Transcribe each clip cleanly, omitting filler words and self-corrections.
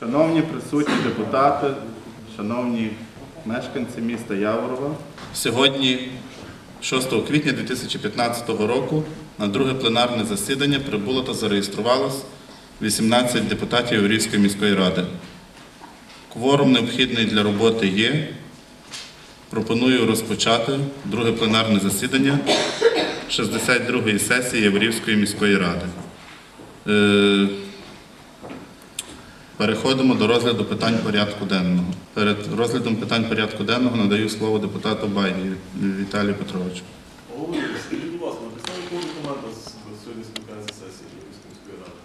Шановні присутні депутати, шановні мешканці міста Яворова, сьогодні, 6 квітня 2015 року, на друге пленарне засідання прибуло та зареєструвалось 18 депутатів Яворівської міської ради. Кворум необхідний для роботи є. Пропоную розпочати друге пленарне засідання 62-ї сесії Яворівської міської ради. Переходимо до розгляду питань порядку денного. Перед розглядом питань порядку денного надаю слово депутату Байді Віталію Петровичу. Скажіть, будь ласка, написали якого документа сьогодні скликається сесія Яворівської міської ради?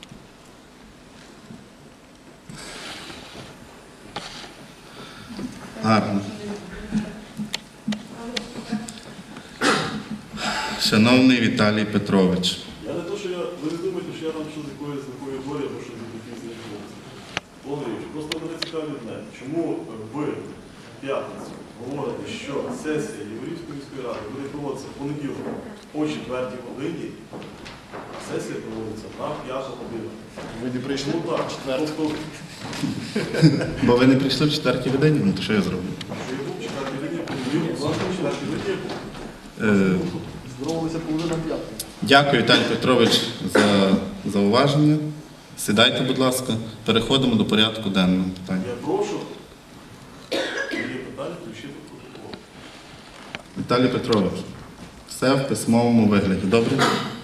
Гарно. Шановний Віталій Петрович. Я не то, що ви не думаєте, що я там що з якої волі, або що з яких з хлопців. Володимирович, просто мене цікавить одне. Чому ви в п'ятницю говорите, що сесія Яворівської міської ради буде проводитися в понеділок о 4 годині, а сесія проводиться на 5 годину? Ви не прийшли Ну так, тобто, Бо ви не прийшли в 4-й годині? Ну то що я зроблю? що я був в 4 годині, понеділок, завтра в 4 годині був. здоровалися половина п'ятки. Дякую, Віталій Петрович, за зауваження. Сідайте, будь ласка. Переходимо до порядку денного питання. Я прошу, є питання, включити протокол. Віталій Петрович, все в письмовому вигляді. Добре?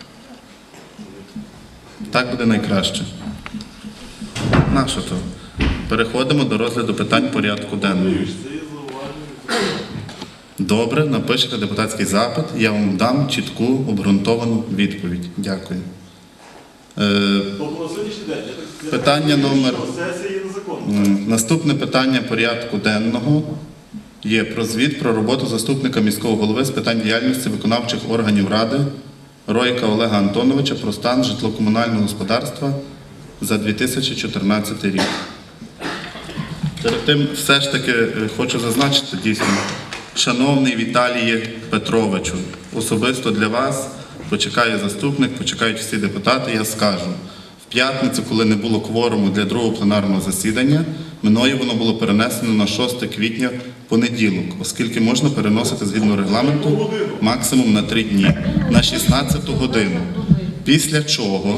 Так буде найкраще. Нащо то? Переходимо до розгляду питань порядку денного. Це є зауваження. Добре, напишете депутатський запит, я вам дам чітку, обґрунтовану відповідь. Дякую. Тобто на сьогоднішній день, я так Питання номер... що сесія є незаконна. Наступне питання порядку денного є про звіт про роботу заступника міського голови з питань діяльності виконавчих органів Ради Ройка Олега Антоновича про стан житлово-комунального господарства за 2014 рік. Перед тим все ж таки хочу зазначити дійсно, шановний Віталіє Петровичу, особисто для вас почекає заступник, почекають всі депутати, я скажу. В п'ятницю, коли не було кворуму для другого пленарного засідання, мною воно було перенесено на 6 квітня понеділок, оскільки можна переносити згідно регламенту максимум на 3 дні, на 16 годину. Після чого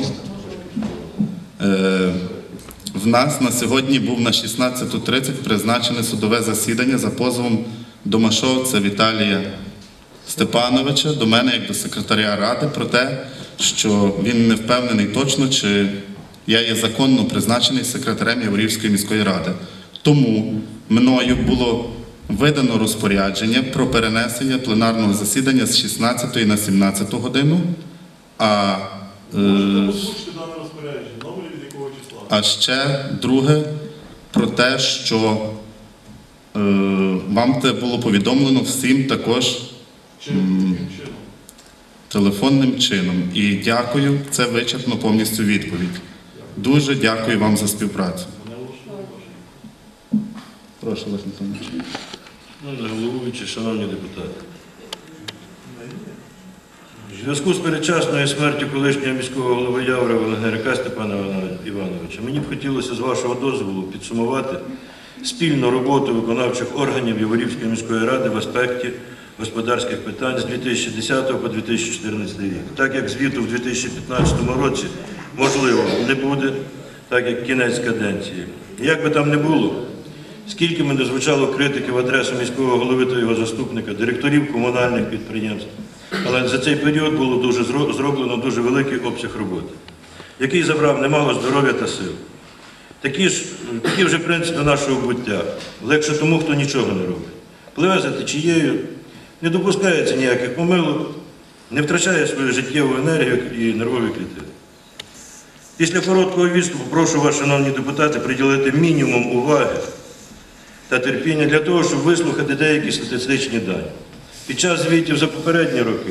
в нас на сьогодні був на 16:30 призначене судове засідання за позовом Домашовця Віталія Степановича до мене, як до секретаря Ради, про те, що він не впевнений точно, чи я є законно призначений секретарем Яворівської міської ради. Тому мною було видано розпорядження про перенесення пленарного засідання з 16 на 17 годину, Можете озвучити дане розпорядження, номер від якого числа? а ще друге про те, що вам це було повідомлено всім також Яким чином? телефонним чином. І дякую, це вичерпно повністю відповідь. Дуже дякую вам за співпрацю. Мене влаштовує ваше. Прошу, Олег Антонович. Головуючі, шановні депутати. У зв'язку з передчасною смертю колишнього міського голови Яворова Венгерика Степана Івановича мені б хотілося з вашого дозволу підсумувати спільну роботу виконавчих органів Яворівської міської ради в аспекті господарських питань з 2010 по 2014 рік. Так як звіту в 2015 році, можливо, не буде, так як кінець каденції. Як би там не було, скільки не звучало критики в адресу міського голови та його заступника, директорів комунальних підприємств, але за цей період було зроблено дуже великий обсяг роботи, який забрав немало здоров'я та сил. Такі вже принципи нашого буття. Легше тому, хто нічого не робить. Пливе за течією, не допускається ніяких помилок, не втрачає свою життєву енергію і нервові клітини. Після короткого відступу прошу вас, шановні депутати, приділити мінімум уваги та терпіння для того, щоб вислухати деякі статистичні дані. Під час звітів за попередні роки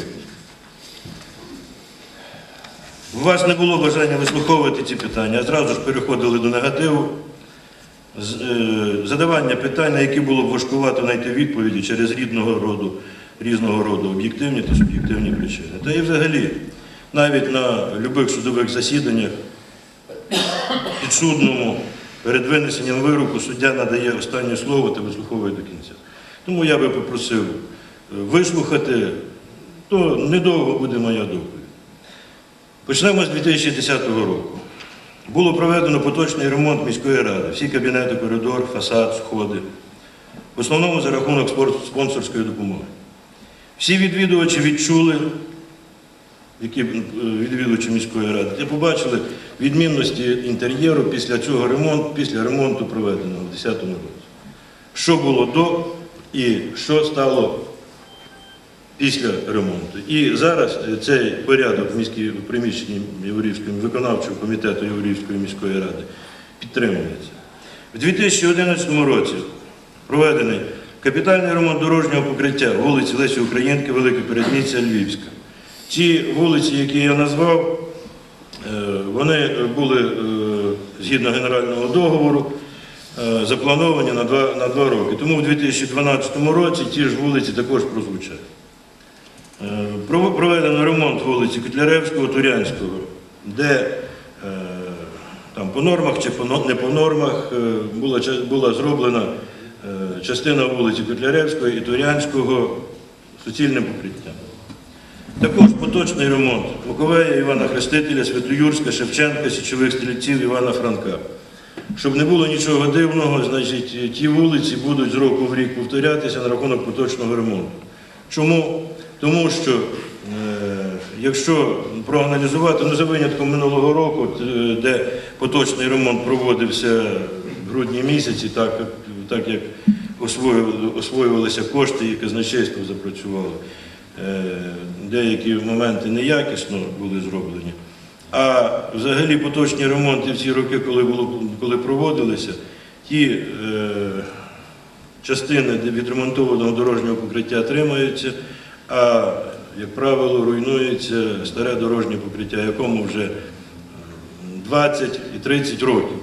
у вас не було бажання вислуховувати ці питання, а зразу ж переходили до негативу, задавання питань, на які було б важкувато знайти відповіді через різного роду об'єктивні та суб'єктивні причини. Та і взагалі, навіть на будь-яких судових засіданнях, підсудному перед винесенням вироку суддя надає останнє слово та вислуховує до кінця. Тому я би попросив вислухати, то недовго буде моя доповідь. Почнемо з 2010 року. Було проведено поточний ремонт міської ради. Всі кабінети, коридор, фасад, сходи. В основному за рахунок спонсорської допомоги. Всі відвідувачі відчули, які відвідувачі міської ради, і побачили відмінності інтер'єру після цього ремонту, після ремонту проведеного в 2010 році. Що було до і що стало після ремонту. І зараз цей порядок в міській приміщенні Яворівського виконавчого комітету Яворівської міської ради підтримується. У 2011 році проведений капітальний ремонт дорожнього покриття вулиці Лесі Українки, Велике Передмістя, Львівська. Ті вулиці, які я назвав, вони були, згідно генерального договору, заплановані на 2 роки. Тому в 2012 році ті ж вулиці також прозвучать. Проведено ремонт вулиці Котляревського, Турянського, де там по нормах чи не по нормах була зроблена частина вулиці Котляревського і Турянського суцільним покриттям. Також поточний ремонт Буковея Івана Хрестителя, Святоюрська, Шевченка, Січових Стрільців Івана Франка. Щоб не було нічого дивного, значить, ті вулиці будуть з року в рік повторятися на рахунок поточного ремонту. Чому? Тому що, якщо проаналізувати, за винятком минулого року, де поточний ремонт проводився в грудні місяці, так як освоювалися кошти і казначейство запрацювало, деякі моменти неякісно були зроблені. А взагалі поточні ремонти в ці роки, коли проводилися, ті частини відремонтованого дорожнього покриття тримаються, а, як правило, руйнується старе дорожнє покриття, якому вже 20 і 30 років.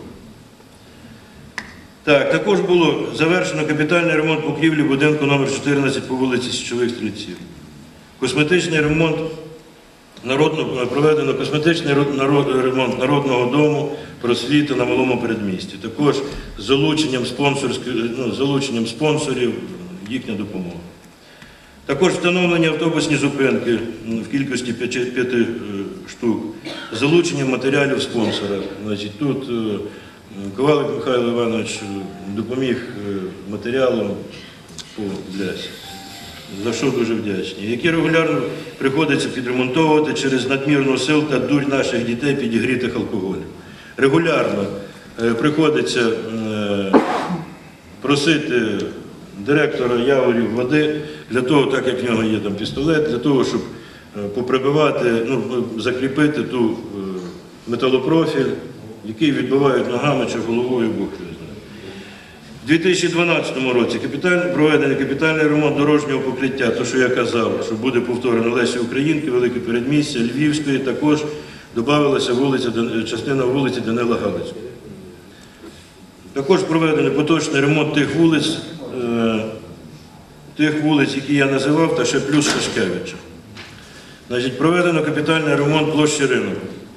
Так, також було завершено капітальний ремонт покрівлі будинку номер 14 по вулиці Січових Стрільців. Косметичний ремонт проведено косметичний ремонт Народного дому просвіти на Малому Передмісті. Також з залученням спонсорів їхня допомога. Також встановлені автобусні зупинки в кількості 5 штук, з залученням матеріалів спонсора. Значить, тут Ковалик Михайло Іванович допоміг матеріалом по Блясі, за що дуже вдячні, які регулярно приходиться підремонтовувати через надмірну сил та дурь наших дітей, підігрітих алкоголем. Регулярно приходиться просити директора Яворів води, для того, так як в нього є там пістолет, для того, щоб поприбивати, закріпити ту металопрофіль, який відбивають ногами чи головою, Бог його знає. У 2012 році проведений капітальний ремонт дорожнього покриття, то, що я казав, що буде повторено Лесі Українки, Велике Передмістя, Львівської, також додавалася частина вулиці Данила Галицького. Також проведений поточний ремонт тих вулиць, які я називав, та ще плюс Шашкевича. Значить, проведено капітальний ремонт площі Ринок.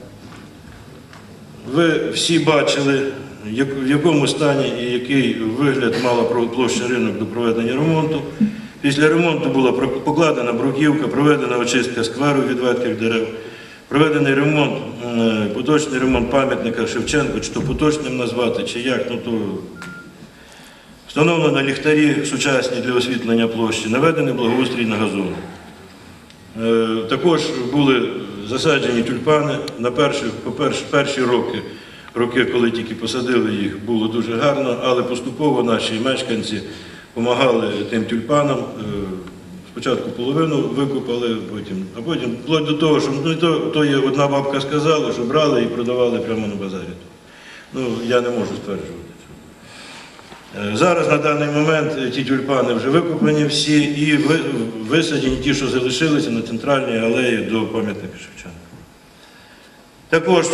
Ви всі бачили, в якому стані і який вигляд мала площа Ринок до проведення ремонту. Після ремонту була покладена бруківка, проведена очистка скверу від ветких дерев, проведений ремонт, поточний ремонт пам'ятника Шевченку, чи то поточним назвати, чи як, встановлено ліхтарі сучасні для освітлення площі, наведений благоустрій на газони. Також були засаджені тюльпани. На перші роки, коли тільки посадили їх, було дуже гарно, але поступово наші мешканці допомагали тим тюльпанам. Спочатку половину викопали, а потім вплоть до того, що то є одна бабка сказала, що брали і продавали прямо на базарі. Я не можу стверджувати цього. Зараз на даний момент ті тюльпани вже викоплені всі і висаджені ті, що залишилися на центральній алеї до пам'ятника Шевченка. Також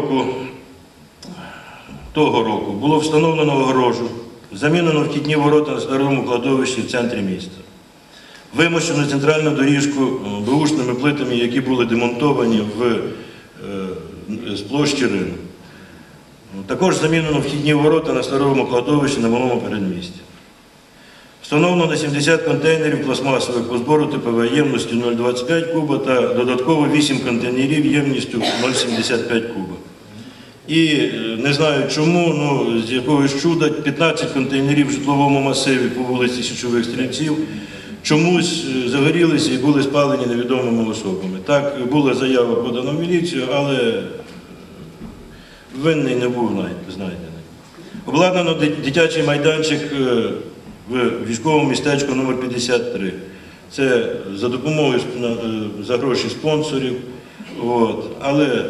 того року було встановлено огорожу, замінено вхідні ворота на старому кладовищі в центрі міста. Вимощено центральну доріжку беушними плитами, які були демонтовані з площі Ринок. Також замінено вхідні ворота на старому кладовищі на малому передмісті. Встановлено на 70 контейнерів пластмасових по збору ТПВ ємністю 0,25 куба та додатково 8 контейнерів ємністю 0,75 куба. І не знаю чому, з якогось чуда 15 контейнерів в житловому масиві по вулиці Січових Стрільців чомусь загорілися і були спалені невідомими особами. Так, була заява подана в міліцію, але винний не був знайдений. Обладнано дитячий майданчик в військовому містечку номер 53. Це за допомогою, за гроші спонсорів, але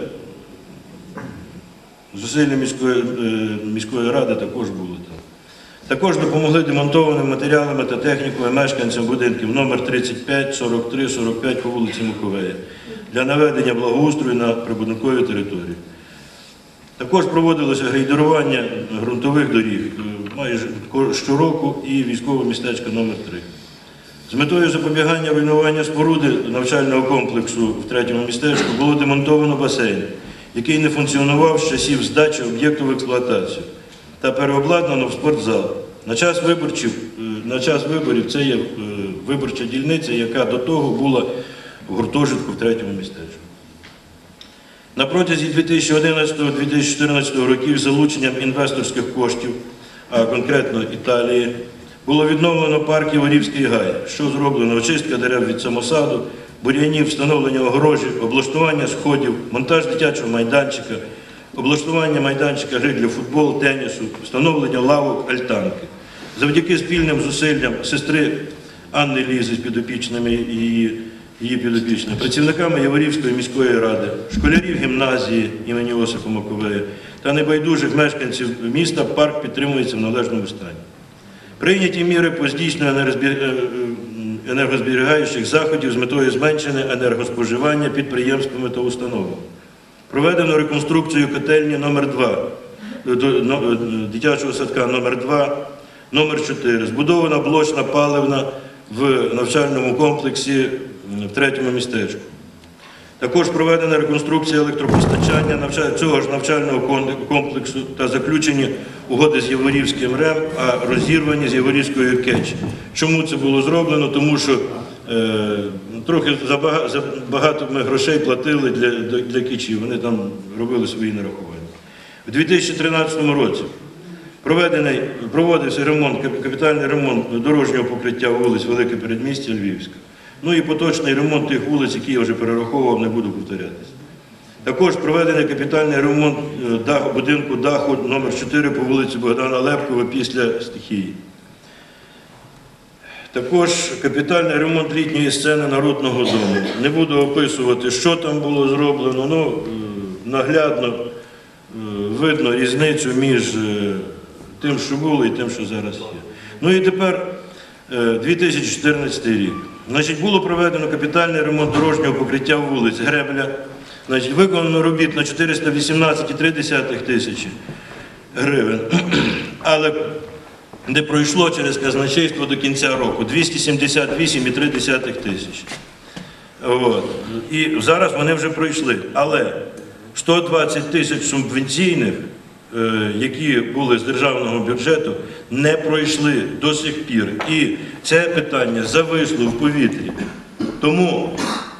зусилля міської ради також були там. Також допомогли демонтованими матеріалами та технікою мешканцям будинків номер 35, 43, 45 по вулиці Муковея для наведення благоустрою на прибудинковій території. Також проводилося грейдерування ґрунтових доріг майже щороку і військового містечка номер 3. З метою запобігання руйнування споруди навчального комплексу в третьому містечку було демонтовано басейн, який не функціонував з часів здачі об'єкту в експлуатацію, та переобладнано в спортзал. На час виборів це є виборча дільниця, яка до того була в гуртожитку в третьому містечку. На протязі 2011-2014 років з залученням інвесторських коштів, а конкретно Італії, було відновлено парк Яворівський гай, що зроблено очистка дерев від самосаду, бур'янів, встановлення огорожі, облаштування сходів, монтаж дитячого майданчика, облаштування майданчика гри для футболу, тенісу, встановлення лавок, альтанки. Завдяки спільним зусиллям сестри Анни Лізи з підопічними її підопічними, працівниками Яворівської міської ради, школярів гімназії імені Осипа Маковея та небайдужих мешканців міста парк підтримується в належному стані. Прийняті міри по здійсненню енергозберігаючих заходів з метою зменшення енергоспоживання підприємствами та установами. Проведено реконструкцію котельні номер 2, дитячого садка номер 2, номер 4. Збудована блочна паливна в навчальному комплексі в третьому містечку. Також проведена реконструкція електропостачання цього ж навчального комплексу та заключені угоди з Яворівським РЕМ, а розірвані з Яворівською КЕЧ. Чому це було зроблено? Тому що трохи забагато ми грошей платили для КЕЧів, вони там робили свої нарахування. У 2013 році проводився капітальний ремонт дорожнього покриття вулиць Велике Передмістя, Львівська. І поточний ремонт тих вулиць, які я вже перераховував, не буду повторятися. Також проведений капітальний ремонт будинку даху номер 4 по вулиці Богдана Лепкова після стихії. Також капітальний ремонт літньої сцени Народного дому. Не буду описувати, що там було зроблено, наглядно видно різницю між тим, що було, і тим, що зараз є. І тепер 2014 рік. Було проведено капітальний ремонт дорожнього покриття вулиць Гребля. Виконано робіт на 418,3 тисячі гривень, але не пройшло через казначейство до кінця року 278,3 тисячі. І зараз вони вже пройшли. Але 120 тисяч субвенційних, які були з державного бюджету, не пройшли до сих пір. І це питання зависло в повітрі. Тому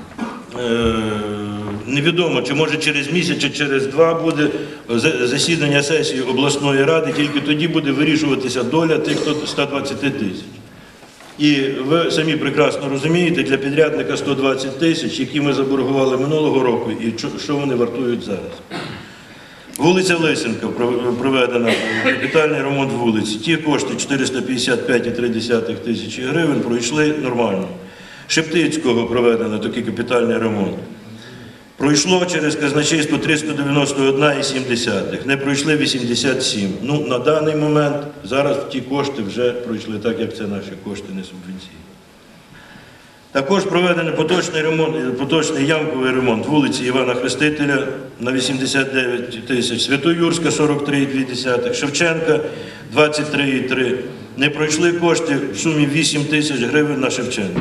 невідомо, чи може через місяць, чи через 2 буде засідання сесії обласної ради, тільки тоді буде вирішуватися доля тих 120 тисяч. І ви самі прекрасно розумієте, для підрядника 120 тисяч, які ми заборгували минулого року, і що вони вартують зараз. Вулиця Лисенка проведена, капітальний ремонт вулиці. Ті кошти 455,3 тисячі гривень пройшли нормально. Шептицького проведено такий капітальний ремонт. Пройшло через казначейство 391,7, не пройшли 87. На даний момент зараз ті кошти вже пройшли, так як це наші кошти, не субвенційні. Також проведений поточний ямковий ремонт вулиці Івана Хрестителя на 89 тисяч, Святоюрська 43,2, Шевченка 23,3. Не пройшли кошти в сумі 8 тисяч гривень на Шевченка.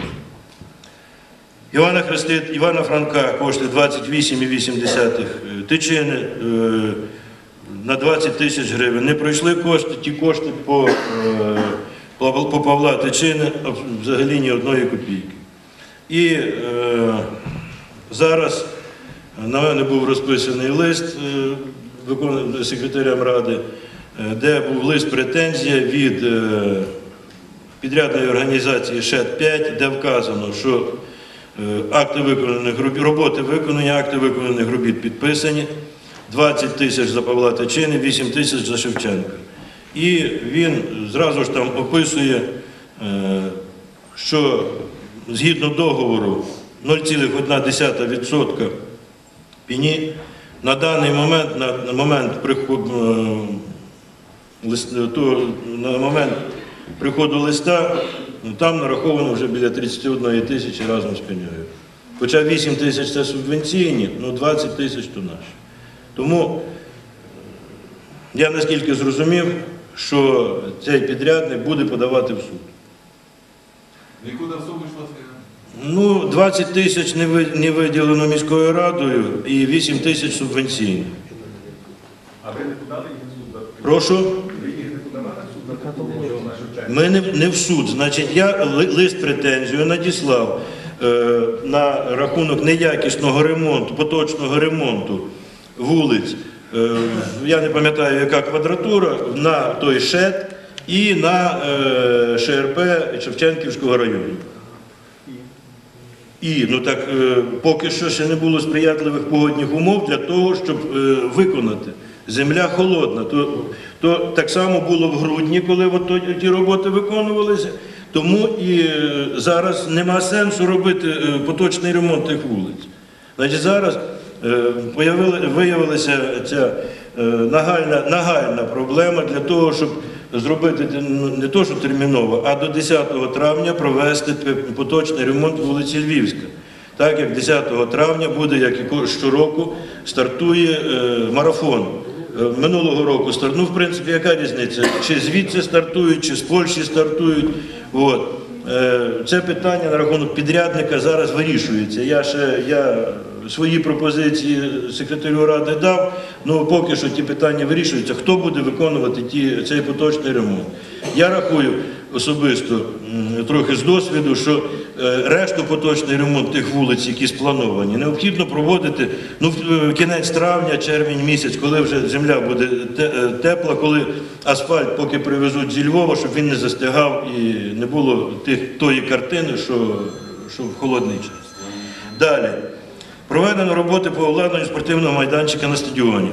Івана Франка кошти 28,8, Тичини на 20 тисяч гривень. Не пройшли кошти, ті кошти по Павла Тичини взагалі ні одної копійки. І зараз на мене був розписаний лист секретарям Ради, де був лист претензія від підрядної організації ШЕД-5, де вказано, що акти виконаних робіт, роботи виконані, акти виконаних робіт підписані, 20 тисяч за Павла Тичини, 8 тисяч за Шевченка. І він зразу ж там описує, що згідно договору 0,1% пені на даний момент, на момент приходу листа, там нараховано вже біля 31 тисячі разом з пенею. Хоча 8 тисяч це субвенційні, 20 тисяч то наші. Тому я наскільки зрозумів, що цей підрядник буде подавати в суд. Яку там суму йшла? 20 тисяч не виділено міською радою і 8 тисяч субвенційні. А ви не подали їх в суд? Прошу? Ви їх не подавали в суд? Ми не в суд. Значить, я лист претензію надіслав на рахунок неякісного ремонту, поточного ремонту вулиць. Я не пам'ятаю, яка квадратура, на той ШЕД і на ШРП Шевченківського району. Поки що ще не було сприятливих погодних умов для того, щоб виконати. Земля холодна. То так само було в грудні, коли ті роботи виконувалися. Тому і зараз нема сенсу робити поточний ремонт тих вулиць. Значить, зараз виявилася ця нагальна проблема для того, щоб зробити не то, що терміново, а до 10 травня провести поточний ремонт вулиці Львівська. Так як 10 травня буде, як і щороку, стартує марафон. Минулого року стартував, в принципі, яка різниця? Чи звідси стартують, чи з Польщі стартують. Це питання на рахунок підрядника зараз вирішується. Я свої пропозиції секретарю Ради дав, поки що ті питання вирішуються, хто буде виконувати цей поточний ремонт. Я рахую особисто, трохи з досвіду, що решту поточний ремонт тих вулиць, які сплановані, необхідно проводити в кінець травня, червень місяць, коли вже земля буде тепла, коли асфальт поки привезуть зі Львова, щоб він не застигав і не було тої картини, що в холодний час. Далі. Проведено роботи по обладнанню спортивного майданчика на стадіоні.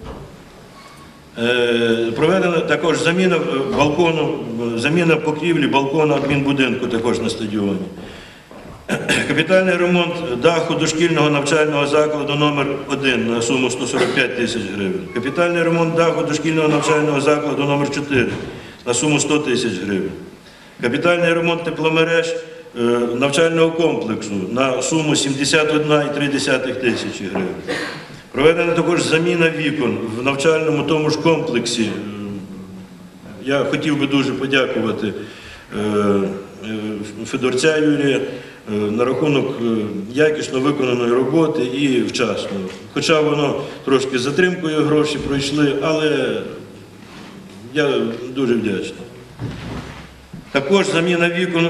Проведена також заміна покрівлі балкону адмінбудинку також на стадіоні. Капітальний ремонт даху дошкільного навчального закладу номер 1 на суму 145 тисяч гривень. Капітальний ремонт даху дошкільного навчального закладу номер 4 на суму 100 тисяч гривень. Капітальний ремонт тепломереж навчального комплексу на суму 71,3 тисячі гривень. Проведена також заміна вікон в навчальному тому ж комплексі. Я хотів би дуже подякувати Федорця Юрія на рахунок якісно виконаної роботи і вчасно. Хоча воно трошки з затримкою гроші пройшли, але я дуже вдячний. Також заміна вікон,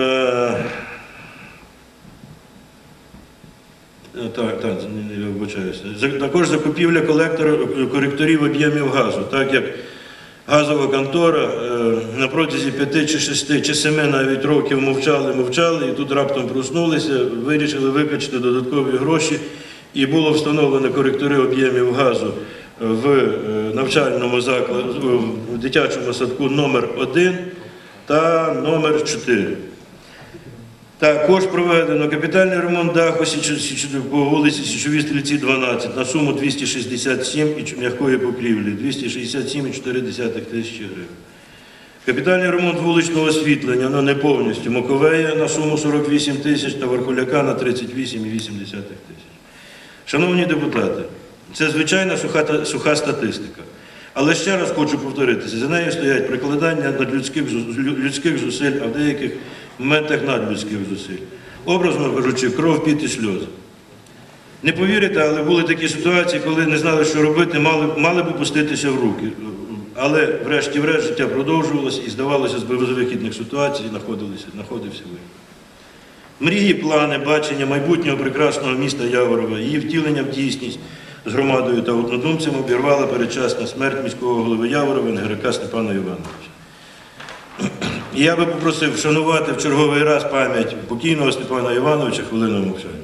також закупівля коректорів об'ємів газу, так як газова контора на протязі 5 чи 6 чи 7 навіть років мовчали, і тут раптом проснулися, вирішили викачати додаткові гроші, і було встановлено коректори об'ємів газу в навчальному закладі, в дитячому садку номер 1 та номер 4. Також проведено капітальний ремонт даху по вулиці Січовій Стрільці, 12 на суму 267 і м'якої покрівлі, 267,4 тисячі гривень. Капітальний ремонт вуличного освітлення, не повністю, Маковея на суму 48 тисяч та Вархоляка на 38,8 тисяч. Шановні депутати, це звичайна суха статистика. Але ще раз хочу повторитися, за нею стоять прикладання людських зусиль, а в деяких моментах надлюдських зусиль. Образно кажучи, кров, піт і сльози. Не повірите, але були такі ситуації, коли не знали, що робити, мали б опуститися в руки. Але врешті-решт життя продовжувалося і, здавалося, з безвихідних ситуацій знаходився ви. Мрії, плани, бачення майбутнього прекрасного міста Яворова, її втілення в дійсність з громадою та однодумцями обірвала передчасна смерть міського голови Яворова Венгерика Степана Івановича. І я би попросив вшанувати в черговий раз пам'ять покійного Степана Івановича хвилиною мовчання.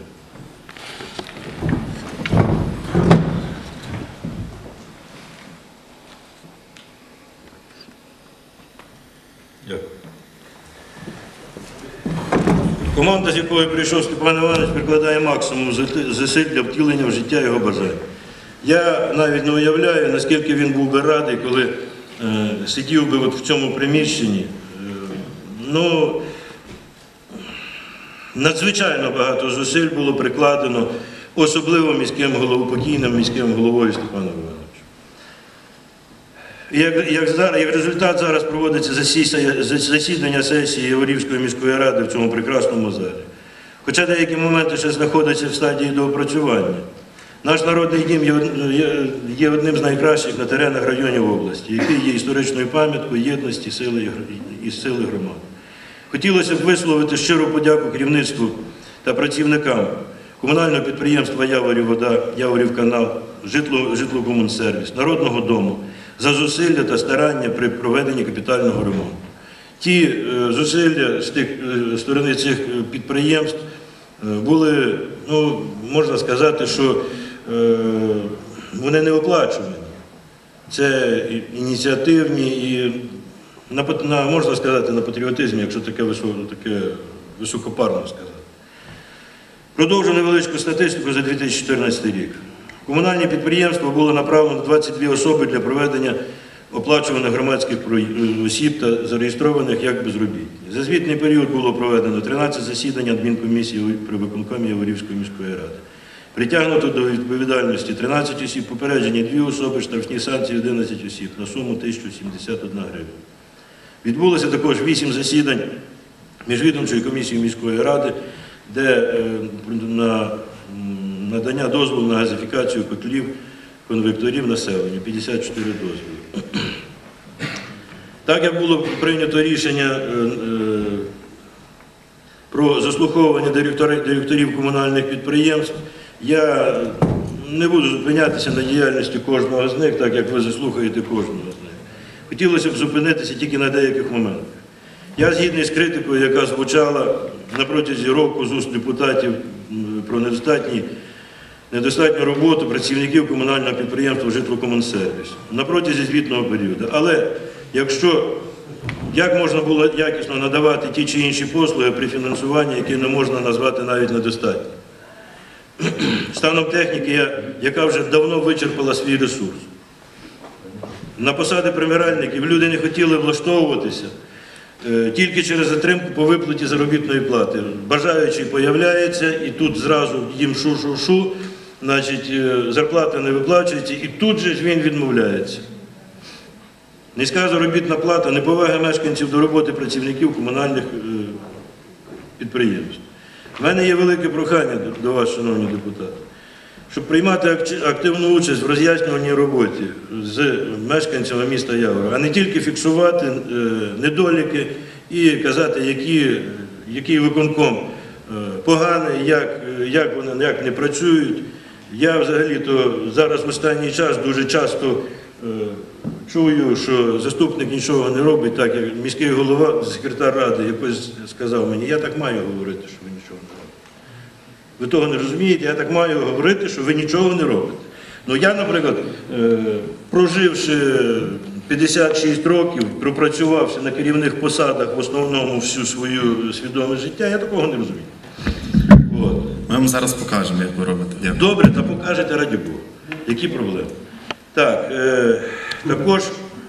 Дякую. Команда, з якою прийшов Степан Іванович, прикладає максимум зусиль для втілення в життя його бажань. Я навіть не уявляю, наскільки він був би радий, коли сидів би в цьому приміщенні. Надзвичайно багато зусиль було прикладено, особливо покійним міським головою Степаном Івановичем. Як результат, зараз проводиться засідання сесії Яворівської міської ради в цьому прекрасному залі. Хоча деякі моменти ще знаходяться в стадії доопрацювання. Наш народний дім є одним з найкращих на теренах районів області, який є історичною пам'яткою єдності і сили громади. Хотілося б висловити щиру подяку керівництву та працівникам комунального підприємства «Яворіввода», «Яворівканал», «Житлокомунсервіс», Народного дому за зусилля та старання при проведенні капітального ремонту. Ті зусилля з сторони цих підприємств були, можна сказати, що вони не оплачувані. Це ініціативні і, можна сказати, на патріотизмі, якщо таке високопарно сказати. Продовжу невеличку статистику за 2014 рік. Комунальні підприємства було направлено 22 особи для проведення оплачуваних громадських осіб та зареєстрованих як безробітні. За звітний період було проведено 13 засідань адмінкомісії при виконкомі Яворівської міської ради. Притягнуто до відповідальності 13 осіб, попереджені 2 особи, штрафні санкції 11 осіб на суму 1071 гривня. Відбулося також 8 засідань міжвідомчої комісії міської ради, де на надання дозволу на газифікацію котлів, конвекторів населенню, 54 дозволи. Так як було прийнято рішення про заслуховування директорів комунальних підприємств, я не буду зупинятися на діяльності кожного з них, так як ви заслухаєте кожного з них. Хотілося б зупинитися тільки на деяких моментах. Я згідний з критикою, яка звучала на протязі року з уст депутатів про недостатню роботу працівників комунального підприємства «Житлокомунсервіс» на протязі звітного періоду. Але як можна було якісно надавати ті чи інші послуги при фінансуванні, які не можна назвати навіть недостатньо? Станом техніки, яка вже давно вичерпала свій ресурс. На посади примиральників люди не хотіли влаштовуватися тільки через затримку по виплаті заробітної плати. Бажаючий появляється, і тут зразу їм шу-шу-шу, значить, зарплата не виплачується, і тут же він відмовляється. Низька заробітна плата, неповага мешканців до роботи працівників комунальних підприємств. У мене є велике прохання до вас, шановні депутати, щоб приймати активну участь в роз'яснювальній роботі з мешканцями міста Яворова, а не тільки фіксувати недоліки і казати, який виконком поганий, як не працюють. Я взагалі-то зараз в останній час дуже часто чую, що заступник нічого не робить, так як міський голова, секретар ради якось сказав мені, я так маю говорити, що ви нічого не робите. Ви того не розумієте, я так маю говорити, що ви нічого не робите. Ну я, наприклад, проживши 56 років, пропрацювавши на керівних посадах в основному всю свою свідоме життя, я такого не розумію. От. Ми вам зараз покажемо, як ви робите. Дякую. Добре, та покажете, раді Богу. Які проблеми? Так, також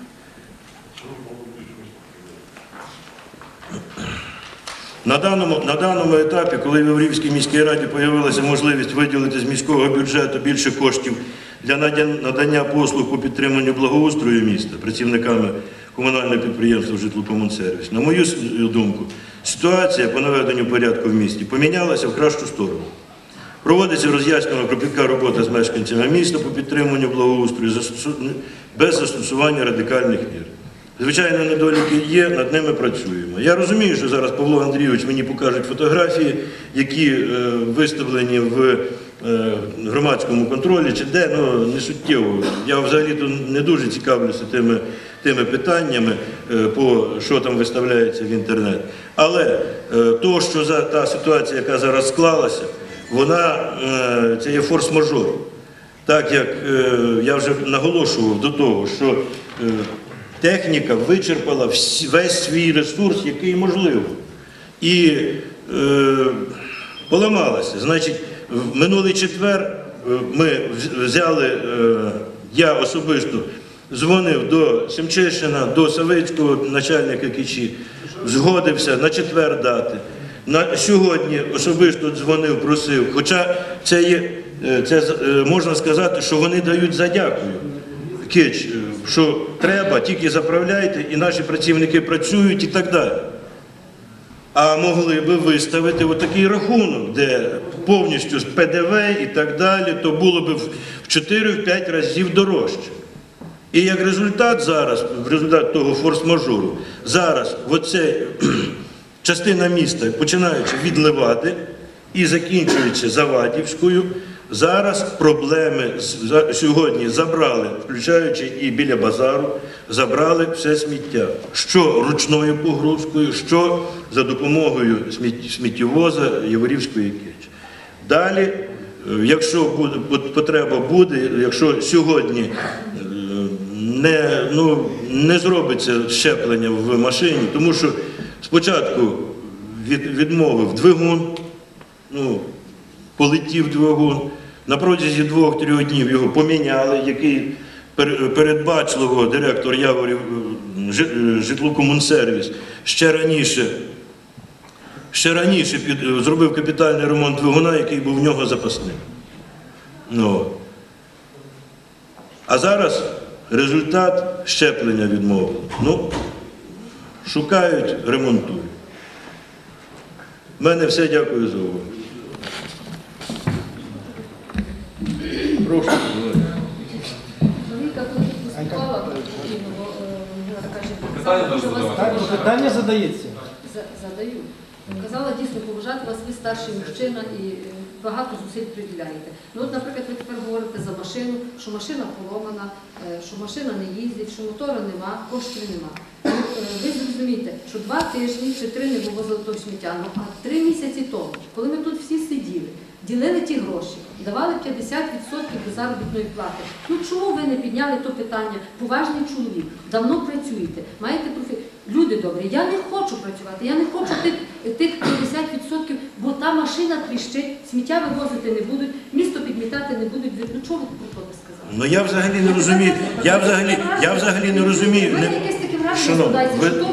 на даному етапі, коли в Яворівській міській раді з'явилася можливість виділити з міського бюджету більше коштів для надання послуг по підтриманню благоустрою міста працівниками комунального підприємства «Житлокомунсервіс», на мою думку, ситуація по наведенню порядку в місті помінялася в кращу сторону. Проводиться роз'яснювана кропітка робота з мешканцями міста по підтримуванню благоустрою без застосування радикальних мір. Звичайно, недоліки є, над ними працюємо. Я розумію, що зараз Павло Андрійович мені покажуть фотографії, які виставлені в громадському контролі чи де, ну не суттєво. Я взагалі-то не дуже цікавлюся тими питаннями, по що там виставляється в інтернет. Але то, що та ситуація, яка зараз склалася, це є форс-мажор. Так як я вже наголошував до того, що техніка вичерпала весь свій ресурс, який можливо. І поламалася. Значить, в минулий четвер ми взяли, я особисто дзвонив до Семчишина, до Савицького, начальника КІЧІ, згодився на четвер дати. Сьогодні особисто дзвонив, просив, хоча це можна сказати, що вони дають задякую. Кич, що треба, тільки заправляйте, і наші працівники працюють і так далі. А могли би виставити отакий рахунок, де повністю з ПДВ і так далі, то було б в 4-5 разів дорожче. І як результат зараз, в результат того форс-мажору, зараз оця частина міста, починаючи від Левади і закінчуючи Завадівською, зараз проблеми сьогодні забрали, включаючи і біля базару, забрали все сміття. Що ручною погрузкою, що за допомогою сміттєвоза Яворівської КЕЧ. Далі, якщо потреба буде, якщо сьогодні не зробиться щеплення в машині, тому що спочатку відмовив двигун, полетів двигун, на протязі 2-3 днів його поміняли, який передбачливо директор Яворів житлокомунсервіс ще раніше зробив капітальний ремонт двигуна, який був в нього запасним. А зараз результат щеплення відмовили. Шукають, ремонтують. В мене все, дякую за увагу. Прошу. Питання задається. Задаю. Казала, дійсно, поважати вас, ви старший мужчина і багато зусиль приділяєте. От, наприклад, ви тепер говорите за машину, що машина поломана, що машина не їздить, що мотора нема, коштів нема. Ви зрозумієте, що 2 тижні чи 3 не вивозили того сміття, а 3 місяці тому, коли ми тут всі сиділи, ділили ті гроші, давали 50% до заробітної плати. Чому ви не підняли то питання? Поважний чоловік, давно працюєте, маєте професію. Люди добрі, я не хочу працювати, я не хочу тих 50%, бо та машина тріщить, сміття вивозити не будуть, місто підмітати не будуть. Чого ви про це сказали? Я взагалі не розумію. Я взагалі не розумію. У мене якесь таке враження складається, що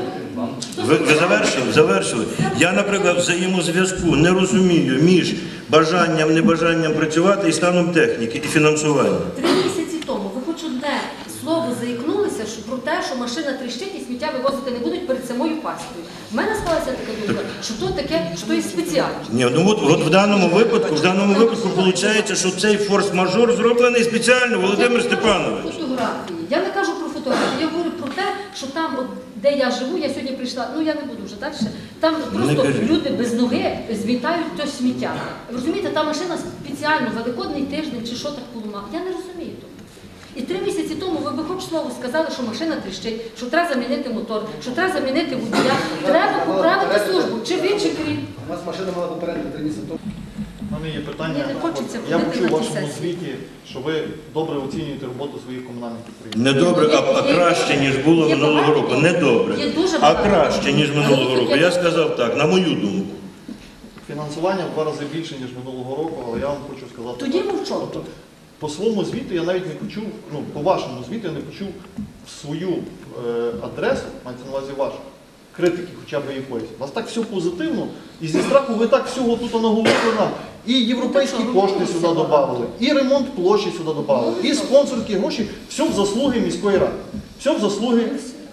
Ви завершили? Я, наприклад, взаємозв'язку не розумію між бажанням, небажанням працювати і станом техніки, і фінансування. 3 місяці тому ви хоч одне слово заікнулися про те, що машина тріщить і сміття вивозити не будуть перед самою пастою. У мене склалася така думка, що то таке, що є спеціально. Ні, от в даному випадку виходить, що цей форс-мажор зроблений спеціально, Володимир Степанович. Я не кажу про фотографії, я говорю про те, що там, де я живу, я сьогодні прийшла, я не буду вже далі, там просто люди без ноги змітають то сміття. Розумієте, та машина спеціально, Великодний тиждень чи що так поламала. Я не розумію того. І 3 місяці тому ви б хоч слово сказали, що машина тріщить, що треба замінити мотор, що треба замінити водія, треба поправити службу, чи ви, чи крім. У нас машина мала попередити 3 місяці тому. У мене є питання. Мені не хочеться Я ходити почув на у ті вашому сесії. звіті, що ви добре оцінюєте роботу своїх комунальних підприємств. Не добре, а краще, ніж було минулого року. Не добре, а краще, ніж минулого року. Я сказав так, на мою думку. Фінансування в 2 рази більше, ніж минулого року, але я вам хочу сказати. Тоді мовчок. По своєму звіту я навіть не почув, по вашому звіту я не почув свою адресу, мається на увазі вашу, критики хоча б якоїсь. У вас так все позитивно, і зі страху ви так всього тут наговорили нам. І європейські кошти сюди додали, і ремонт площі сюди додали, і спонсорські гроші, все в заслуги міської ради. Все в заслуги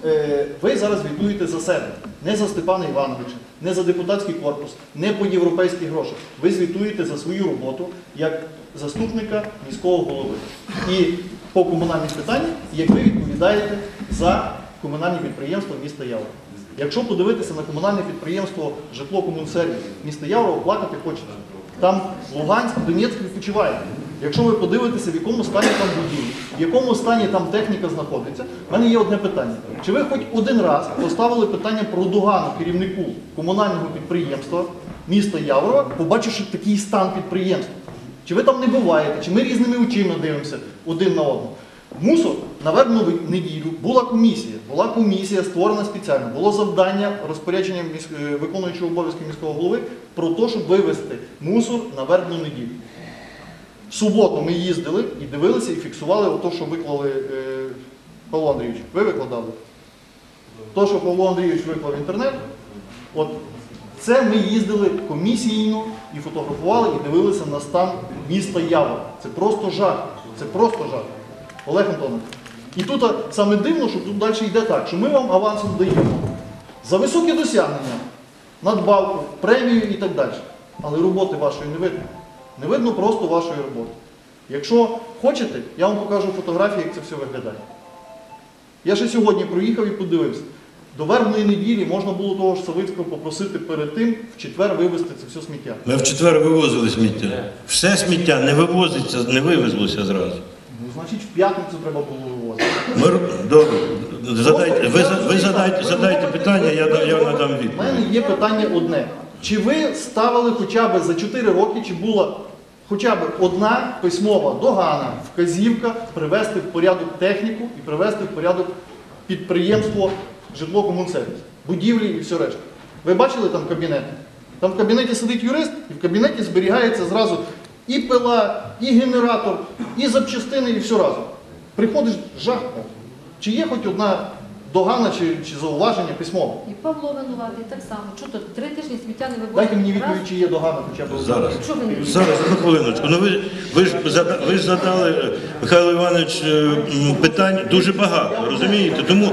ви зараз звітуєте за себе, не за Степана Івановича, не за депутатський корпус, не по європейських грошах. Ви звітуєте за свою роботу як заступника міського голови. І по комунальних питаннях, як ви відповідаєте за комунальні підприємства міста Явора. Якщо подивитися на комунальне підприємство «Житлокомунсервіс» міста Яворова, плакати хочеться. Там Луганськ, Донецьк відпочиває. Якщо ви подивитеся, в якому стані там будівлі, в якому стані там техніка знаходиться, в мене є одне питання. Чи ви хоч один раз поставили питання про догану керівнику комунального підприємства міста Яворова, побачивши такий стан підприємства? Чи ви там не буваєте, чи ми різними очима дивимося один на одного? Мусор на вербну неділю була комісія створена спеціально, було завдання розпорядження виконуючого обов'язки міського голови про те, щоб вивезти мусор на вербну неділю. В суботу ми їздили і дивилися, і фіксували те, що виклали Павло Андрійович. Ви викладали? Те, що Павло Андрійович виклав в інтернет, от це ми їздили комісійно і фотографували, і дивилися на стан міста Явора. Це просто жах. Це просто жах. Олег Антонович. І тут саме дивно, що тут далі йде так, що ми вам авансом даємо за високі досягнення, надбавку, премію і так далі. Але роботи вашої не видно. Не видно просто вашої роботи. Якщо хочете, я вам покажу фотографії, як це все виглядає. Я ще сьогодні проїхав і подивився. До вербної неділі можна було того ж Савицького попросити перед тим в четвер вивезти це все сміття. Ми в четвер вивозили сміття. Все сміття не вивозиться, не вивезлося зразу. Ну, значить, в п'ятницю треба було вивозити. Добре, ви задайте питання, я надам У відповідь. мене є питання одне. Чи ви ставили хоча б за 4 роки, чи була хоча б одна письмова догана, вказівка привести в порядок техніку і привести в порядок підприємство «Житлокомунсервіс», будівлі і все решта? Ви бачили там кабінети? Там в кабінеті сидить юрист, і в кабінеті зберігається зразу і пила, і генератор, і запчастини, і все разом. Приходиш, жах. Чи є хоч одна догана чи зауваження письмове? І Павло винуватий так само. Чого тут 3 тижні сміття не вивозять? Дайте мені відповідь, чи є догана хоча б. Зараз. Якщо ви не Зараз, одну хвилиночку. Ну, ви ж задали, Михайло Іванович, питань дуже багато, розумієте? Тому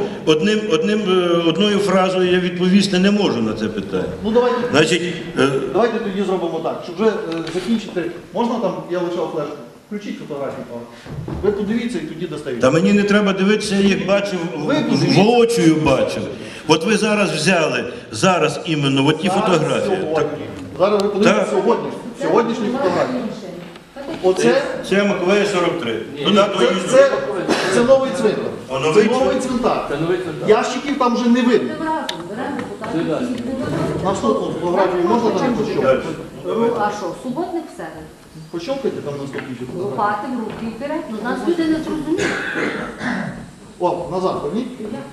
одною фразою я відповісти не можу на це питання. Ну давайте, Значить, давайте тоді зробимо так, щоб вже закінчити. Можна там, я лишав флешку? Включіть фотографію. Ви подивіться і тоді дасте відповідь. та мені не треба дивитися, я їх бачив, воочию бачив. От ви зараз взяли, зараз іменно, от ті фотографії. Так, Зараз ви подивіться Так. сьогоднішні фотографії. Оце, це Миколаїв 43. Туди це новий цвинтар. А новий Це новий цвинтар. Ящиків там вже не видно. беремо депутатів. Наступну фотографію можна там пощовкати? Ну, а що, суботник в середу? Пощовкайте там наступні фотографії. Лопати в руки вперед. Ну, нас люди не зрозуміють. О, назад верніть.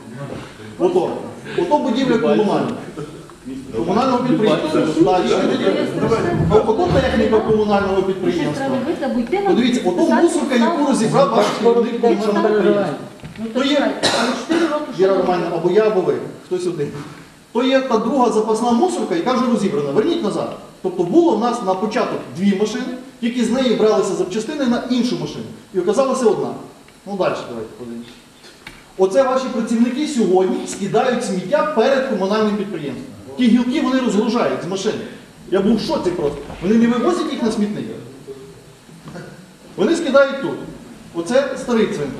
Ото будівля комунальна. Комунального підприємства. Далі. Ото техніка комунального підприємства. Подивіться, ото мусорка, яку розібрав ваш керівник комунального підприємства. Ну, То то є- чекайте, але 4 роки Віра що Романівна, або я, або ви. Хтось один. То є та друга запасна мусорка, яка вже розібрана. Верніть назад. Тобто було в нас на початок 2 машини, тільки з неї бралися запчастини на іншу машину. І оказалася одна. Ну далі давайте подивимося. Оце ваші працівники сьогодні скидають сміття перед комунальним підприємством. Ті гілки вони розгружають з машини. Я був в шоці просто. Вони не вивозять їх на смітник. Вони скидають тут. Оце старий цвинтар.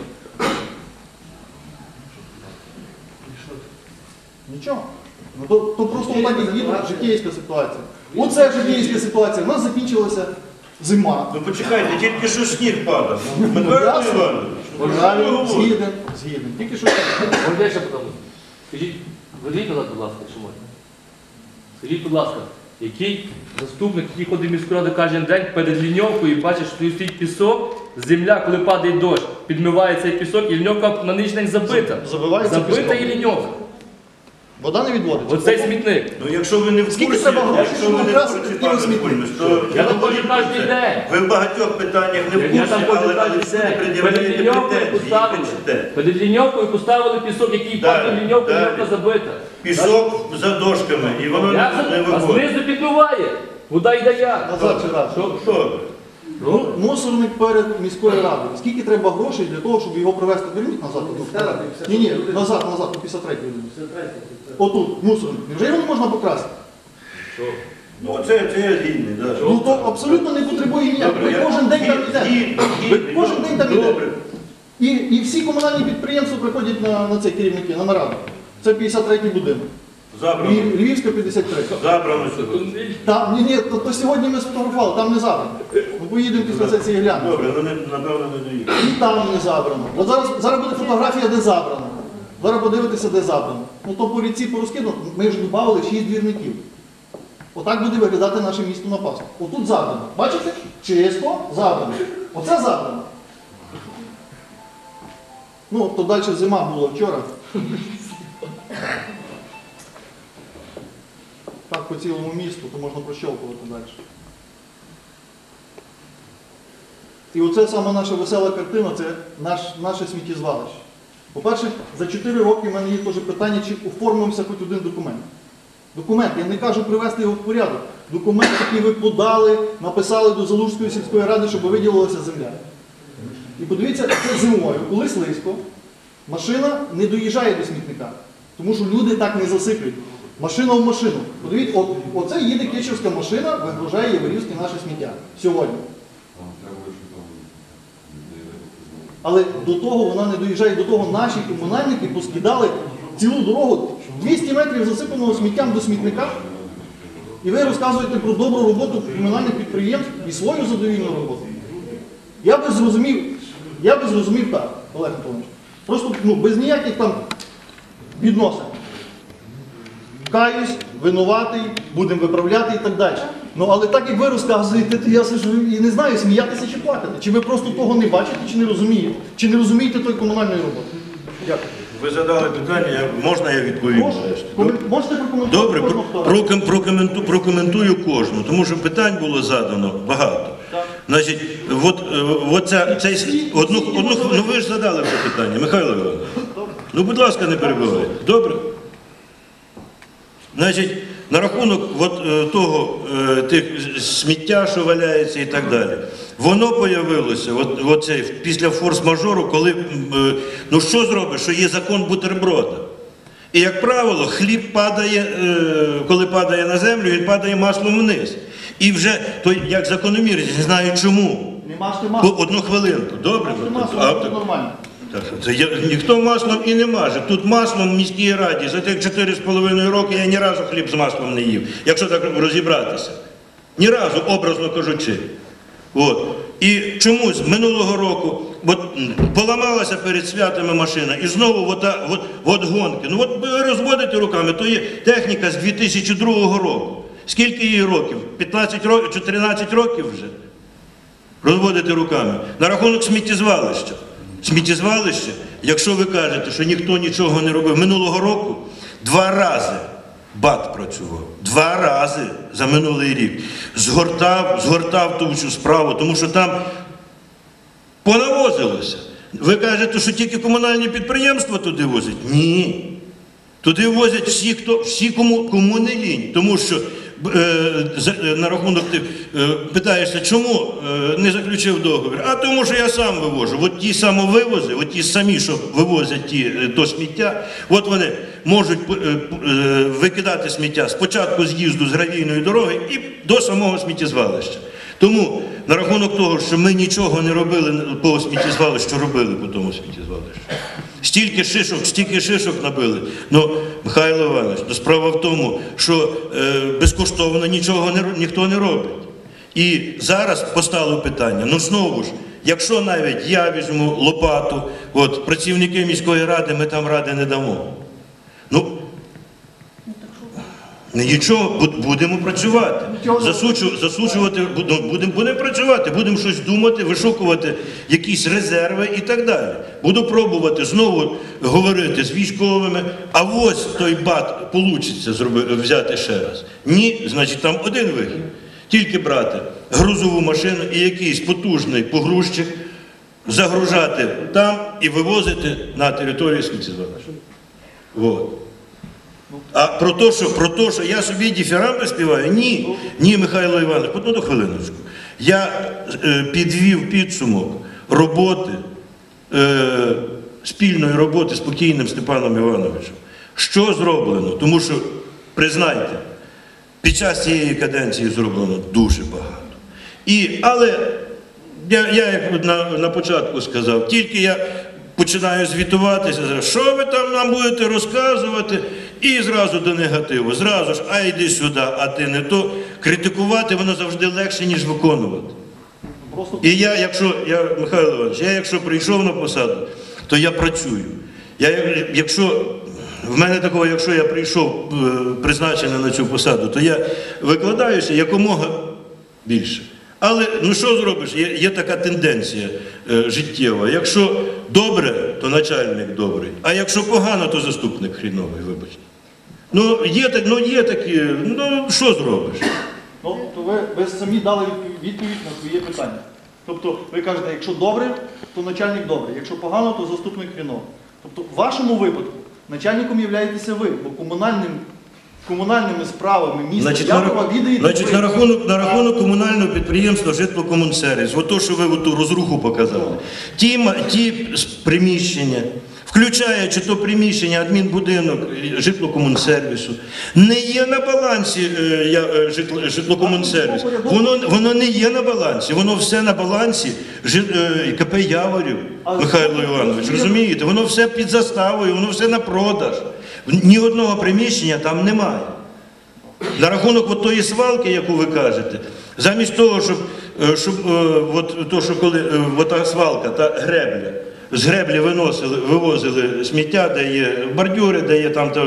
Нічого. Ну, то просто отак і їде житейська ситуація. Оце житейська ситуація. У нас закінчилася зима. Ну почекайте, тільки що сніг падав. Ясно. Правильно, згіден. Тільки що. Можна ще питання? Скажіть, ведіть назад, будь ласка, якщо можна. Скажіть, будь ласка, який заступник, який ходить в міську раду кожен день перед ліньовкою і бачить, що тут стоїть пісок, земля, коли падає дощ, підмиває цей пісок, і ліньовка на нинішній день забита. Забивається Забита піском. і ліньовка. Вода не відводиться. Оцей смітник. Ну якщо ви не в Скільки курсі, треба грошей, якщо щоб ви не в окрасити курсі, такий пане смітник? Кульмич, то Я там ходжу кожен день. ви в багатьох питаннях не в Я курсі, там ходжу але кожен всі день. Перед пред'являєте ліньовкою претензії, поставили. кричите. Перед ліньовкою поставили пісок, який падає в ліньовку, далі. ліньовка забита. Пісок за дошками, і воно Як не це? А виходить. знизу підмиває. Вода йде як? Назад чи раз. Що? Добре. Мусорник перед міською радою. Скільки треба грошей для того, щоб його привезти? Верніть назад. Ні, назад, по 53-й. Отут, мусорник. Невже його не можна покрасти? Ну, це я згідний, так. Ну то абсолютно не потребує ніяк. Ви кожен день там йдете. Ви кожен день там йдете. І всі комунальні підприємства приходять на це керівники, на нараду. Це 53-й будинок. Забрано. Львівська 53. Забрано. Там, ні, то сьогодні ми сфотографували, там не забрано. Ми поїдемо після сесії глянемо. Добре, вони, напевно, не доїхали. І там не забрано. От зараз буде фотографія, де забрано. Зараз подивитися, де забрано. Ну то по ріці порозкидано, ми вже додали 6 двірників. Отак буде виглядати наше місто на Пасху. Отут забрано. Бачите? Чисто забрано. Оце забрано. Ну, то далі зима була вчора. Так по цілому місту, то можна прощовкувати далі. І оце саме наша весела картина, це наше сміттєзвалище. По-перше, за 4 роки в мене є теж питання, чи оформився хоч один документ. Документ, я не кажу привести його в порядок. Документ, який ви подали, написали до Залужської сільської ради, щоб виділилася земля. І подивіться, це зимою, коли слизько, машина не доїжджає до смітника. Тому що люди так не засиплють. Машина в машину. Подивіться, оце їде кичівська машина, вигружає Яворівське наше сміття. Сьогодні. Але до того вона не доїжджає, до того наші комунальники поскидали цілу дорогу, 200 метрів засипаного сміттям до смітника. І ви розказуєте про добру роботу комунальних підприємств і свою задовільну роботу. Я би зрозумів так, Олег Антонович. Просто без ніяких там відносин. Каюсь, винуватий, будемо виправляти і так далі. Але так як ви розказуєте, то я сижу і не знаю, сміятися чи плакати. Чи ви просто того не бачите, чи не розумієте? Чи не розумієте тої комунальної роботи? Дякую. Ви задали питання, можна я відповім? Можете прокоментувати? Добре, прокоментую кожну, тому що питань було задано багато. Значить, ну ви ж задали це питання, Михайло Іванович. Ну, будь ласка, не перебивайте. Добре? Значить, на рахунок того, тих сміття, що валяється і так далі. Воно появилося після форс-мажору, коли, ну що зробиш, що є закон бутерброда. І, як правило, хліб падає, коли падає на землю, він падає маслом вниз. І вже, як закономірність, не знаю чому. Не мажте маслом. Одну хвилинку, добре? Це нормально. Ніхто маслом і не маже. Тут маслом в міській раді за тих 4,5 роки я ні разу хліб з маслом не їв, якщо так розібратися. Ні разу, образно кажучи. І чомусь минулого року поламалася перед святами машина і знову гонки. Ну ви розводите руками, то є техніка з 2002 року. Скільки їй років? 15 років, 14 років вже? Розводите руками. На рахунок сміттєзвалища. Сміттєзвалище, якщо ви кажете, що ніхто нічого не робив, минулого року 2 рази БАТ працював. 2 рази за минулий рік. Згортав ту всю справу, тому що там понавозилося. Ви кажете, що тільки комунальні підприємства туди возять? Ні. Туди возять всі, кому не лінь. Тому що на рахунок ти питаєшся, чому не заключив договір? А тому, що я сам вивожу. От ті самовивози, от ті самі, що вивозять то сміття, от вони можуть викидати сміття спочатку з'їзду з гравійної дороги і до самого сміттєзвалища. Тому на рахунок того, що ми нічого не робили по сміттєзвалищу, робили по тому сміттєзвалищу. Стільки шишок набили. Ну, Михайло Іванович, справа в тому, що безкоштовно ніхто не робить. І зараз постало питання, ну знову ж, якщо навіть я візьму лопату, працівники міської ради, ми там ради не дамо. Ну, нічого, будемо працювати. Засучувати, будемо працювати, будемо щось думати, вишукувати якісь резерви і так далі. Буду пробувати знову говорити з військовими, а ось той БАТ вийде взяти ще раз. Ні, значить там один вихід. Тільки брати грузову машину і якийсь потужний погрузчик, загружати там і вивозити на територію сміттєзвалища. А про те, що я собі дифірамби співаю? Ні, Михайло Іванович, одну хвилиночку. Я підвів підсумок роботи, спільної роботи з покійним Степаном Івановичем. Що зроблено? Тому що, признайте, під час цієї каденції зроблено дуже багато. Але я як на початку сказав, тільки я починаю звітуватися, що ви там нам будете розказувати, і зразу до негативу, зразу ж, а йди сюди, а ти не то. Критикувати воно завжди легше, ніж виконувати. І Михайло Іванович, якщо прийшов на посаду, то я працюю. Якщо я прийшов призначений на цю посаду, то я викладаюся якомога більше. Але, що зробиш, є така тенденція життєва. Якщо добре, то начальник добрий, а якщо погано, то заступник хріновий, вибачте. Є такі, що зробиш? То ви самі дали відповідь на своє питання. Тобто ви кажете, якщо добре, то начальник добрий, якщо погано, то заступник хріновий. Тобто в вашому випадку начальником являєтеся ви, бо комунальними справами міста Яворова відаєте. На рахунок комунального підприємства «Житлокомунсервіс», ото, що ви ту розруху показали, ті приміщення, включаючи то приміщення, адмінбудинок Житлокомунсервісу, не є на балансі Житлокомунсервісу. Воно не є на балансі, воно все на балансі КП Яворів, Михайло Іванович, розумієте? Воно все під заставою, воно все на продаж. Ні одного приміщення там немає. На рахунок тої свалки, яку ви кажете, замість того, щоб та свалка, та гребля, з греблі вивозили сміття, де є бордюри, де є там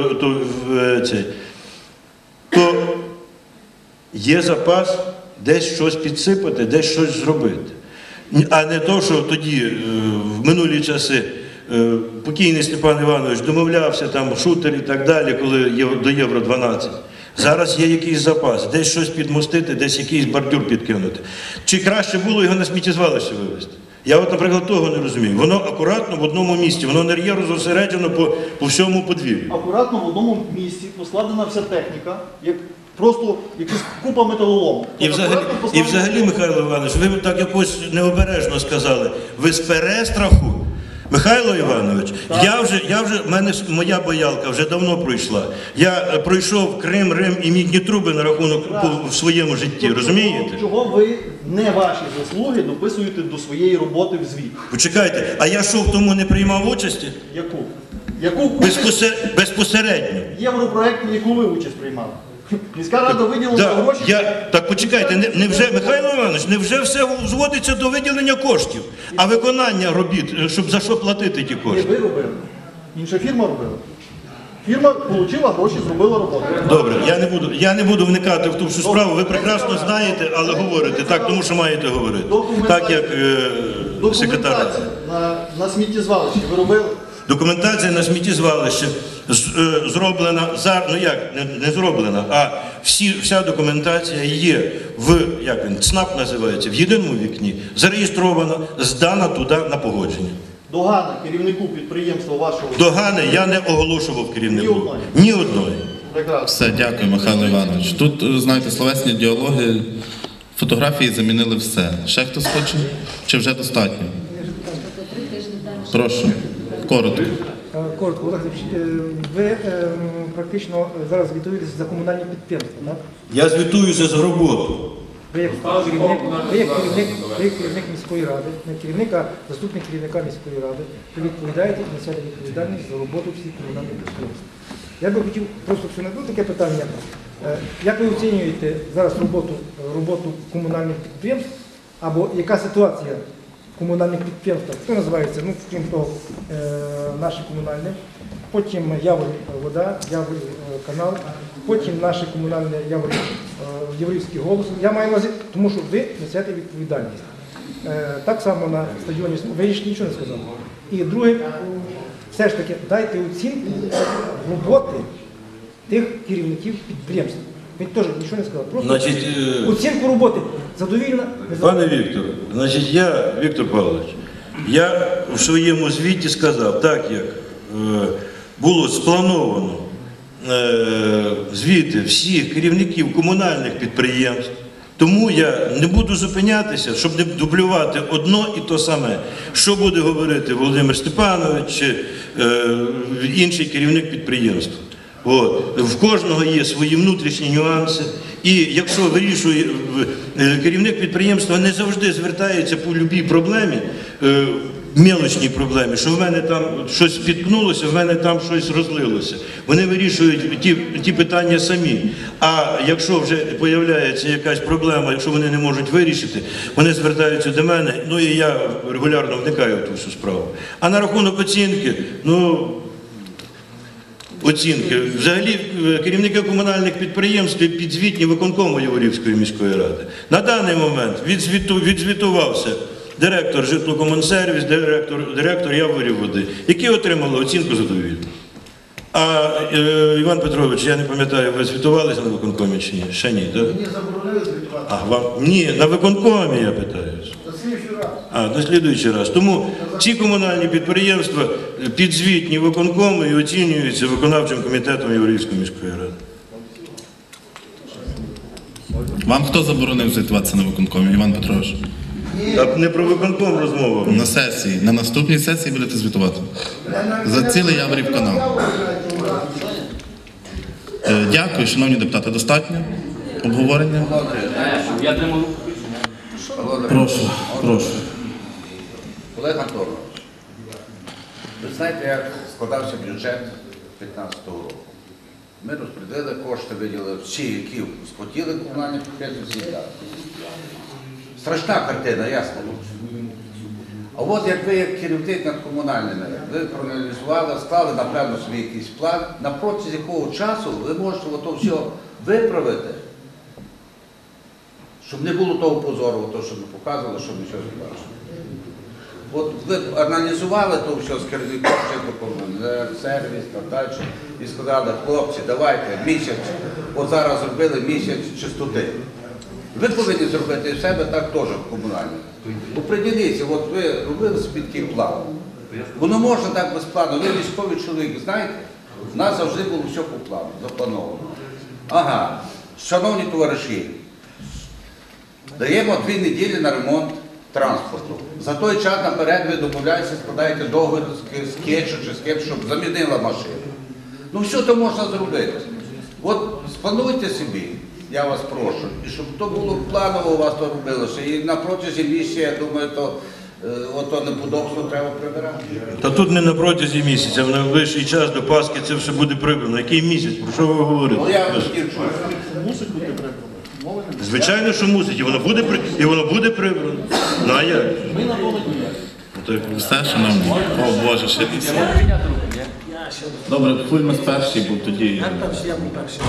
то є запас десь щось підсипати, десь щось зробити. А не то, що тоді, в минулі часи, покійний Степан Іванович домовлявся, там шутер і так далі, коли до Євро-12. Зараз є якийсь запас, десь щось підмостити, десь якийсь бордюр підкинути. Чи краще було його на сміттєзвалище вивезти? Я наприклад, того не розумію. Воно акуратно в одному місці, воно не є розосереджено по всьому подвір'ю. Акуратно в одному місці поскладена вся техніка, як просто якась купа металолому. І взагалі, Михайло Іванович, ви так якось необережно сказали, ви з перестраху, Михайло Іванович, моя боялка вже давно пройшла. Я пройшов Крим, Рим і мідні труби на рахунок в своєму житті, розумієте? Чого ви не ваші заслуги дописуєте до своєї роботи в звіт? Почекайте, а я що в тому не приймав участі? Яку? Безпосередньо. Європроєкт, яку ви участь приймали? Міська рада виділила гроші? Так почекайте, Михайло Іванович, невже все зводиться до виділення коштів, а виконання робіт, щоб за що платити ті кошти? Не ви робили, інша фірма робила. Фірма отримала гроші, зробила роботу. Добре, я не буду вникати в ту всю справу, ви прекрасно знаєте, але говорите так, тому що маєте говорити. Так, як секретар. Документація на сміттєзвалищі ви робили? Документація на сміттєзвалище зроблена, не зроблена, а вся документація є ЦНАП називається, в єдиному вікні, зареєстрована, здана туди на погодження. Догана керівнику підприємства вашого? Догани я не оголошував керівнику. Ні одної. Прекрасно. Все, дякую, Михайло Іванович. Тут, знаєте, словесні діалоги, фотографії замінили все. Ще хтось хоче? Чи вже достатньо? Прошу, коротко. Коротко, Олег Олексійович, ви практично зараз звітуєтесь за комунальні підприємства, так? Я звітуюся за роботу. Ви як керівник міської ради, не керівник, а заступник керівника міської ради, ви відповідаєте і несете відповідальність за роботу всіх комунальних підприємств. Я би хотів просто таке питання. Як ви оцінюєте зараз роботу комунальних підприємств, або яка ситуація в комунальних підприємствах? Це називається, крім того, наші комунальні, потім Яворів-Вода, Яворів-Канал, потім наше комунальне Яворівський голос. Я маю на увазі, тому що ви несете відповідальність. Так само на стадіоні, ви ж нічого не сказали. І друге, все ж таки, дайте оцінку роботи тих керівників підприємств. Він теж нічого не сказав. Просто оцінку роботи. Задовільна? Пане Віктор, Віктор Павлович, я в своєму звіті сказав, так як було сплановано звіти всіх керівників комунальних підприємств, Тому я не буду зупинятися, щоб не дублювати одно і то саме. Що буде говорити Володимир Степанович чи інший керівник підприємства. От. В кожного є свої внутрішні нюанси. І якщо вирішує керівник підприємства, не завжди звертається по любій проблемі, мелочній проблемі, що в мене там щось спіткнулося, в мене там щось розлилося. Вони вирішують ті питання самі. А якщо вже з'являється якась проблема, якщо вони не можуть вирішити, вони звертаються до мене, ну і я регулярно вникаю в ту всю справу. А на рахунок оцінки, взагалі керівники комунальних підприємств підзвітні виконкому Яворівської міської ради. На даний момент відзвітувався директор житлокомунсервіс, директор Яворівводи, які отримали оцінку задовільну. А Іван Петрович, я не пам'ятаю, ви звітувалися на виконкомі чи ні? Ще ні, так? Мені заборонили звітувати. Ні, на виконкомі я питаюся. На слідчий раз. На слідуючий раз. Тому ці комунальні підприємства підзвітні виконкому і оцінюються виконавчим комітетом Яворівської міської ради. Вам хто заборонив звітуватися на виконкомі, Іван Петрович? Так не про виконком розмова. На сесії. На наступній сесії будете звітувати. За цілий Яворів канал. Дякую, шановні депутати. Достатньо обговорення? Я думаю, Прошу. Олег Антонович, ви знаєте, як складався бюджет 2015 року? Ми розподілили кошти, виділили всі, які схотіли комунальні підприємства, всі дали. Страшна картина, ясно. А от як ви, як керівник над комунальними, ви проаналізували, склали, напевно, собі якийсь план, на протязі якого часу ви можете ото все виправити, щоб не було того позору, то, що ми показували, щоб нічого не бачили. От ви аналізували то все з керівником сервіс, так далі, і сказали, хлопці, давайте місяць, от зараз зробили місяць чистоти. Ви повинні зробити в себе так теж комунально. Оприділіться, от ви робили собі такий план. Воно можна так без плану. Ви військовий чоловік, знаєте, в нас завжди було все по плану, заплановано. Ага, шановні товариші, даємо 2 неділі на ремонт транспорту. За той час наперед ви домовляєтеся, складаєте договір з Кетчу чи з ким, щоб замінила машину. Ну все то можна зробити. От сплануйте собі, я вас прошу, і щоб то було планово у вас то робилося. І на протязі місяця, я думаю, то ото неподобство треба прибирати. Та тут не на протязі місяця, в найближчий час до Пасхи це все буде прибрано. Який місяць? Про що ви говорите? Ну я хотів чути. Мусить бути прибрано. Звичайно, що мусить, і воно буде прибрано. Ну а як? Ми на поле діяти. Все, шановні. О, Боже, ще після. я можу підняти руку, ні? Добре, Фульмас перший був тоді. Я був перший.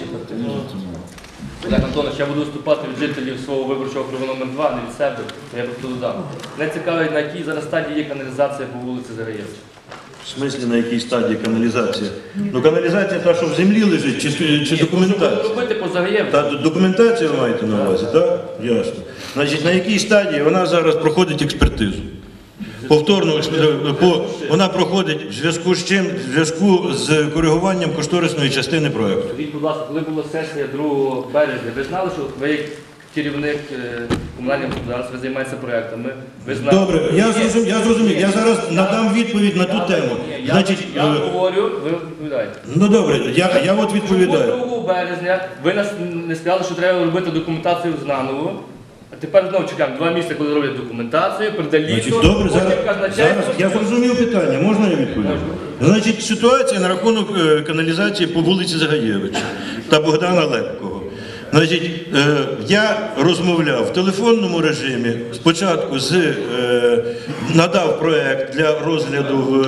Олег Антонович, я буду виступати від жителів свого виборчого округу номер 2, не від себе, я просто додам. Мене цікавить, на якій зараз стадії є каналізація по вулиці Загаєвича. В смислі, на якій стадії каналізація? Ну каналізація та, що в землі лежить, чи документація? Робити по Загаєвичу. Та документація ви маєте на увазі, так? Ясно. Значить, на якій стадії вона зараз проходить експертизу? Повторно, вона проходить в зв'язку з чим? В зв'язку з коригуванням кошторисної частини проєкту. Скажіть, будь ласка, коли була сесія 2 березня, ви знали, що ви як керівник комунального господарства, ви займаєтеся проєктами? Ви знали? Добре, я зрозумів. Я зараз надам відповідь на ту тему. Значить, Я говорю, ви відповідаєте. ну добре, я от відповідаю. 2 березня ви нас не сказали, що треба робити документацію знаново. А тепер знову чекаємо 2 місяці, коли роблять документацію, придаліто. Значить, добре, зараз я зрозумів питання, можна я відповім? Значить, ситуація на рахунок каналізації по вулиці Загаєвича та Богдана Лепкого. Значить, я розмовляв в телефонному режимі, спочатку надав проєкт для розгляду в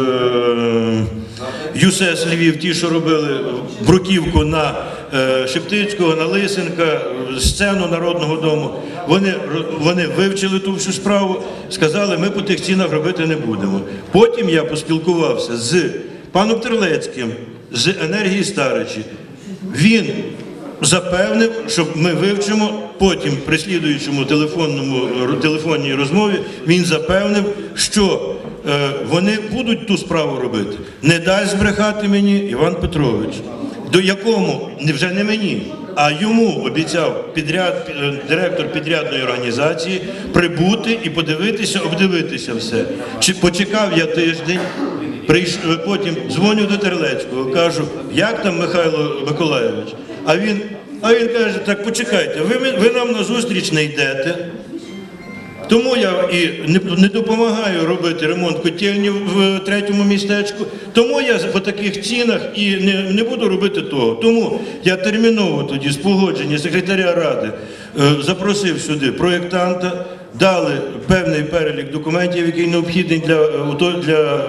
ЮСЕС Львів, ті, що робили бруківку на Шептицького, на Лисенка, сцену Народного дому. Вони вивчили ту всю справу, сказали, ми по тих цінах робити не будемо. Потім я поспілкувався з паном Терлецьким, з енергії Старичі. Він запевнив, що ми вивчимо, потім при слідуючому телефонній розмові він запевнив, що вони будуть ту справу робити. Не дасть збрехати мені Іван Петрович. До якому, вже не мені, а йому обіцяв директор підрядної організації прибути і подивитися, обдивитися все. Почекав я тиждень, потім дзвоню до Терлецького, кажу, як там Михайло Миколайович? А він каже, так почекайте, ви нам на зустріч не йдете. Тому я і не допомагаю робити ремонт котельні в 3-му містечку, тому я по таких цінах і не буду робити того. Тому я терміново тоді з погодження секретаря ради запросив сюди проєктанта, дали певний перелік документів, який необхідний для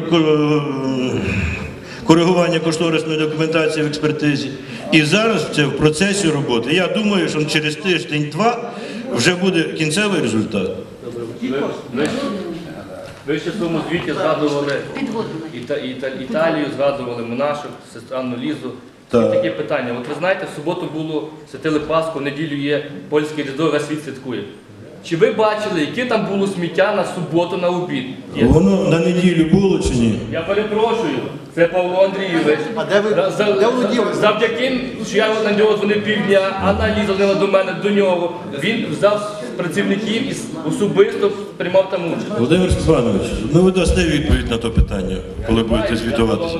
коригування кошторисної документації в експертизі. І зараз це в процесі роботи. Я думаю, що через тиждень-два вже буде кінцевий результат. Ви ще в своєму звіті згадували Італію, згадували монашок, сестрану Лізу. Так. Таке питання. От ви знаєте, в суботу було святили Пасху, в неділю є польське Різдво, весь світ святкує. Чи ви бачили, яке там було сміття на суботу на обід? Воно на неділю було чи ні? Я перепрошую, це Павло Андрійович. А де ви ділися? Завдяки, що я на нього дзвонив півдня, Анна Ліза дзвонила до мене, до нього. Він взяв працівників і особисто приймав там участь. Володимир Степанович, ви дасте відповідь на то питання, коли будете звітуватися.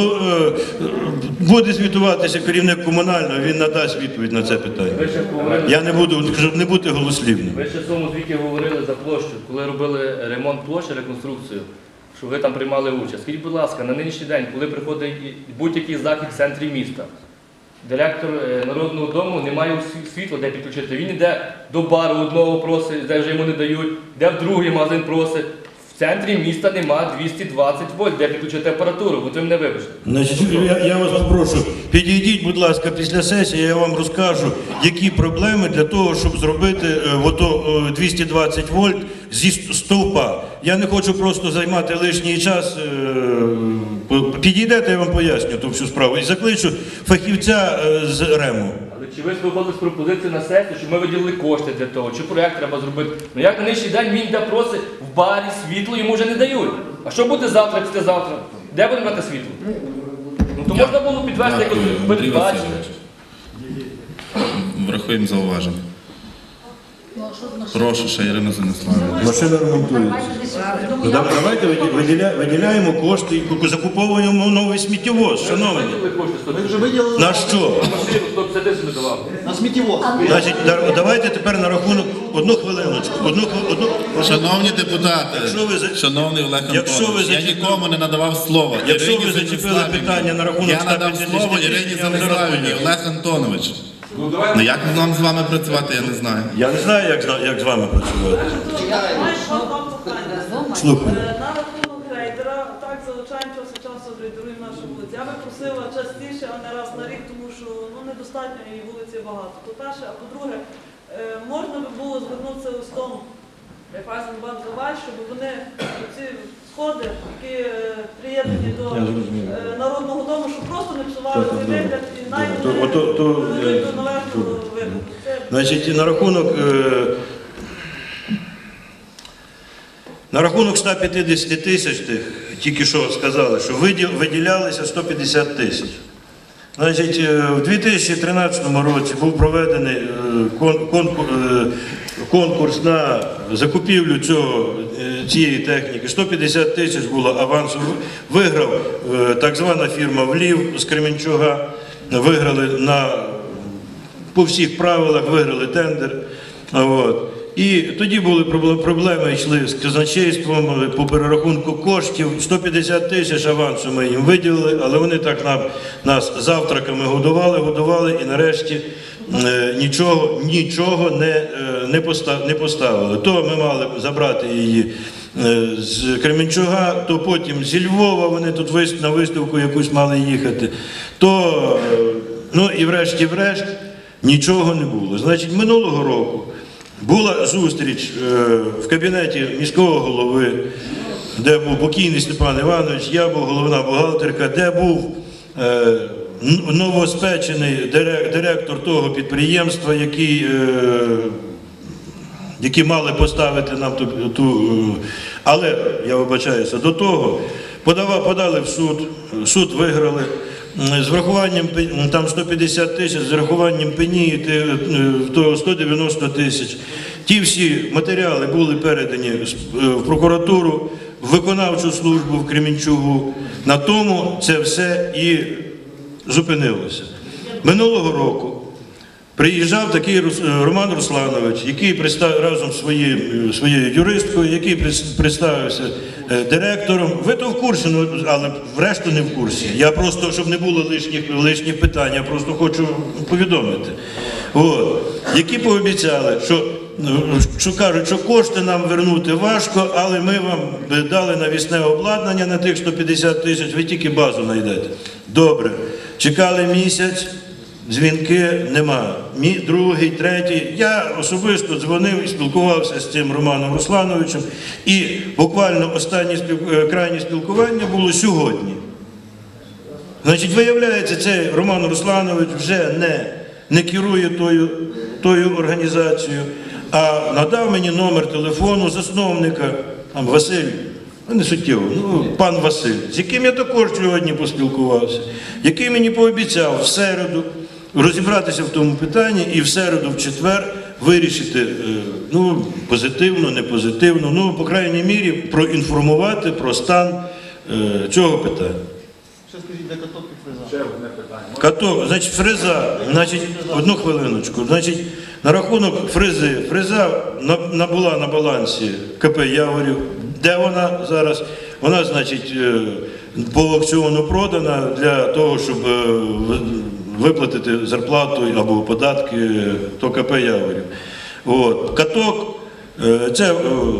Буде звітуватися керівник комунального, він надасть відповідь на це питання. Я не буду, щоб не бути голослівним. Ви ще в своєму звіті говорили за площу, коли робили ремонт площі, реконструкцію, що ви там приймали участь. Скажіть, будь ласка, на нинішній день, коли приходить будь-який захід в центрі міста, директор Народного дому не має світла, де підключити. Він йде до бару одного просить, де вже йому не дають, де в другий магазин просить. В центрі міста нема 220 вольт, де підключити апаратуру, от ви мене вибачте. Значить, я вас попрошу, підійдіть, будь ласка, після сесії, я вам розкажу, які проблеми для того, щоб зробити 220 вольт зі стовпа. Я не хочу просто займати лишній час. Підійдете, я вам поясню ту всю справу. І закличу фахівця з РЕМу. Але чи ви спробували з пропозицією на сесію, щоб ми виділили кошти для того, чи проєкт треба зробити? Ну як на нинішній день він йде просить в барі світло, йому вже не дають. А що буде завтра, післязавтра? Де будемо брати світло? Ну то можна було підвести якось передбачення. Врахуємо зауваження. Прошу, ще Ірина Занеславівна. Машина ремонтується. Давайте виділяємо кошти і закуповуємо новий сміттєвоз, шановні. Ви вже виділили На що? Машину 150 тисяч ми давали. на сміттєвоз. Значить, давайте тепер на рахунок, одну хвилиночку. Шановні депутати, Якщо ви шановний Олег якщо ви Антонович, я зачепили- нікому не надавав слова. Якщо Ірині ви зачепили Занеславівні. питання на рахунок Я надав 150 слово тисяч, Ірині я вам зараз Занеславівні. поясню. Олег Антонович. Ну як нам з вами працювати, я не знаю. Я не знаю, як з вами працювати. Слухай. Слухаю. На рахунок грейдера, так, залучаємо час від часу грейдеруємо нашу вулицю. Я би просила частіше, а не раз на рік, тому що недостатньо і вулиці багато. По-перше, а по-друге, можна би було звернутися листом Райфайзенбанк до вас, щоб вони ці сходи, які приєднані до Народного дому, щоб просто не псували цей вигляд і навіть не привели до належного вигляду. Значить, на рахунок 150 тисяч, тільки що сказали, що виділялися 150 тисяч. Значить, в 2013 році був проведений конкурс на закупівлю цієї техніки. 150 тисяч було авансу. Виграв так звана фірма «Влів» з Кременчуга. Виграли по всіх правилах, виграли тендер. І тоді були проблеми, йшли з казначейством по перерахунку коштів. 150 тисяч авансу ми їм виділили, але вони так нас завтраками годували і нарешті нічого не поставили. То ми мали забрати її з Кременчуга, то потім зі Львова вони тут на виставку якусь мали їхати. І врешті-решт нічого не було. Значить, минулого року була зустріч в кабінеті міського голови, де був покійний Степан Іванович, я був головна бухгалтерка, де був новоспечений директор того підприємства, які мали поставити нам але, я вибачаюся, до того подали в суд виграли, з врахуванням там 150 тисяч, з врахуванням пені, то 190 тисяч. Ті всі матеріали були передані в прокуратуру, в виконавчу службу в Кременчугу. На тому це все і зупинилося. Минулого року приїжджав такий Роман Русланович, який разом зі своєю юристкою, який представився директором. Ви то в курсі, але врешту не в курсі. Я просто, щоб не було лишніх питань, я просто хочу повідомити. Які пообіцяли, що кажуть, що кошти нам вернути важко, але ми вам дали навісне обладнання на тих 150 тисяч, ви тільки базу знайдете. Добре. Чекали місяць. Дзвінки нема. Другий, третій. Я особисто дзвонив і спілкувався з цим Романом Руслановичем. І буквально крайнє спілкування було сьогодні. Значить, виявляється, цей Роман Русланович вже не керує тою організацією, а надав мені номер телефону засновника, там Василь, не суттєво, пан Василь, з яким я також сьогодні поспілкувався, який мені пообіцяв в середу розібратися в тому питанні і в середу, в четвер вирішити, позитивно, не позитивно, по крайній мірі проінформувати про стан цього питання. Ще скажіть, де каток і фреза? Ще одне питання. Каток, значить, фреза, одну хвилиночку, на рахунок фрези, фреза була на балансі КП Яворів. Де вона зараз? Вона, значить, по аукціону продана для того, щоб виплатити зарплату або податки до КП Яворів. Каток, це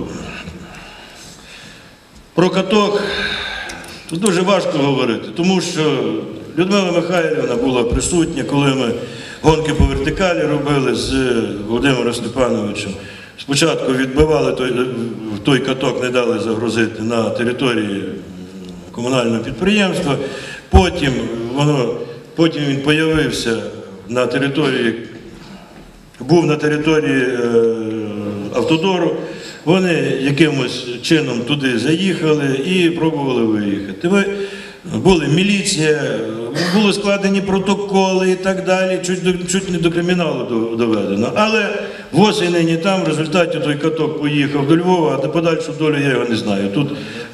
про каток дуже важко говорити, тому що Людмила Михайлівна була присутня, коли ми гонки по вертикалі робили з Володимиром Степановичем. Спочатку відбивали той каток, не дали загрузити на території комунального підприємства, потім він з'явився на території, був на території автодору, вони якимось чином туди заїхали і пробували виїхати. Була міліція, були складені протоколи і так далі, чуть не до криміналу доведено. Але ВОЗ і нині там, в результаті той каток поїхав до Львова, а подальшу долю я його не знаю. Тут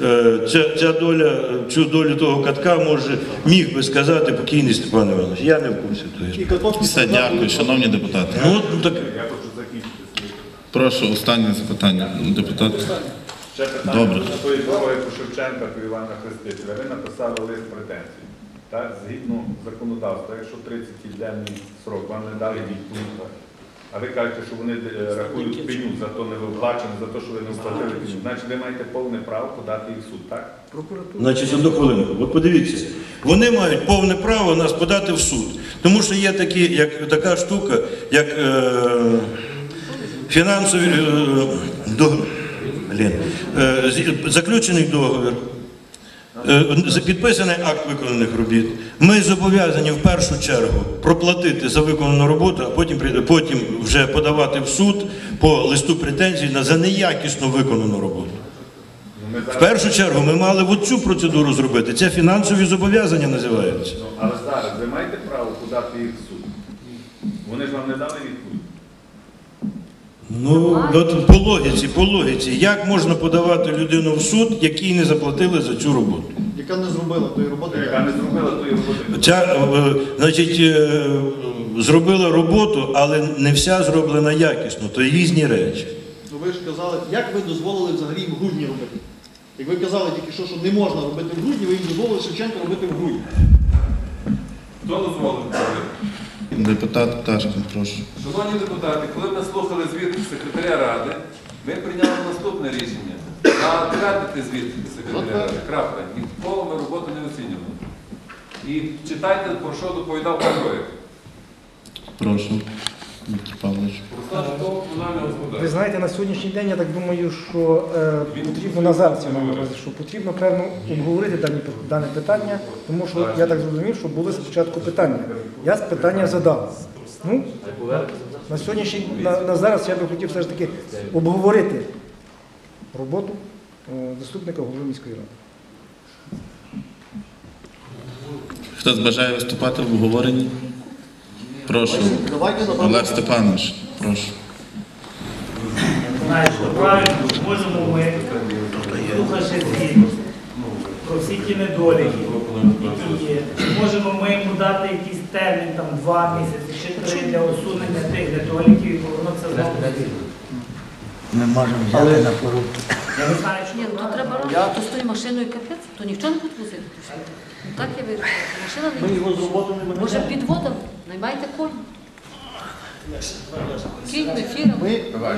цю долю того катка міг би сказати покійний Степан Іванович. Я не в курсі. Все, дякую, шановні депутати. Я хочу закінчити. Прошу, останнє запитання, депутат. Ще питання на тої дороги по Шевченка, по Івана Хрестителя. Ви написали лист претензій. Згідно законодавства, якщо 30-денний срок вам не дали відповідь, а ви кажете, що вони рахують пеню за то не виплачено, за те, що ви не сплатили пеню, значить ви маєте повне право подати їх в суд, так? Значить, одну хвилинку. От подивіться, вони мають повне право нас подати в суд. Тому що є така штука, як фінансові заключений договір, підписаний акт виконаних робіт. Ми зобов'язані в першу чергу проплатити за виконану роботу, а потім вже подавати в суд по листу претензій за неякісно виконану роботу. В першу чергу ми мали оцю процедуру зробити. Це фінансові зобов'язання називаються. Але зараз ви маєте право подати їх в суд? Вони ж вам не дали відповідь. По логіці, як можна подавати людину в суд, якій не заплатили за цю роботу? Яка не зробила тої роботи? Яка не зробила тої роботи? Значить, зробила роботу, але не вся зроблена якісно, то різні речі. Ви ж казали, як ви дозволили взагалі в грудні робити? Як ви казали тільки що не можна робити в грудні, ви їм дозволили Шевченка робити в грудні. Хто дозволив це робити? Депутат Пташкін, прошу. Шановні депутати, коли ми слухали звіт секретаря Ради, ми прийняли наступне рішення. Затвердити звіт секретаря Ради. Крапка. Ніколи ми роботу не оцінювали. І читайте, про що доповідав пан Роєк. Прошу, Віктор Павлович. Ви знаєте, на сьогоднішній день, я так думаю, що потрібно на зараз, що потрібно, певно, обговорити дане питання, тому що я так зрозумів, що були спочатку питання. Я питання задав. На сьогоднішній, на зараз я би хотів все ж таки обговорити роботу заступника голови міської ради. Хтось бажає виступати в обговоренні? Прошу. Давайте на Олег Степанович, прошу. Знаєш, що правильно, можемо ми, слухавши звіт про всі ті недоліки, які є, можемо ми йому дати якийсь термін, там 2 місяці чи 3 для усунення тих недоліків і повернутися знову до звіту. Ми можемо взяти на порубку. Я не знаю, що Ні, ну то треба робити, то з тою машиною капець, то ніхто не буде возити ту світу. Ну так я вирішила, машина Ми не його з їздить. роботи не Може виганяємо. підводом, наймайте конь. Кінь, фірм. Ми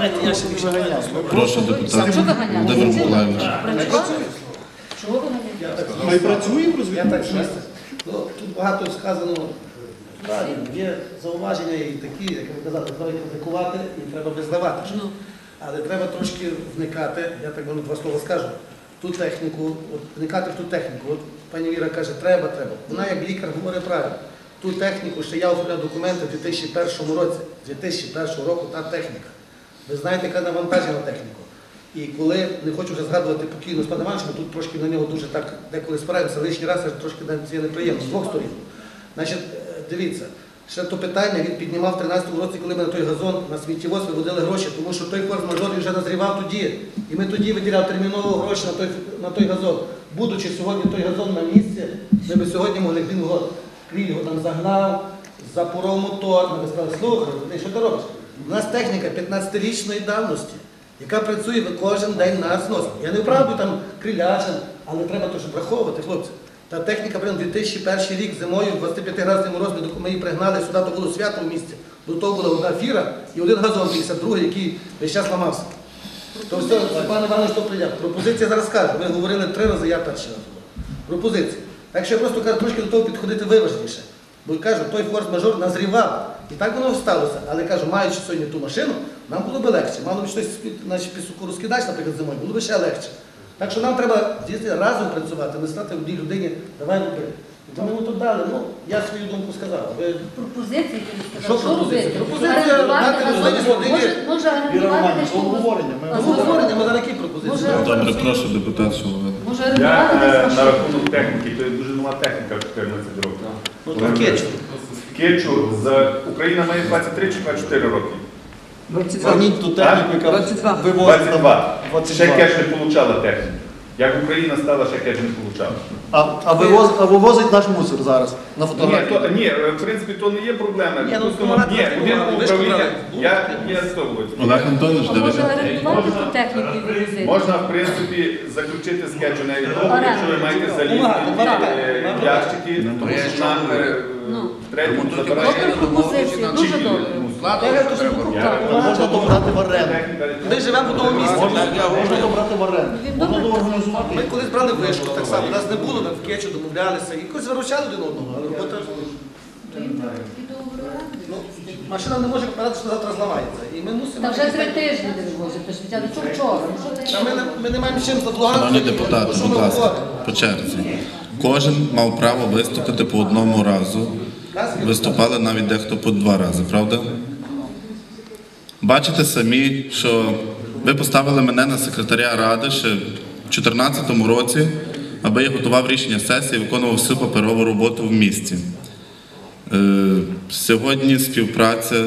не виганяємо. Прошу, депутат А чого виганяти? Володимир Миколайович. Працювати? Чого виганяти? Ми працюємо, Я так швидко. Ну, тут багато сказано правильно. Є зауваження і такі, як ви казали, треба критикувати і треба визнавати. Ну. Але треба трошки вникати, я так воно 2 слова скажу, ту техніку, вникати в ту техніку. От пані Віра каже, треба. Вона як лікар говорить правильно. Ту техніку, ще я оформляв документи в 2001 році. З 2001 року та техніка. Ви знаєте, яка навантажена техніка. І коли, не хочу вже згадувати покійно з паном Івановичем, тут трошки на нього дуже так деколи спираємося, лишній раз аж трошки навіть є неприємно, з 2 сторін. Значить, дивіться, ще то питання він піднімав в 13-му році, коли ми на той газон, на сміттєвоз виводили гроші, тому що той форс-мажор він вже назрівав тоді. І ми тоді виділяли терміново гроші на той газон. Будучи сьогодні той газон на місці, ми б сьогодні могли, він кріль його там загнав, запоров мотор, ми б сказали, слухай, ти що ти робиш? У нас техніка 15-річної давності, яка працює кожен день на зносить. Я не вправду там крилячим, але треба теж враховувати, хлопці. Та техніка, прямо 2001 рік зимою, в 25-градусному розмірі, ми її пригнали сюди, то було свято в місті. До того була одна фіра і один газон 52, який весь час ламався. То все, пане Іванович, то прийняв. Пропозиція зараз скажу. Ми говорили 3 рази, я перший раз. Пропозиція. Так що я просто кажу, трошки до того підходити виважніше. Бо кажу, той форс-мажор назрівав. І так воно сталося. Але кажу, маючи сьогодні ту машину, нам було б легше. Мало б щось наші піску розкидач, наприклад, зимою, було б ще легше. Так що нам треба дійсно разом працювати, не стати одній людині, давай роби. І ми йому тут дали, ну, я свою думку сказав. Пропозиції, Що пропозиція? Пропозиція дати можливість людині. Може орендувати десь обговорення. Обговорення, ми зараз які пропозиції? Добре, прошу, депутат Шоловин. Може Я орендувати десь на машину. рахунок техніки, то є дуже нова техніка в 14 років. Ну, то кетчуп. Кетчу, Україна має 23 чи 24 роки? Зверніть ту техніку, яка 22. вивозить там 22. Ще кеш не получала техніку. Як Україна стала, ще кеш не получала. А вивозить наш мусор зараз на Ні, фотографії. ні, в принципі, то не є проблема. Ні, ну, Допустимо, багато ні, такого, будинку ви ж управління, казали, я з тобою. Олег Антонович, А може дивіться. орендувати ту техніку і вивозити? Можна, в принципі, заключити скетч на договір, якщо ви маєте залізні ящики, тому що нам в третьому забирають. Добра пропозиція, дуже добре. Можна добрати в оренду. Ми живемо в одному місці. Можна добрати в оренду. Можна доорганізувати. Ми колись брали вишку, так само, нас не було, ми в кетчу домовлялися, і якось виручали один одного, але робота... Ну, машина не може казати, що завтра зламається. І ми мусимо... Та вже 3 тижні не вивозять, сміття, ну що вчора? Та ми не маємо чим заблогати. Шановні депутати, будь ласка, по черзі. Кожен мав право виступити по одному разу. Виступали навіть дехто по 2 рази, правда? Бачите самі, що ви поставили мене на секретаря Ради ще в 2014 році, аби я готував рішення сесії і виконував всю паперову роботу в місті. Сьогодні співпраця,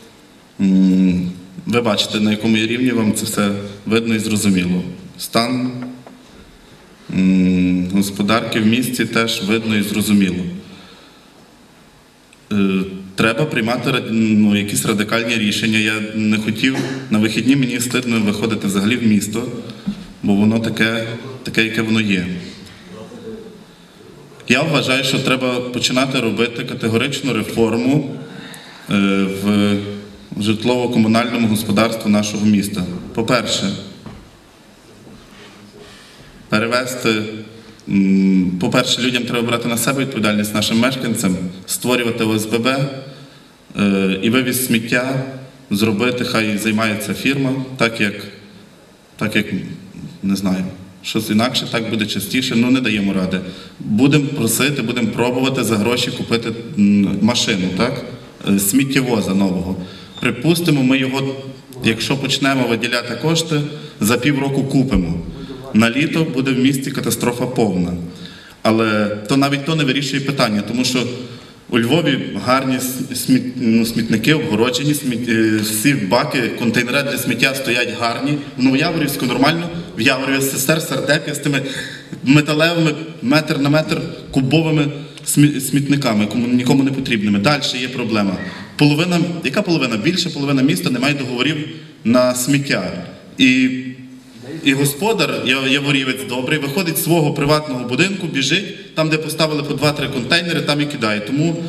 ви бачите, на якому рівні вам це все видно і зрозуміло. Стан господарки в місті теж видно і зрозуміло. Треба приймати якісь радикальні рішення. Я не хотів, на вихідні мені стидно виходити взагалі в місто, бо воно таке, яке воно є. Я вважаю, що треба починати робити категоричну реформу в житлово-комунальному господарстві нашого міста. По-перше, людям треба брати на себе відповідальність, нашим мешканцям, створювати ОСББ і вивіз сміття зробити, хай займається фірма, так як, не знаю, щось інакше, так буде частіше, не даємо ради. Будемо просити, будемо пробувати за гроші купити машину, так? Сміттєвоза нового. Припустимо, ми його, якщо почнемо виділяти кошти, за півроку купимо. На літо буде в місті катастрофа повна. Але то навіть то не вирішує питання, тому що у Львові гарні смітники, обгороджені, всі баки, контейнери для сміття стоять гарні. В Новояворівську нормально, в Яворіві СССР, Сардепі з тими металевими метр на метр кубовими смітниками, нікому не потрібними. Далі є проблема. Яка половина? Більше половина міста не має договорів на сміття. І господар, яворівець добрий, виходить з свого приватного будинку, біжить, там, де поставили по 2-3 контейнери, там і кидає.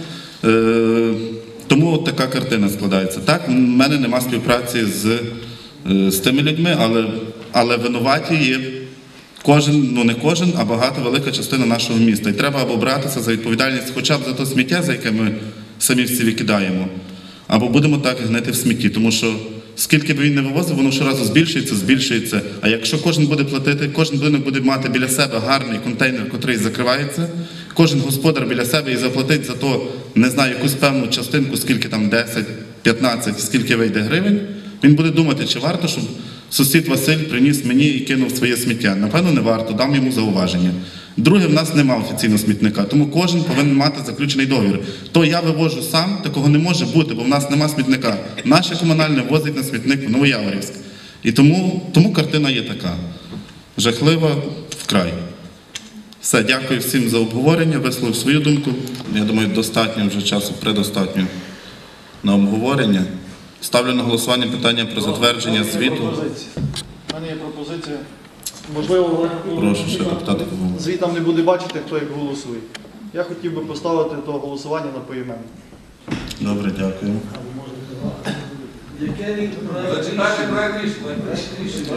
Тому от така картина складається. Так, в мене нема співпраці з тими людьми, але винуваті є кожен, ну не кожен, а велика частина нашого міста. І треба або братися за відповідальність хоча б за те сміття, за яке ми самі всі викидаємо, або будемо так гнити в смітті, тому що скільки б він не вивозив, воно щоразу збільшується. А якщо кожен буде платити, кожен будинок буде мати біля себе гарний контейнер, котрий закривається, кожен господар біля себе і заплатить за то, не знаю, якусь певну частинку, скільки там 10, 15, скільки вийде гривень, він буде думати, чи варто, щоб сусід Василь приніс мені і кинув своє сміття. Напевно, не варто, дам йому зауваження. Друге, в нас немає офіційного смітника, тому кожен повинен мати заключений договір. То я вивожу сам, такого не може бути, бо в нас немає смітника. Наше комунальне возить на смітник в Новояворівськ. І тому картина є така. Жахлива вкрай. Все, дякую всім за обговорення, висловив свою думку. Я думаю, достатньо вже часу, предостатньо на обговорення. Ставлю на голосування питання про затвердження звіту. У мене є пропозиція. Можливо, Прошу ще депутати. звіт там не буде бачити, хто як голосує. Я хотів би поставити то голосування на поіменно. Добре, дякую. Зачитайте проект рішення.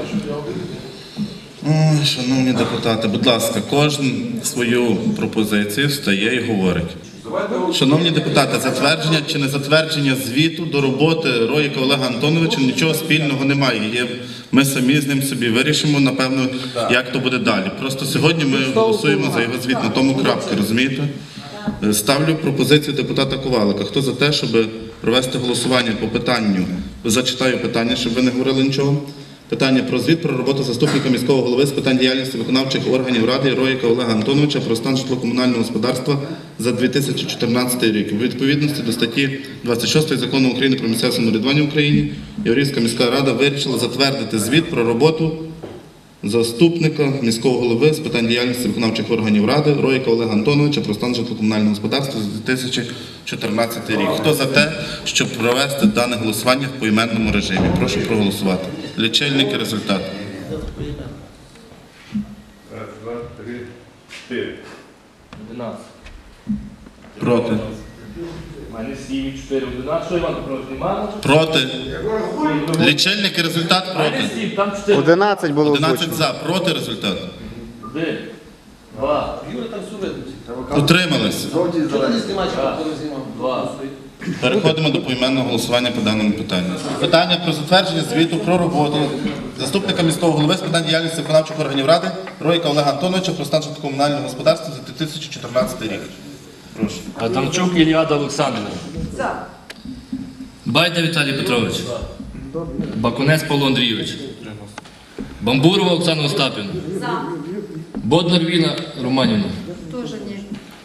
Ой, шановні депутати, будь ласка, кожен свою пропозицію встає і говорить. Шановні депутати, затвердження чи не затвердження звіту до роботи Роїка Олега Антоновича нічого спільного немає. Ми самі з ним собі вирішимо, напевно, як то буде далі. Просто сьогодні ми голосуємо за його звіт, на тому крапки, розумієте? Ставлю пропозицію депутата Ковалика. Хто за те, щоб провести голосування по питанню? Зачитаю питання, щоб ви не говорили нічого. Питання про звіт про роботу заступника міського голови з питань діяльності виконавчих органів Ради Роїка Олега Антоновича про стан житлово-комунального господарства за 2014 рік. У відповідності до статті 26 Закону України про місцеве самоврядування в Україні Яворівська міська рада вирішила затвердити звіт про роботу заступника міського голови з питань діяльності виконавчих органів Ради Роїка Олега Антоновича про стан житлово-комунального господарства за 2014 рік. Хто за те, щоб провести дане голосування в поіменному режимі? Прошу проголосувати. Лічильники, результат. Раз, два, три, 4. 11. Проти. У мене 7, 4, 11. Що, Іван Петрович, немає? Проти. Лічильники, результат У мене проти. 7, там 4. 11 було 11 за. Проти результат. 1, 2, Юра там все видно. Утримались. Чого не знімати, хто не знімав? 2. Переходимо до поіменного голосування по даному питанню. Питання про затвердження звіту про роботу заступника міського голови з питань діяльності виконавчих органів Ради Роїка Олега Антоновича про стан житлово-комунального господарства за 2014 рік. Прошу. Адамчук Іліада Олександровна. За. Байда Віталій Петрович. Бакунець Павло Андрійович. Бамбурова Оксана Остапівна. За. Боднар Віна Романівна. Теж ні.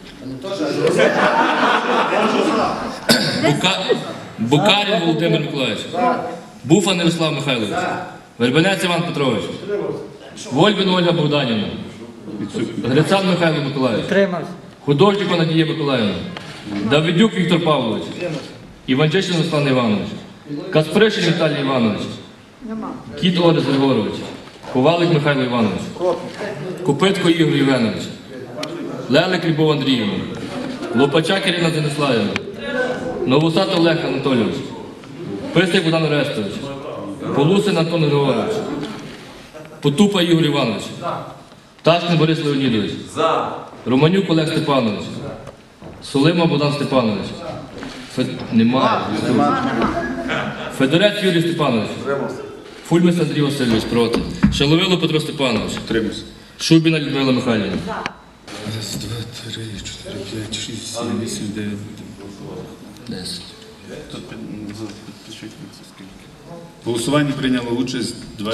Букарін Володимир Миколаївич. Буфан Ярослав Михайлович. Вербенець Іван Петрович. Вольбін Ольга Богданівна. Грицан Михайло Миколаївич. Художнікова Надія Миколаївна. Давидюк Віктор Павлович. Іванчишин Руслан Іванович. Каспришин Віталій Іванович. Кіт Орес Григорович. Ковалик Михайло Іванович. Копитко Ігор Євгенович. Лелик Любов Андріївна. Лопачак Ірина Станіславівна. Новосад Олег Анатолійович. Писник Богдан Орестович. Полусин Антон Григорович. Потупа Ігор Іванович. Пташний Борис Леонідович. Романюк Олег Степанович. Солима Богдан Степанович. Немає. Федорець Юрій Степанович. Фульмес Андрій Васильович. Проти. Шаловило Петро Степанович. Шубіна Людмила Михайлівна. Раз, два, 3, 4, 5, 6, 7, 8, 9, 10. Тут підпишіть скільки. В голосуванні прийняло участь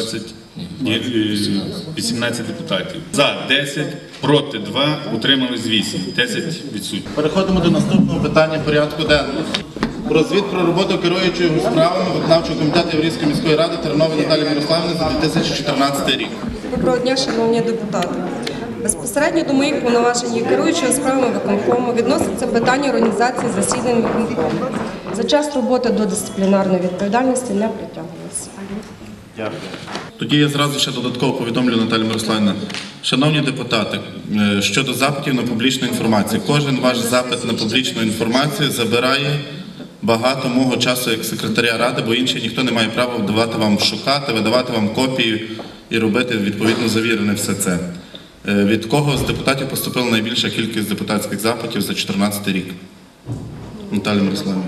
18 депутатів. За 10, проти 2, утримались 8, 10 відсутні. Переходимо до наступного питання порядку денного. Про звіт про роботу керуючої справами виконавчого комітету Яворівської міської ради Тернової Наталії Мирославівни за 2014 рік. Доброго дня, шановні депутати. Безпосередньо до моїх повноважень як керуючого справами виконкому відноситься питання організації засідань виконкому. За час роботи до дисциплінарної відповідальності не притягувалися. Дякую. Тоді я зразу ще додатково повідомлю Наталію Мирославівну. Шановні депутати, щодо запитів на публічну інформацію. Кожен ваш запит на публічну інформацію забирає багато мого часу як секретаря ради, бо інший ніхто не має права давати вам шукати, видавати вам копії і робити відповідно завірене все це. Від кого з депутатів поступила найбільша кількість депутатських запитів за 2014 рік? Наталія Мирославівна.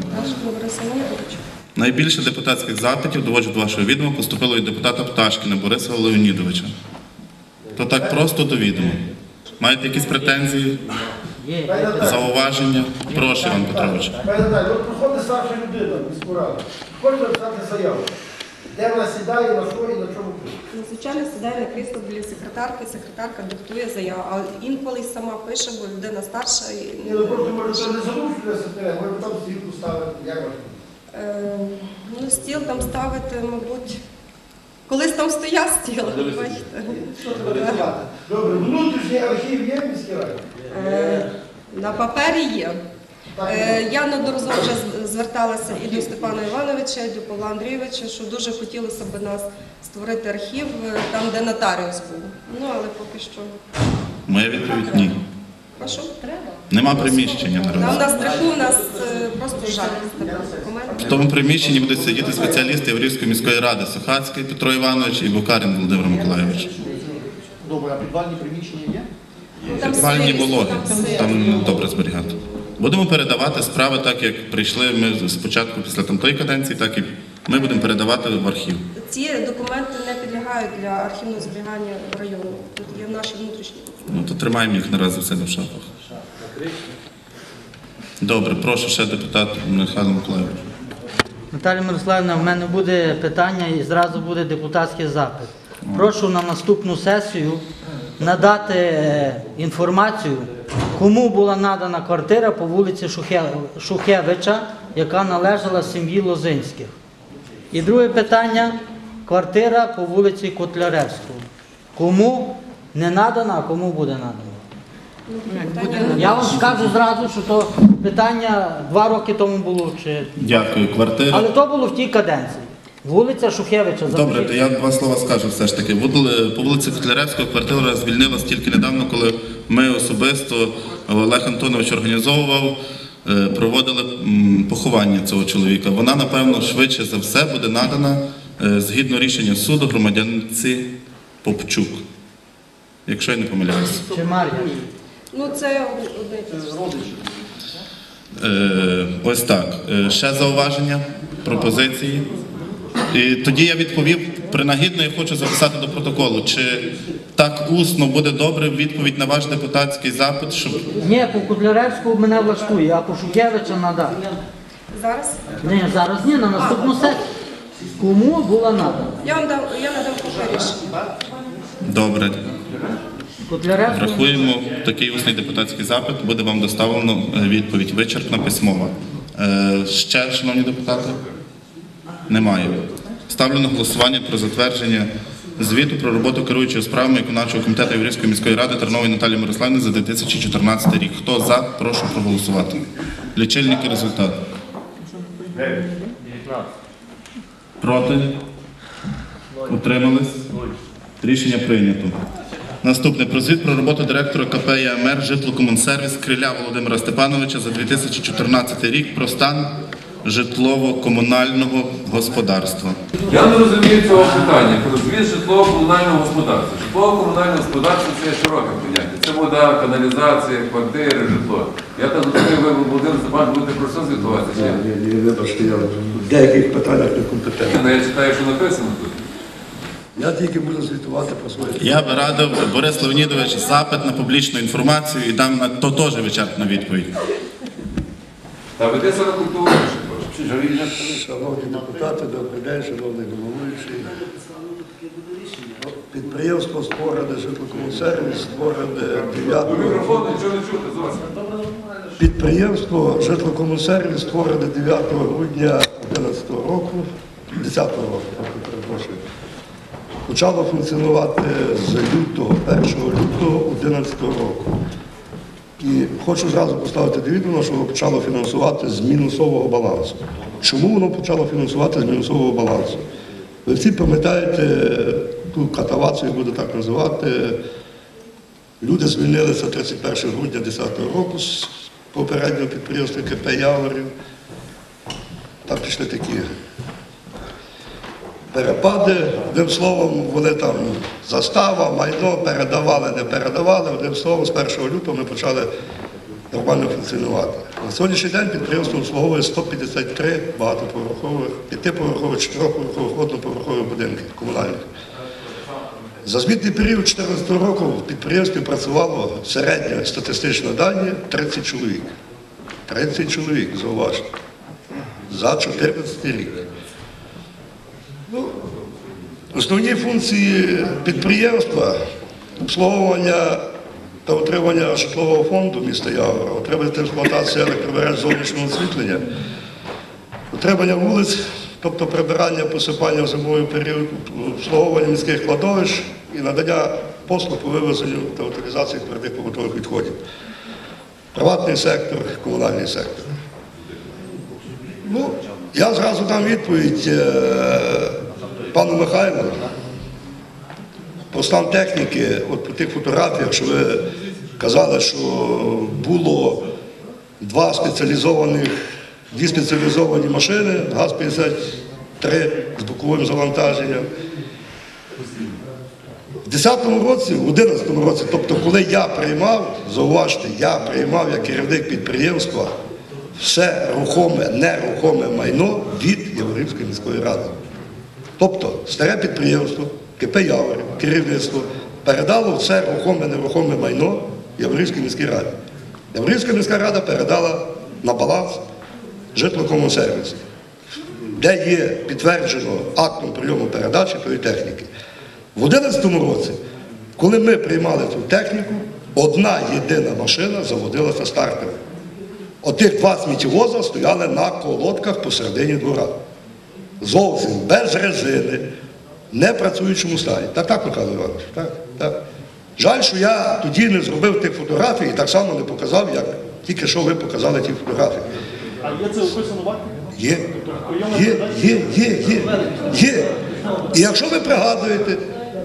Найбільше депутатських запитів, доводжу до вашого відома, поступило від депутата Пташкіна Бориса Леонідовича. То так просто до відома. Маєте якісь претензії? Зауваження? Прошу, Іван Петрович. Пане Наталі, от приходить старша людина в міську раду, хоче написати заяву. Де вона сідає, на що і на чому пише? Звичайно, сідає на крісло біля секретарки, секретарка диктує заяву, а інколи й сама пише, бо людина старша. Ні, ну просто може це не залучити секретаря, може там стіл поставити, як ваш? Ну, стіл там ставити, мабуть, колись там стояв стіл, бачите. Що треба рятувати? Добре, внутрішній архів є в міській раді? На папері є. Я неодноразово вже зверталася і до Степана Івановича, і до Павла Андрійовича, що дуже хотілося б нас створити архів там, де нотаріус був. Ну, але поки що. Моя відповідь – ні. Прошу? Нема приміщення Там наразі. на страху у нас просто жаль документів. В тому приміщенні будуть сидіти спеціалісти Яворівської міської ради Сухацький Петро Іванович і Букарін Володимир Миколайович. Добре, а підвальні приміщення є? Підвальні вологи, там добре зберігати. Будемо передавати справи так, як прийшли ми спочатку після тамтої каденції, так і ми будемо передавати в архів. Ці документи не підлягають для архівного зберігання району. Тут є наші внутрішні документи. Ну, то тримаємо їх наразі в себе в шафах. Добре, прошу ще депутат Михайло Миколайович. Наталія Мирославівна, в мене буде питання і зразу буде депутатський запит. Прошу на наступну сесію надати інформацію, кому була надана квартира по вулиці Шухевича, яка належала сім'ї Лозинських. І друге питання – квартира по вулиці Котляревського. Кому не надана, а кому буде надана? Я вам скажу зразу, що то питання 2 роки тому було. Дякую. Квартира. Але то було в тій каденції. Вулиця Шухевича. Добре, то я 2 слова скажу все ж таки. По вулиці Котляревського квартира звільнилась тільки недавно, коли ми особисто, Олег Антонович організовував, проводили поховання цього чоловіка. Вона, напевно, швидше за все буде надана згідно рішення суду громадянці Попчук. Якщо я не помиляюся. Чи Мар'я? Ну, це Ось так. Ще зауваження, пропозиції. І тоді я відповів, принагідно я хочу записати до протоколу, чи так усно буде добре відповідь на ваш депутатський запит, щоб... Ні, по Котляревську мене влаштує, а по Шухевича надати. зараз? Ні, зараз ні, на наступну сесію. Кому була надана? Я надам копію рішення. Добре. Котляревську. Врахуємо такий усний депутатський запит, буде вам доставлено відповідь вичерпна письмова. Ще, шановні депутати? Немає. Ставлю на голосування про затвердження звіту про роботу керуючого справами виконавчого комітету Яворівської міської ради Тернової Наталії Мирославівни за 2014 рік. Хто за, прошу проголосувати. Лічильники, результат. Проти? Утримались? Рішення прийнято. Наступне. Про звіт про роботу директора КП ЯМР «Житлокомунсервіс» Криля Володимира Степановича за 2014 рік про стан житлово-комунального господарства. Я не розумію цього питання про звіт житлово-комунального господарства. Житлово-комунальне господарство – це широке поняття. Це вода, каналізація, квартири, житло. Я так розумію, ви, Володимир Степанович, будете про що звітуватися? Ні, вибачте, я в деяких питаннях не компетентний. Ну, я читаю, що написано тут. Я тільки буду звітувати про своє. Я би радив, Борис Леонідович, запит на публічну інформацію і дам на то теж вичерпну відповідь. Та ведеться на культуру, Шановні депутати, добрий день, шановний головуючий. Підприємство створене житлокомунсервіс, створене 9 Підприємство житлокомунсервіс створене 9 грудня 2011 року, 10 року, перепрошую. Почало функціонувати з лютого, 1 лютого 2011 року. І хочу зразу поставити до відома, що воно почало фінансувати з мінусового балансу. Чому воно почало фінансувати з мінусового балансу? Ви всі пам'ятаєте ту катавацію, буду так називати. Люди звільнилися 31 грудня 2010 року з попереднього підприємства КП Яворів. Там пішли такі перепади. Одним словом, вони там застава, майно передавали, не передавали. Одним словом, з 1 лютого ми почали нормально функціонувати. На сьогоднішній день підприємство обслуговує 153 багатоповерхових, 5-поверхових, 4-поверхових, 1-поверхових будинків комунальних. За звітний період 2014 року в підприємстві працювало середньо статистично дані 30 чоловік. 30 чоловік, зауважте, за 2014 рік. Основні функції підприємства – обслуговування та утримання житлового фонду міста Явора, утримання та експлуатація електромереж зовнішнього освітлення, утримання вулиць, тобто прибирання, посипання в зимовий період, обслуговування міських кладовищ і надання послуг по вивезенню та утилізації твердих побутових відходів. Приватний сектор, комунальний сектор. Я зразу дам відповідь пану Михайлу про стан техніки, от по тих фотографіях, що ви казали, що було дві спеціалізовані машини, ГАЗ-53 з боковим завантаженням. В 2010 році, в 2011 році, тобто коли я приймав, зауважте, я приймав як керівник підприємства все рухоме, нерухоме майно від Яворівської міської ради. Тобто старе підприємство, КП Яворів, керівництво передало все рухоме, нерухоме майно Яворівській міській раді. Яворівська міська рада передала на баланс житлокомунсервіс, де є підтверджено актом прийому передачі тої техніки. В 2011 році, коли ми приймали цю техніку, одна єдина машина заводилася стартером. Отих два сміттєвоза стояли на колодках посередині двора. Зовсім без резини, не працюючому стані. Так, Михайло Іванович, так. Жаль, що я тоді не зробив тих фотографій і так само не показав, як тільки що ви показали ті фотографії. А є це описано в акті? Є. І якщо ви пригадуєте,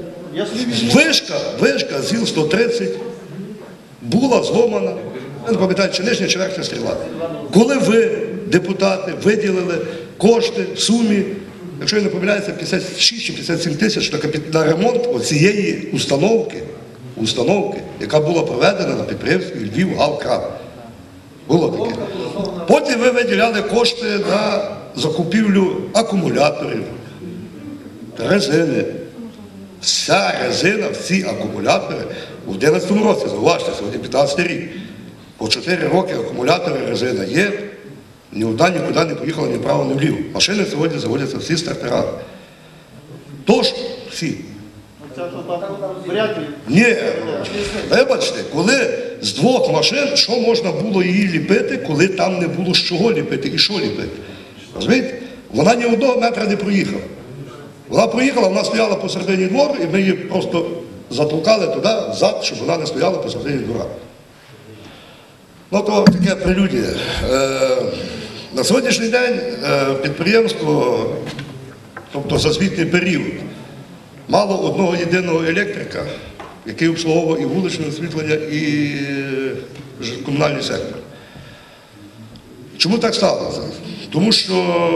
вишка ЗІЛ-130 була зломана, я не пам'ятаю, чи нижня, чи верхня стріла. Коли ви, депутати, виділили кошти в сумі, якщо я не помиляюся, 56 чи 57 тисяч на ремонт оцієї установки, яка була проведена на підприємстві Львівгалкран. Було таке. Потім ви виділяли кошти на закупівлю акумуляторів, резини. Вся резина, всі акумулятори у 2011 році, зауважте, сьогодні 15 рік. По 4 роки акумулятори, резина є, ні одна нікуди не поїхала ні вправо, ні вліво. Машини сьогодні заводяться всі стартерами. Тож, всі. Ні, вибачте, коли з двох машин, що можна було її ліпити, коли там не було з чого ліпити і що ліпити. Розумієте? Вона ні одного метра не проїхала. Вона проїхала, вона стояла посередині двору, і ми її просто затолкали туди, взад, щоб вона не стояла посередині двора. То таке прелюдія. На сьогоднішній день підприємство, тобто за звітний період, мало одного єдиного електрика, який обслуговував і вуличне освітлення, і комунальний сектор. Чому так сталося? Тому що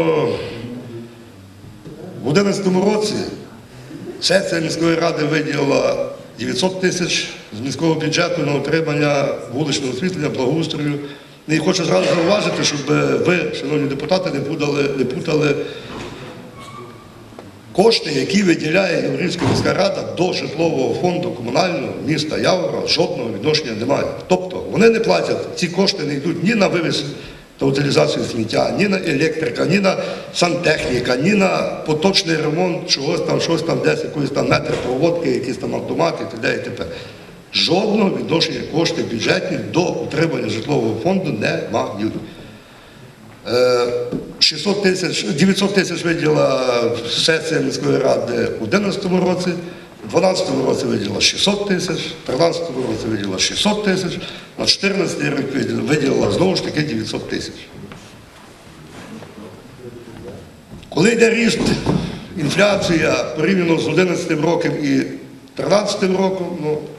в 2011 році сесія міської ради виділила 900 тисяч з міського бюджету на отримання вуличного освітлення, благоустрою. І хочу зразу зауважити, щоб ви, шановні депутати, не путали кошти, які виділяє Яворівська міська рада до житлового фонду комунального міста Явора, жодного відношення немає. Тобто вони не платять, ці кошти не йдуть ні на вивіз та утилізацію сміття, ні на електрика, ні на сантехніка, ні на поточний ремонт чогось там, щось там, десь якоїсь там метри проводки, якісь там автомати і т.д. і т.п. Жодного відношення коштів бюджетні до утримання житлового фонду не мають. 900 тисяч виділа сесія міської ради у 2011 році, у 2012 році виділила 600 тисяч, у 2013 році виділила 600 тисяч, на 2014 рік виділила знову ж таки 900 тисяч. Коли йде ріст, інфляція порівняно з 2011 роком і 2013 роком,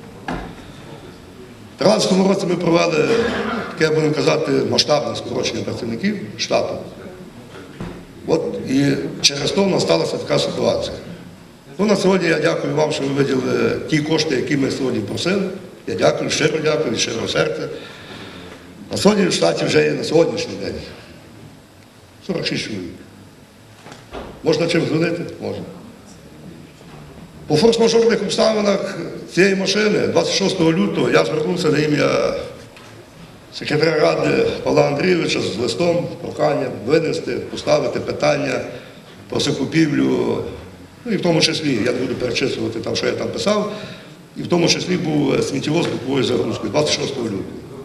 в 2013 році ми провели, таке, будемо казати, масштабне скорочення працівників штату. От і через то в нас сталася така ситуація. На сьогодні я дякую вам, що ви виділили ті кошти, які ми сьогодні просили. Я дякую, від щирого серця. На сьогодні в штаті вже є на сьогоднішній день 46 чоловік. Можна чим дзвонити? Можна. По форс-мажорних обставинах цієї машини 26 лютого я звернувся на ім'я секретаря Ради Павла Андрійовича з листом, проханням винести, поставити питання про закупівлю, і в тому числі, я не буду перечислювати там, що я там писав, і в тому числі був сміттєвоз з боковою загрузкою 26 лютого.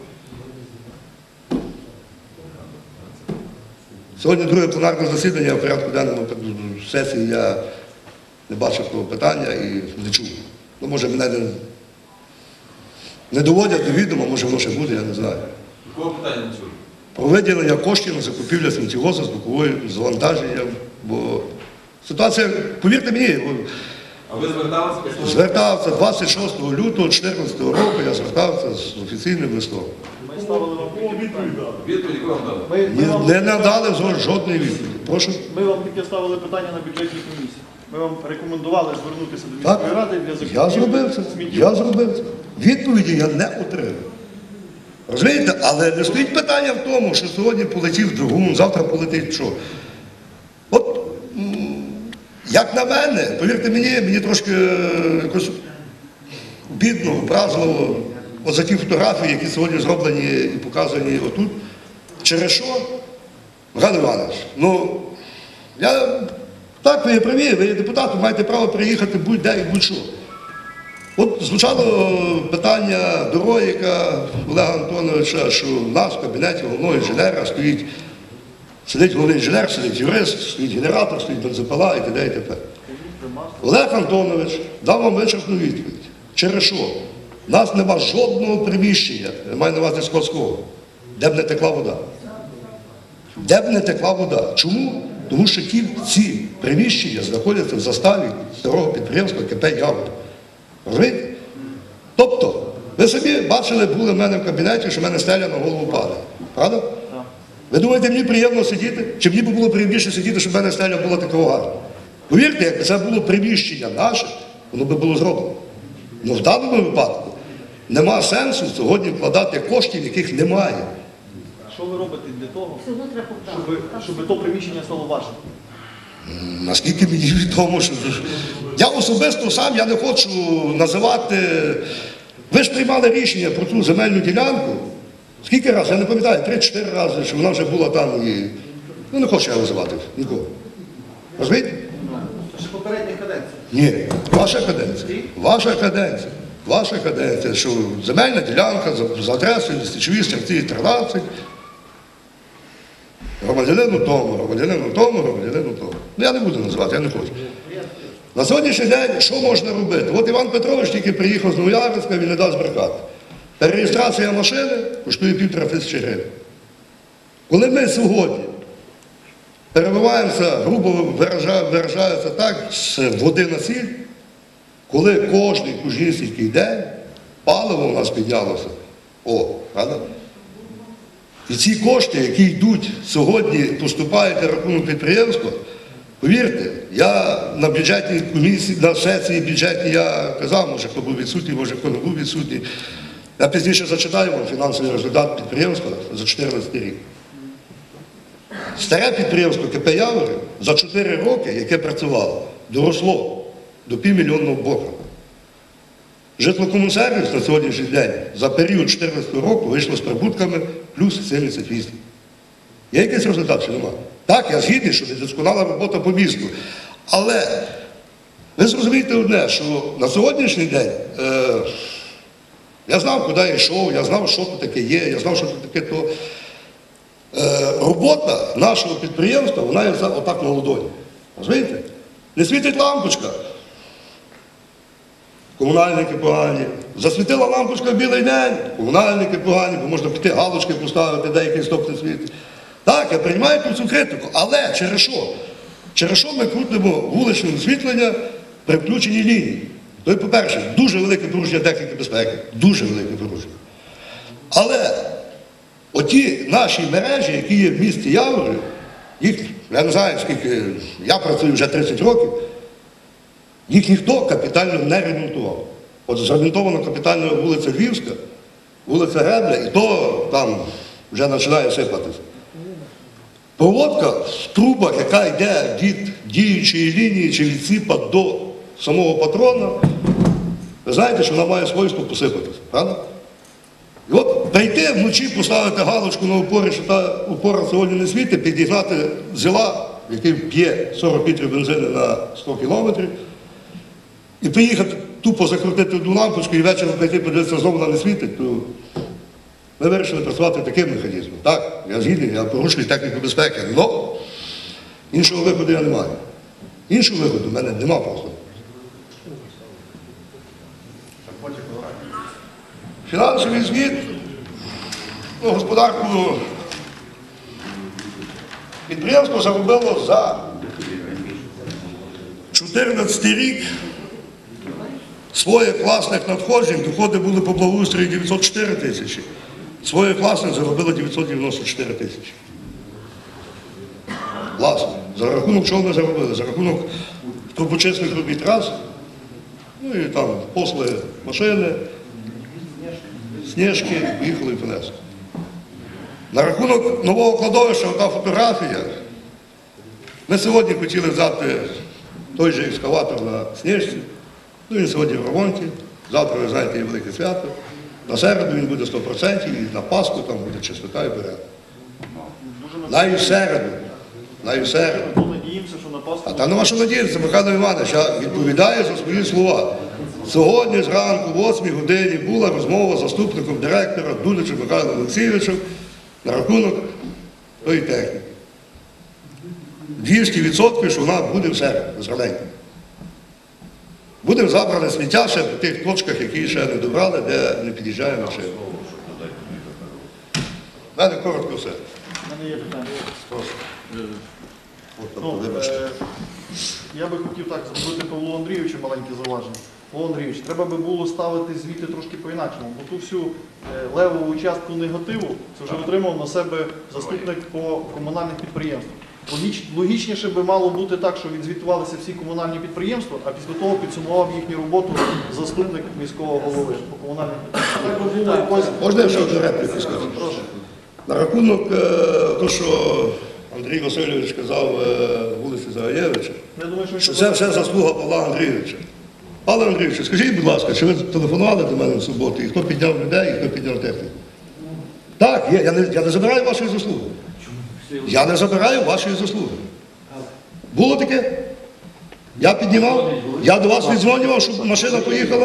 Сьогодні друге пленарне засідання, в порядку денному сесії я не бачив того питання і не чув. Може мене не доводять до відома, може воно ще буде, я не знаю. Якого питання не чули? Про виділення коштів на закупівлю сміттєвоза з боковою завантаженням, бо ситуація, повірте мені, А ви зверталися? звертався 26 лютого 2014 року, я звертався з офіційним листом. Ми ставили вам відповідь дали. Відповідь яку вам дали? Не надали жодної відповіді. Прошу. Ми вам таке ставили питання на бюджетній комісії. Ми вам рекомендували звернутися до Так, міської ради для закупівлі. я зробив це. Відповіді я не отримав. Розумієте? Але не стоїть питання в тому, що сьогодні полетів Драгун, завтра полетить що. От, як на мене, повірте мені трошки якось бідно, образливо, от за ті фотографії, які сьогодні зроблені і показані отут. Через що? Михайло Іванович, так, ви є праві, ви є депутат, ви маєте право приїхати будь-де і будь-що. От звучало питання до Роїка Олега Антоновича, що в нас в кабінеті головного інженера сидить головний інженер, сидить юрист, стоїть генератор, стоїть бензопила і т.д. і т.п. Олег Антонович дав вам вичерпну відповідь. Через що? У нас нема жодного приміщення, я маю на увазі складського, де б не текла вода. Де б не текла вода. Чому? Тому що ці приміщення знаходяться в заставі старого підприємства КП «Явор». Розумієте? Тобто, ви собі бачили, були в мене в кабінеті, що в мене стеля на голову падає. Правда? Ви думаєте, мені приємно сидіти? Чи мені б було приємніше сидіти, щоб в мене стеля була такого гарна? Повірте, якби це було приміщення наше, воно би було зроблено. Але в даному випадку нема сенсу сьогодні вкладати коштів, яких немає. Що ви робите для того, щоб то приміщення стало вашим? Наскільки мені відомо, що я особисто сам я не хочу називати. Ви ж приймали рішення про цю земельну ділянку. Скільки разів? Я не пам'ятаю, 3-4 рази, що вона вже була там і... не хочу я називати нікого. Розумієте? Ще попередня каденція. Ні, ваша каденція. Ваша каденція, що земельна ділянка за адресою Січові Стрільці 13. Громадянину тому. Я не буду називати, я не хочу. На сьогоднішній день що можна робити? От Іван Петрович тільки приїхав з Новоярська, він не дасть брехати. Перереєстрація машини коштує 1500 гривень. Коли ми сьогодні перебиваємося, грубо виражаюся так, з води на сіль, коли кожний кожнісінький день паливо у нас піднялося. Правда? І ці кошти, які йдуть сьогодні, поступають на рахунок підприємства, повірте, я на бюджетній комісії, на сесії бюджетній я казав, може хто був відсутній, може хто не був відсутній. Я пізніше зачитаю вам фінансовий результат підприємства за 2014 рік. Старе підприємство КП «Явори» за 4 роки, яке працювало, доросло до півмільйонного боргу. Житлокомунсервіс на сьогоднішній день за період 2014 року вийшло з прибутками плюс 78. Є якийсь результат чи немає? Так, я згідний, що недосконала робота по місту. Але ви зрозумієте одне, що на сьогоднішній день я знав, куди я йшов, я знав, що тут таке є, я знав, що тут таке то. Робота нашого підприємства, вона є отак на ладоні. Розумієте? Не світить лампочка. Комунальники погані. Засвітила лампочка в білий день, комунальники погані, бо можна піти галочки поставити, деякий стоп не світить. Так, я приймаю цю критику, але через що? Через що ми крутимо вуличне освітлення при включеній лінії? То, по-перше, дуже велике порушення техніки безпеки, дуже велике порушення. Але оті наші мережі, які є в місті Яворів, їх, я не знаю, скільки, я працюю вже 30 років, їх ніхто капітально не ремонтував. От зремонтована капітально вулиця Львівська, вулиця Гребля, і то там вже починає сипатися. Проводка в трубах, яка йде від діючої лінії чи від ціпа до самого патрона, ви знаєте, що вона має свойство посипатися, правда? І от прийти вночі, поставити галочку на опорі, що та опора сьогодні не світить, підігнати зіла, який п'є 40 літрів бензину на 100 кілометрів, і приїхати тупо закрутити одну лампочку і ввечері прийти, подивитися, знову вона не світить, то ми вирішили працювати таким механізмом. Так, я згідний, я порушую техніку безпеки, але іншого виходу я не маю. Іншого виходу в мене нема просто. Фінансовий звіт, господарку підприємство заробило за 2014 рік своїх власних надходжень, доходи були по благоустрою 904 тисячі, своїх власних заробило 994 тисячі. Власне. За рахунок чого ми заробили? За рахунок трубочисних робіт раз, ну і там послуги машини, сніжки, їхали і понесли. На рахунок нового кладовища, ота фотографія, ми сьогодні хотіли взяти той же екскаватор на Сніжці, ну він сьогодні в ремонті, завтра, ви знаєте, є велике свято, на середу він буде 100%, і на Пасху там буде чистота і порядок. Навіть в середу. А там нема що надіятися, Михайло Іванович, я відповідаю за свої слова. Сьогодні зранку, в 8 годині, була розмова з заступником директора Дуличем Михайлом Олексійовичем на рахунок тої техніки. 200%, що вона буде в середу, зраненько. Буде забране сміття ще в тих точках, які ще не добрали, де не під'їжджає машина. В мене коротко все. У мене є питання. Прошу. Я би хотів так зробити Павлу Андрійовичу маленьке зауваження. Павло Андрійович, треба би було ставити звіти трошки по-інакшому, бо ту всю левову частку негативу це вже отримав на себе заступник по комунальних підприємствах. Логічніше би мало бути так, що відзвітувалися всі комунальні підприємства, а після того підсумував їхню роботу заступник міського голови по комунальних підприємствах. Можна я ще одну репліку скажу? Прошу. На рахунок того, що Андрій Васильович казав вулиці Загаєвича, що це все заслуга Павла Андрійовича. Павло Андрійович, скажіть, будь ласка, чи ви телефонували до мене в суботу, і хто підняв людей, і хто підняв техніку? Так, є, я не забираю вашої заслуги. Я не забираю вашої заслуги. Було таке? Я піднімав, я до вас віддзвонював, щоб машина поїхала.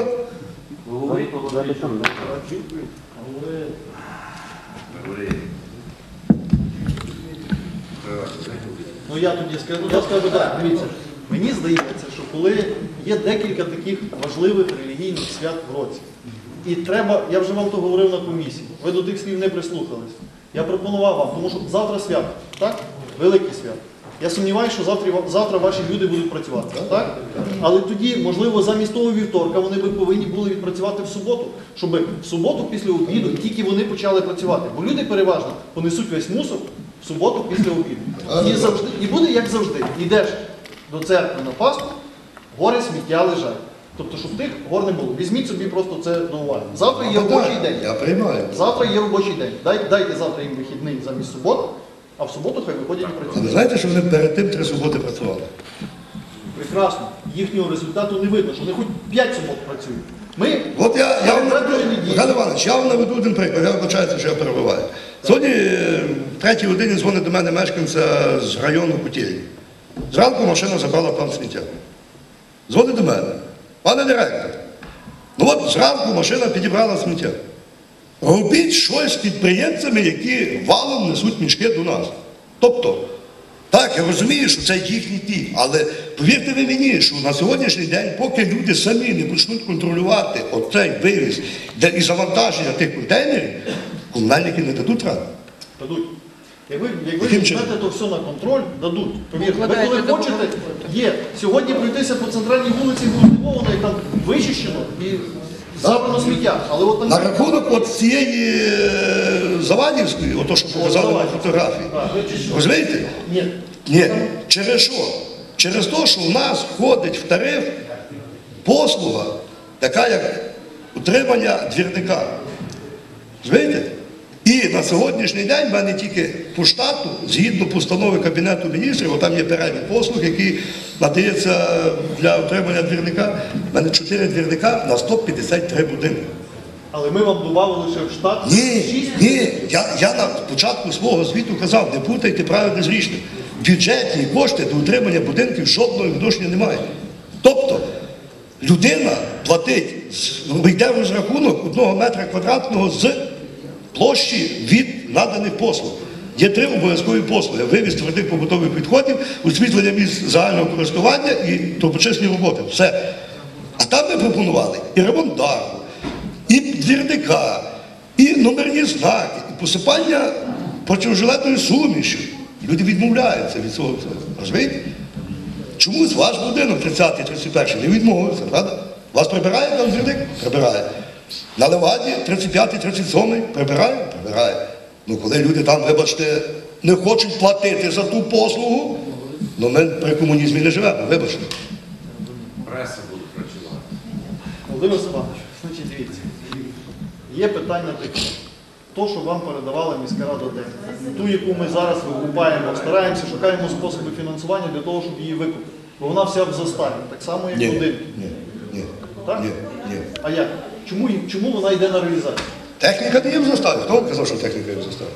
Ну я тоді скажу так, дивіться, мені здається, що коли є декілька таких важливих релігійних свят в році, і треба, я вже вам то говорив на комісії, ви до тих слів не прислухались. Я пропонував вам, тому що завтра свято, так? Велике свято. Я сумніваюся, що завтра ваші люди будуть працювати, так? Але тоді, можливо, замість того вівторка вони би повинні були відпрацювати в суботу, щоб в суботу після обіду тільки вони почали працювати. Бо люди переважно понесуть весь мусор в суботу після обіду. І буде як завжди. Йдеш до церкви на Пасху, гори сміття лежать. Тобто, щоб тих гор не було. Візьміть собі просто це до уваги. Завтра є робочий день. Я приймаю. Завтра є робочий день. Дайте завтра їм вихідний замість суботи, а в суботу хай виходять і А ви працюють. знаєте, що вони перед тим 3 суботи працювали? Прекрасно. Їхнього результату не видно, що вони хоч 5 субот працюють. От я вам наведу, Михайло Іванович, я вам наведу один приклад, я вибачаюся, що я перебиваю. Сьогодні 3 годині дзвонить до мене мешканця з району Кутєрі. Зранку машина забрала там сміття. Дзвонить до мене. Пане директор, ну от зранку машина підібрала сміття. Робіть щось з підприємцями, які валом несуть мішки до нас. Тобто, так, я розумію, що це їхній ті, але повірте ви мені, що на сьогоднішній день, поки люди самі не почнуть контролювати оцей вивіз і завантаження тих контейнерів, комунальники не дадуть ради. Дадуть. Як ви візьмете то все на контроль, дадуть. Повірте, ви коли хочете, є. Сьогодні пройтися по центральній вулиці Груздивована, і там вичищено і забрано сміття. Але от на рахунок от цієї Завадівської, ото що показали на фотографії, розумієте? Ні. Через що? Через те, що в нас входить в тариф послуга, така як утримання двірника. Розумієте? І на сьогоднішній день в мене тільки по штату, згідно постанови Кабінету міністрів, там є перелік послуг, які надається для утримання двірника, в мене 4 двірника на 153 будинки. Але ми вам додали ще в штат? Ні. Я на початку свого звіту казав, не путайте правильне з річним. Бюджетні кошти до утримання будинків жодного відношення немає. Тобто, людина платить, йде в розрахунок 1 метра квадратного з площі від наданих послуг. Є 3 обов'язкові послуги. Вивіз твердих побутових відходів, освітлення місць загального користування і доброчесні роботи. Все. А там ми пропонували і ремонт даху, і двірника, і номерні знаки, і посипання протижилетною сумішю. Люди відмовляються від цього. Розумієте? Чомусь ваш будинок 30-31 не відмовився, правда? Вас прибирає там двірник? Прибирає. На Леваді 35-37 прибирає? Прибирає. Ну коли люди там, вибачте, не хочуть платити за ту послугу, ну ми при комунізмі не живемо, вибачте. Преса буде працювати. Володимир Степанович, значить дивіться, є питання таке. То, що вам передавала міська рада техніку, ту, яку ми зараз викупаємо, стараємося, шукаємо способи фінансування для того, щоб її викупити. Бо вона вся в заставі, так само, як будинки. Ні. Так? Ні. А як? Чому вона йде на реалізацію? Техніка не є в заставі. Хто вам казав, що техніка є в заставі?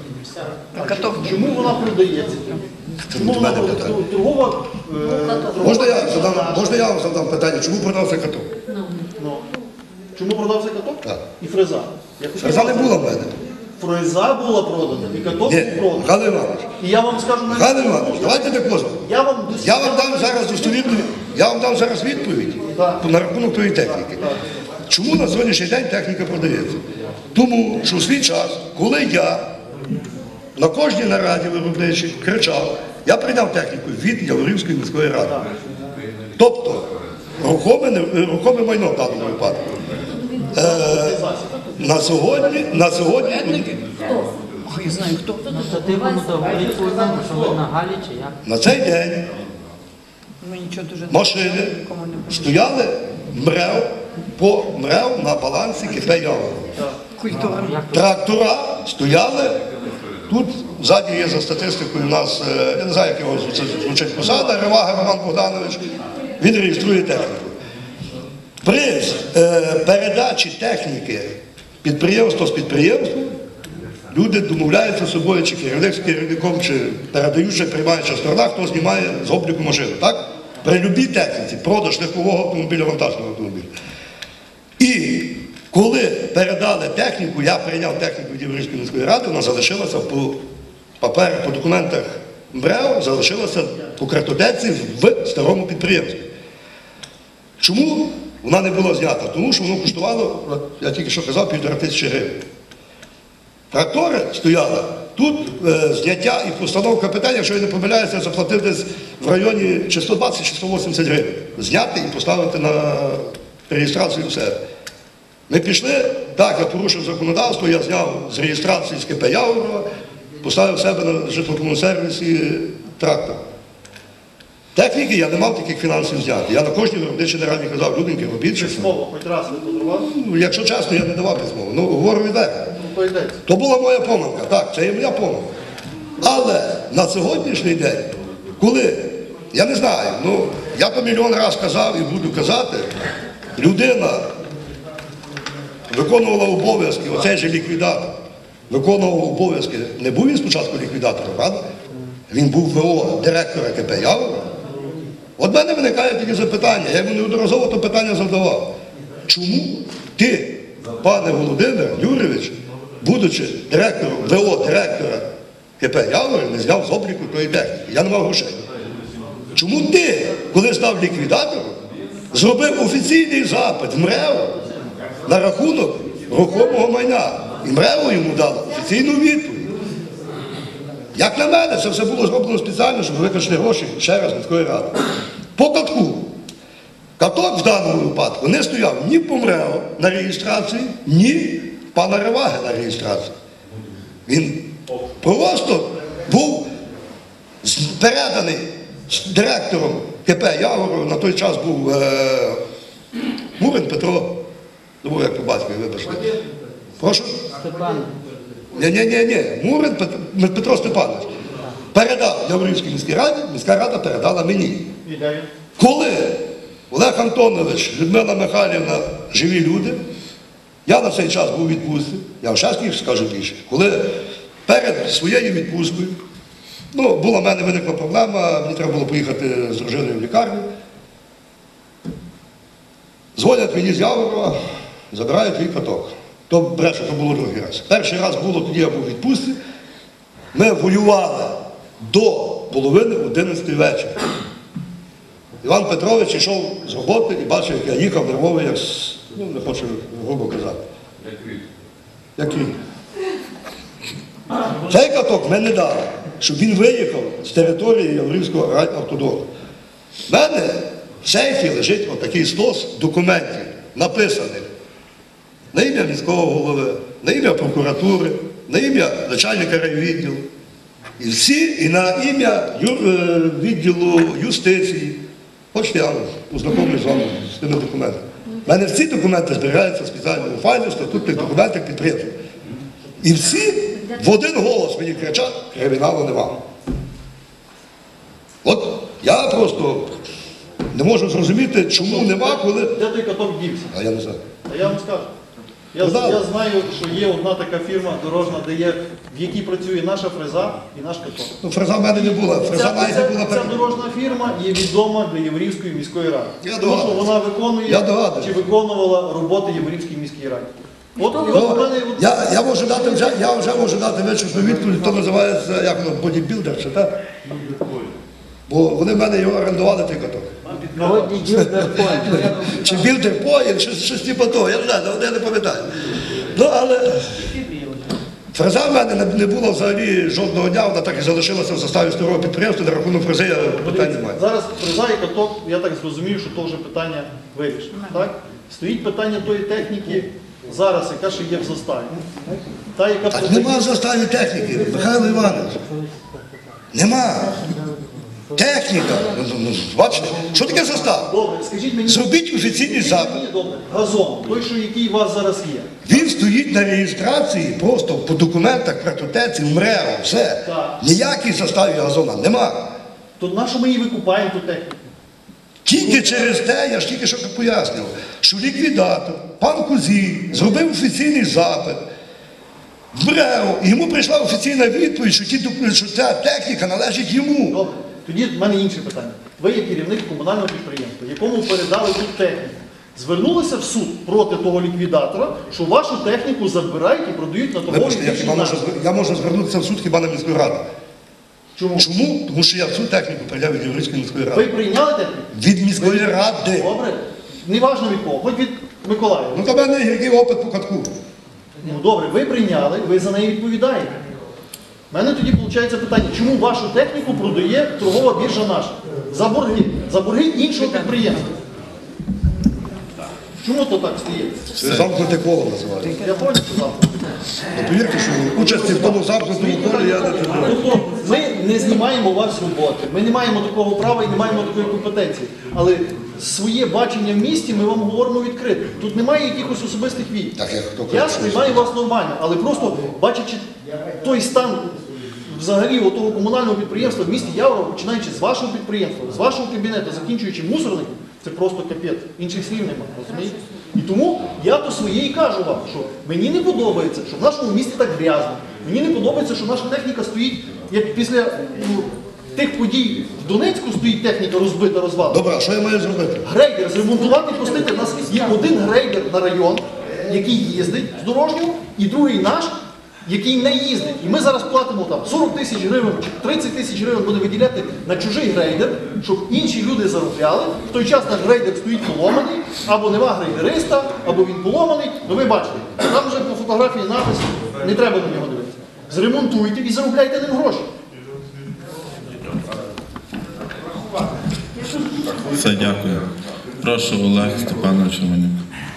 Чому вона продається? Чому вона торгова? Можна я вам задам питання, чому продався каток? Чому продався каток? Так. І фреза. Фреза не була в мене. Фреза була продана, і каток був проданий. Михайло Іванович. І я вам скажу... Михайло Іванович, давайте так можна. Я вам дам зараз відповідь на рахунок тої техніки. Чому на сьогоднішній день техніка продається? Тому що в свій час, коли я на кожній нараді виробничій кричав, я прийняв техніку від Яворівської міської ради. Тобто, рухоме майно в даному випадку. На сьогодні... Я знаю, хто. На цей день машини стояли по МРЕВ на балансі КП Яворова. Трактора стояли, тут ззаді є за статистикою у нас, я не знаю, як його звучить посада, Ревага Роман Богданович, він реєструє техніку. При передачі техніки підприємства з підприємством люди домовляються з собою, чи керівник з керівником, чи передаюча, приймаюча сторона, хто знімає з обліку машину. Так? При любій техніці, продаж легкового автомобіля, вантажного автомобіля. І коли передали техніку, я прийняв техніку від Яворівської міської ради, вона залишилася по паперах, по документах МРЕО, залишилася по картотеці в старому підприємстві. Чому вона не була знята? Тому що воно коштувало, я тільки що казав, 1500 гривень. Трактори стояли. Тут зняття і постановка питання, якщо я не помиляюся, заплатив десь в районі чи 120, чи 180 гривень. Зняти і поставити на реєстрацію в себе. Ми пішли, так, я порушив законодавство, я зняв з реєстрації з КП Яворова, поставив в себе на житловому сервісі трактор. Техніки я не мав таких фінансів зняти. Я на кожній виробничій нараді казав, люденьки, робіть щось. Письмово, хоч раз ви подарували? Якщо чесно, я не давав письмово. Ну, говорю відверто. То була моя помилка, так, це є моя помилка. Але на сьогоднішній день, коли, я не знаю, ну, я то мільйон разів казав і буду казати, людина виконувала обов'язки, оцей же ліквідатор, виконував обов'язки, не був він спочатку ліквідатором, правда? Він був ВО директора КП Явора. От в мене виникає таке запитання, я йому неодноразово то питання задавав. Чому ти, пане Володимир Юрійович, будучи директором, ВО директора КП Явора, не зняв з обліку тої техніки? Я не мав грошей. Чому ти, коли став ліквідатором, зробив офіційний запит в МРЕО на рахунок рухомого майна? І МРЕО йому дало офіційну відповідь. Як на мене, це все було зроблено спеціально, щоб викачати гроші ще раз міської ради. По катку. Каток в даному випадку не стояв ні по МРЕО на реєстрації, ні в пана Реваги на реєстрації. Він просто був переданий директором КП Явору, на той час був Мурин Петро, забув як по батькові, вибачте. Прошу? Степан. Ні, Мурин Петро Степанович передав Яворівській міській раді, міська рада передала мені. Коли Олег Антонович, Людмила Михайлівна, живі люди, я на цей час був у відпустці, я ще скажу більше, коли перед своєю відпусткою, була в мене виникла проблема, мені треба було поїхати з дружиною в лікарню, дзвонять мені з Яворова, забирають твій каток. То бреше, то було другий раз. Перший раз було, тоді я був у відпустці. Ми воювали до половини 11 вечора. Іван Петрович йшов з роботи і бачив, як я їхав нервовий, як, не хочу грубо казати. Як рік. Цей каток ми не дали, щоб він виїхав з території Яворівського райавтодору. В мене в сейфі лежить отакий стос документів, написаних на ім'я міського голови, на ім'я прокуратури, на ім'я начальника райвідділу. І всі, і на ім'я відділу юстиції. Хочете, я ознайомлюсь з вами з тими документами. У мене всі документи зберігаються в спеціальному файлі, в статутних документах підприємства. І всі в один голос мені кричать, криміналу нема. От я просто не можу зрозуміти, чому нема, коли... Де той каток дівся? А я не знаю. А я вам скажу. Я знаю, що є одна така фірма дорожна, в якій працює наша фреза і наш каток. Фреза в мене не була. Ця дорожна фірма є відома для Яворівської міської ради. Тому що вона виконує чи виконувала роботи Яворівській міській раді. Я вже можу дати вичерпну відповідь, то називається, як воно, бодібілдер, чи так? Бо вони в мене його орендували, той каток. Чи білдер-поїн, щось типу того, я не знаю, я не пам'ятаю. Але фреза в мене не було взагалі жодного дня, вона так і залишилася в заставі старого підприємства, на рахунок фрези я питань не маю. Зараз фреза і каток, я так зрозумів, що то вже питання вирішено. Так? Стоїть питання тої техніки зараз, яка ще є в заставі. Так нема в заставі техніки, Михайло Іванович. Нема. Техніка. Бачите, що таке застав? Добре, скажіть мені. Зробіть офіційний запит. Газон, той, який у вас зараз є. Він стоїть на реєстрації просто по документах, картотеці, в МРЕО, все. Ніякій заставі газона нема. То на що ми її викупаємо, ту техніку? Тільки через те, я ж тільки що пояснював, що ліквідатор, пан Кузій, зробив офіційний запит в МРЕО, і йому прийшла офіційна відповідь, що ця техніка належить йому. Добре. Тоді в мене інше питання. Ви є керівник комунального підприємства, якому передали тут техніку. Звернулися в суд проти того ліквідатора, що вашу техніку забирають і продають на торговлі. Я можу звернутися в суд хіба на міську раду. Чому? Тому що я в суд техніку прийняв від Яворівської міської ради. Ви прийняли техніку? Від міської ради. Добре. Неважно від кого, хоч від Миколаєва. Ну, то в мене гіркий опит по катку. Ну, добре, ви прийняли, ви за неї відповідаєте. У мене тоді виходить питання, чому вашу техніку продає торгова біржа наша? За борги іншого підприємства. Чому то так стається? Це замкнуте коло називається. Я понял, що замкнуте. Повірте, що участі в тому замкнутому колі я не тримаю. Тобто ми не знімаємо вас з роботи, ми не маємо такого права і не маємо такої компетенції. Але своє бачення в місті ми вам говоримо відкрито. Тут немає якихось особистих вій. Я сприймаю вас нормально, але просто бачачи той стан взагалі того комунального підприємства в місті Яворова, починаючи з вашого підприємства, з вашого кабінету, закінчуючи мусорником, це просто капець. Інших слів немає, розумієте? І тому я по своїй кажу вам, що мені не подобається, що в нашому місті так грязно. Мені не подобається, що наша техніка стоїть, як після тих подій в Донецьку стоїть техніка розбита, розвалена. Добре, а що я маю зробити? Грейдер зремонтувати, пустити. У нас є один грейдер на район, який їздить з дорожнього, і другий наш, який не їздить. І ми зараз платимо там 40 тисяч гривень чи 30 тисяч гривень буде виділяти на чужий грейдер, щоб інші люди заробляли. В той час наш грейдер стоїть поломаний, або нема грейдериста, або він поломаний. Ну ви бачите, там вже по фотографії напис, не треба на нього дивитися. Зремонтуйте і заробляйте ним гроші. Все, дякую. Прошу, Олег Степанович Романюк.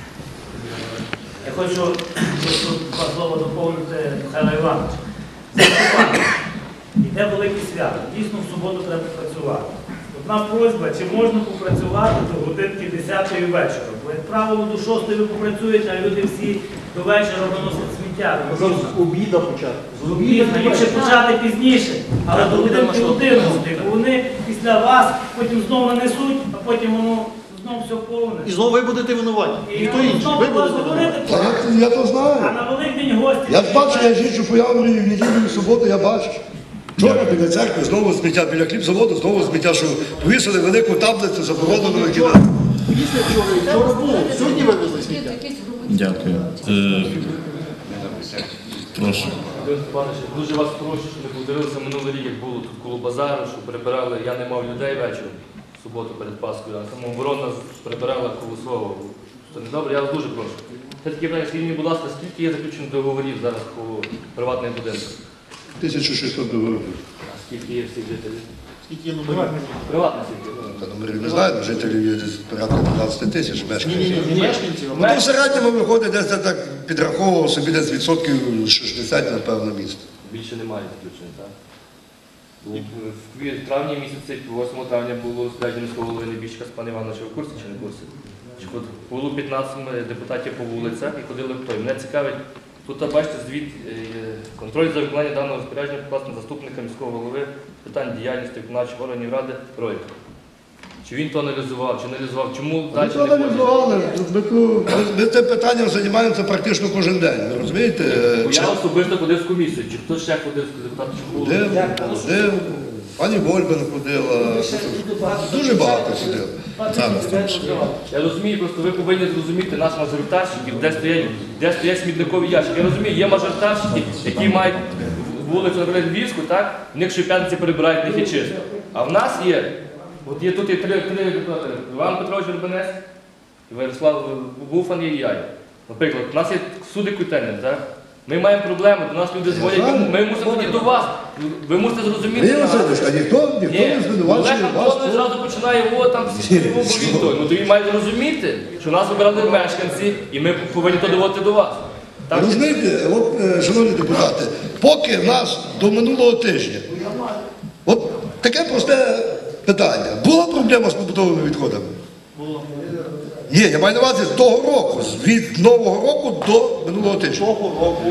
Я хочу два слова доповнити Михайла Івановича. Степанович, йде велике свято. Дійсно, в суботу треба працювати. Одна просьба, чи можна попрацювати до годинки 10-ї вечора? Бо, як правило, до 6-ї ви попрацюєте, а люди всі до вечора виносять сміття. З обіда почати. З обіда, якщо почати пізніше, але до годинки 11, бо вони після вас потім знову нанесуть, а потім воно знову все повне. І знову ви будете винуваті. І Ніхто інший. знову Ви вас будете говорити, винуваті. Я то знаю. а на Великдень гості. Я ж бачу, я їжджу по Яворі в неділю, і в суботу, я бачу. Вчора біля церкви знову сміття, біля хлібзаводу знову сміття, що повісили велику таблицю заборонено викидати. Вчора було, сьогодні вивезли сміття. Дякую. Прошу. Степанович, дуже вас прошу, щоб ви подивилися минулий рік, як було тут коло базару, що прибирали, я не мав людей вечором, в суботу перед Паскою, а самооборона прибирала коло свого. Це не добре, я вас дуже прошу. Це таке питання, скажіть мені, будь ласка, скільки є заключених договорів зараз по приватних будинках? 1600 договорів. А скільки є всіх жителів? Скільки є номерів? Приватних скільки? Та номерів не знаю, жителів є десь порядка 15 тисяч мешканців. Ні, мешканців. Ну, то в середньому виходить, десь я так підраховував собі десь відсотків 60, напевно, місто. Більше немає заключень, так? В травні місяці, 8 травня було справді міського голови Небіжчика з пана Івановича. В курсі чи не в курсі? Було 15 депутатів по вулицях і ходили в той. Мене цікавить, тут бачите звіт, контроль за виконання даного розпорядження покласти заступника міського голови питань діяльності виконавчих органів ради Ройка. Чи він то аналізував, чи аналізував, чому далі Ми не аналізували. Ми цим питанням займаємося практично кожен день. Ви розумієте? Я особисто ходив з комісією, чи хтось ще ходив з депутатів, чи було? Ходив, пані Вольбен ходила, дуже багато ходило. Я розумію, просто ви повинні зрозуміти наших мажоритарщиків, де стоять смітникові ящики. Я розумію, є мажоритарщики, які мають вулицю, наприклад, Львівську, так? В них щоп'ятниці прибирають, в них є чисто. А в нас є, от є тут є три депутати, Іван Петрович Вербенець, Ярослав Буфан і я. Наприклад, у нас є суди контейнер, так? Ми маємо проблему, до нас люди дзвонять, ми мусимо тоді до вас. Ви мусите зрозуміти. Ні, Васильович, а ніхто не звинувачує Олег вас. Антонович зразу починає, о, там всі той. Ну то він має зрозуміти, що нас обирали мешканці, і ми повинні то доводити до вас. Ви розумієте, от, шановні депутати, поки в нас до минулого тижня, от таке просте питання. Була проблема з побутовими відходами? Ні, я маю на увазі з того року, від Нового року до минулого тижня. Того року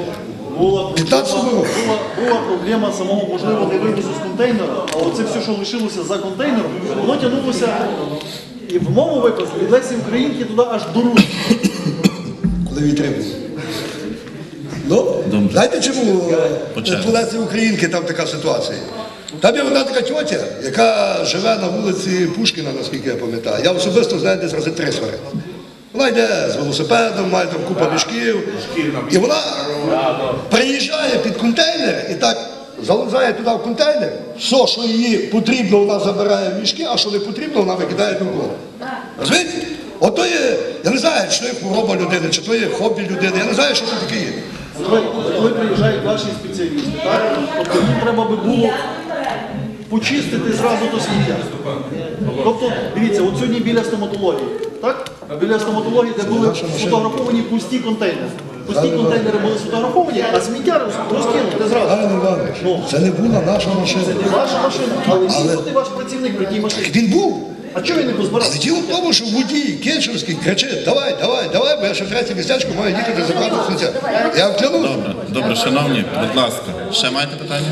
була проблема самого, можливо, не вивозу з контейнера, а оце все, що лишилося за контейнером, воно тягнулося і в моєму випадку від Лесі Українки туди аж до Русі. Коли вітри були. Ну, знаєте чому у Лесі Українки там така ситуація? Там є одна така тьотя, яка живе на вулиці Пушкіна, наскільки я пам'ятаю. Я особисто знаю десь рази 3 сварити. Вона йде з велосипедом, має там купа мішків. І вона приїжджає під контейнер і так залазає туди в контейнер. Все, що їй потрібно, вона забирає в мішки, а що не потрібно, вона викидає навколо. Розумієте? Ото є, я не знаю, чи то є хвороба людини, чи то є хобі людини, я не знаю, що це таке є. Коли приїжджають ваші спеціалісти, так? Тобто їм треба би було почистити зразу до сміття. Тобто, дивіться, от сьогодні біля стоматології, так? Біля стоматології, де були сфотографовані пусті контейнери. Пусті контейнери були сфотографовані, а сміття розкинути зразу. Це не була наша машина. Це не ваша машина, але міг бути ваш працівник при тій машині. Він був. А чого він не позбирав? Але діло в тому, що водій Кечерський кричить: давай, давай, давай, бо я ще в 3-й містечку маю їхати забрати сміття. Я вам клянусь. Добре, шановні, будь ласка, ще маєте питання?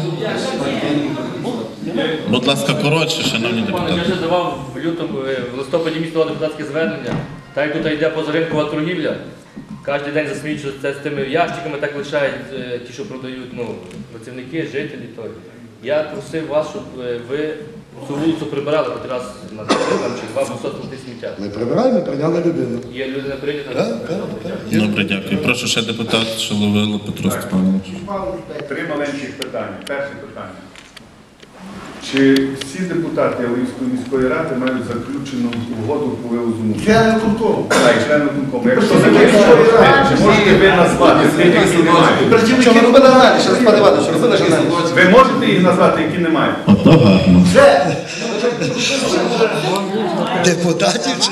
Будь ласка, коротше, шановні депутати. Я вже давав в лютому, в листопаді місто депутатське звернення Так як тут йде позаринкова торгівля, кожен день засміють, що це з тими ящиками так лишають ті, що продають працівники, жителі. Я просив вас, щоб ви цю вулицю прибирали хоч раз на тиждень чи два, бо соцмережі сміття. Ми прибираємо, прийняли людину. Є людина прийнята? Добре, дякую. Прошу ще депутат Шаловило Петро Степанович. 3 маленьких питання. Перше питання. Чи всі депутати Яворівської міської ради мають заключену угоду по вивозу мусору? Члени виконкому. Так, члени виконкому. Якщо заключено, чи можете ви назвати, скільки немає? Що ми робили аналіз, пане Іванович, робили ж аналіз. Ви можете їх назвати, які немає? Ото гарно. Депутатів чи?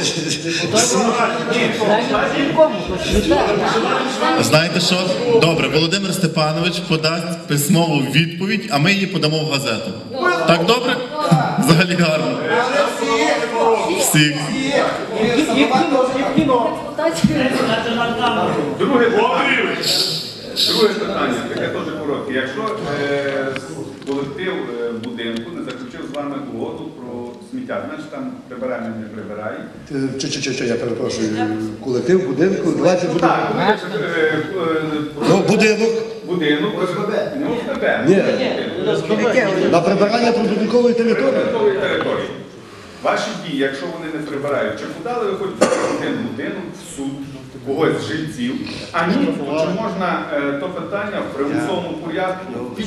Знаєте що? Добре, Володимир Степанович подасть письмову відповідь, а ми її подамо в газету. Так добре? Взагалі гарно. Всіх. Друге питання, таке теж коротке. Якщо колектив будинку не заключив з вами угоду про сміття, значить там прибираємо, не прибирає. Я перепрошую, колектив будинку, давайте будемо. Будинок. Будинок. Ну, ОСББ. Ні. На прибирання прибудинкової території. Ваші дії, якщо вони не прибирають, чи подали ви хоч один будинок в суд, когось з жильців, а ні, то чи можна то питання в примусовому порядку?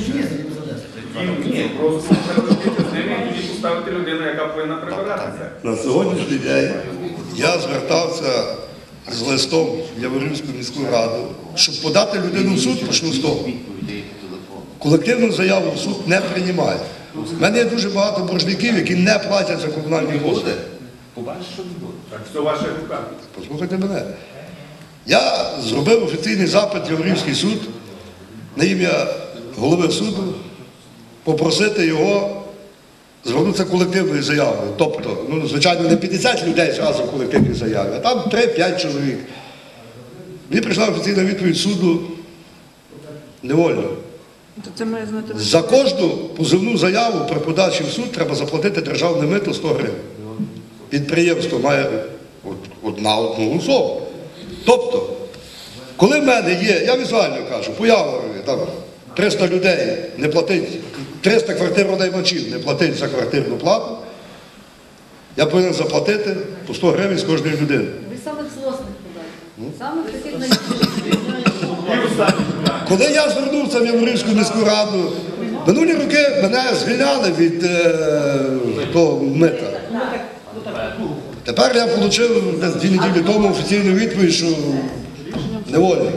Ні, просто з ними і тоді поставити людину, яка повинна прибиратися. На сьогоднішній день я звертався з листом в Яворівську міську раду, щоб подати людину в суд, почну з того. Колективну заяву в суд не приймає. У мене є дуже багато боржників, які не платять за комунальні послуги. Так, все в ваших руках. Послухайте мене. Я зробив офіційний запит в Яворівський суд на ім'я голови суду, попросити його звернутися колективною заявою. Тобто, звичайно, не 50 людей зразу в колективній заяві, а там 3-5 чоловік. Мені прийшла офіційна відповідь суду невольно. За кожну позовну заяву при подачі в суд треба заплатити державне мито 100 гривень. Підприємство має на одну особу. Тобто, коли в мене є, я візуально кажу, по Яворові, там 300 людей не платить, 300 квартиронаймачів не платить за квартирну плату, я повинен заплатити по 100 гривень з кожної людини. Ви самих злосних подаєте. Самих таких найбільших. Коли я звернувся в Яворівську міську раду, минулі роки мене звільняли від того мита. Тепер я отримав десь 2 неділі тому офіційну відповідь, що невольний.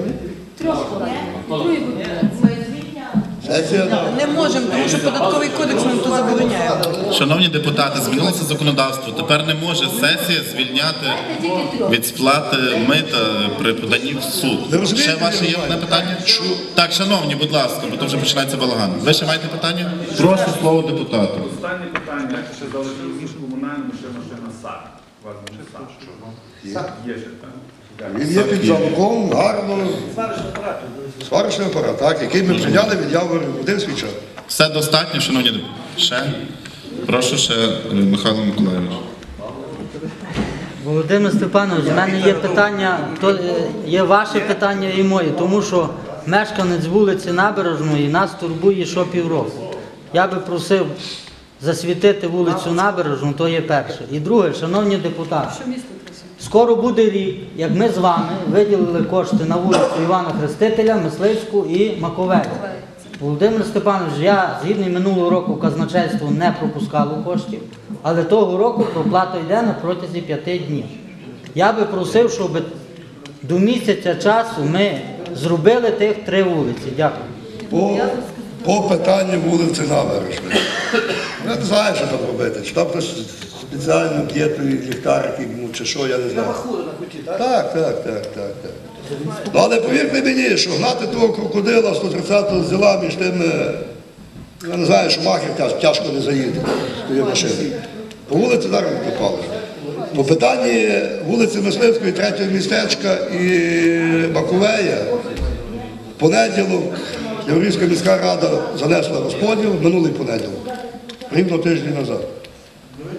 Не можемо, тому що податковий кодекс нам то забороняє. Шановні депутати, змінилося законодавство. Тепер не може сесія звільняти від сплати мита при поданні в суд. Ще ваше є одне питання? Так, шановні, будь ласка, бо то вже починається балаган. Ви ще маєте питання? Прошу слово депутату. Останнє питання, ще залишилось між комунальним, ще машина САК. У вас не САК? Є ще там. Він є під замком, гарно. Сварочний апарат, так, який ми прийняли від Яворів один свій час. Все достатньо, шановні депутати? Ще? Прошу ще, Михайло Миколайович. Володимир Степанович, в мене є питання, є ваше питання і моє, тому що мешканець вулиці Набережної нас турбує що півроку. Я би просив засвітити вулицю Набережну, то є перше. І друге, шановні депутати, скоро буде рік, як ми з вами виділили кошти на вулицю Івана Хрестителя, Мисливську і Маковея. Володимир Степанович, я згідно минулого року казначейство не пропускало коштів, але того року проплата йде на протязі 5 днів. Я би просив, щоб до місяця часу ми зробили тих 3 вулиці. Дякую. По питанню вулиці Набережної. Я не знаю, що там робити. Чи там хтось спеціально п'є той ліхтарик, чи що, я не знаю. Так. Ну, але повірте мені, що гнати того крокодила 130-го зіла між тими, я не знаю, що махер тяжко не заїде з тієї машини. По вулиці зараз не попали. По питанні вулиці Мисливської, 3-го містечка і Маковея, в понеділок Яворівська міська рада занесла розподіл минулий понеділок, рівно тиждень назад.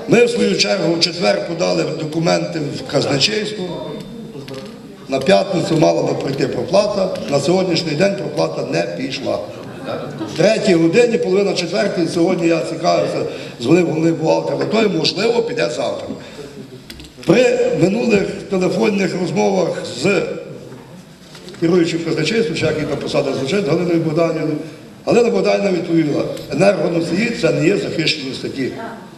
Ми, в свою чергу, в четвер подали документи в казначейство. На п'ятницю мала би прийти проплата. На сьогоднішній день проплата не пішла. В 3-й годині, половина 4-ї, сьогодні я цікавився, дзвонив головний бухгалтер, то й, можливо, піде завтра. При минулих телефонних розмовах з керуючим казначейством, що як її посада звучить, Галиною Богданівною, Галина Богданівна відповіла, енергоносії – це не є захищені статті.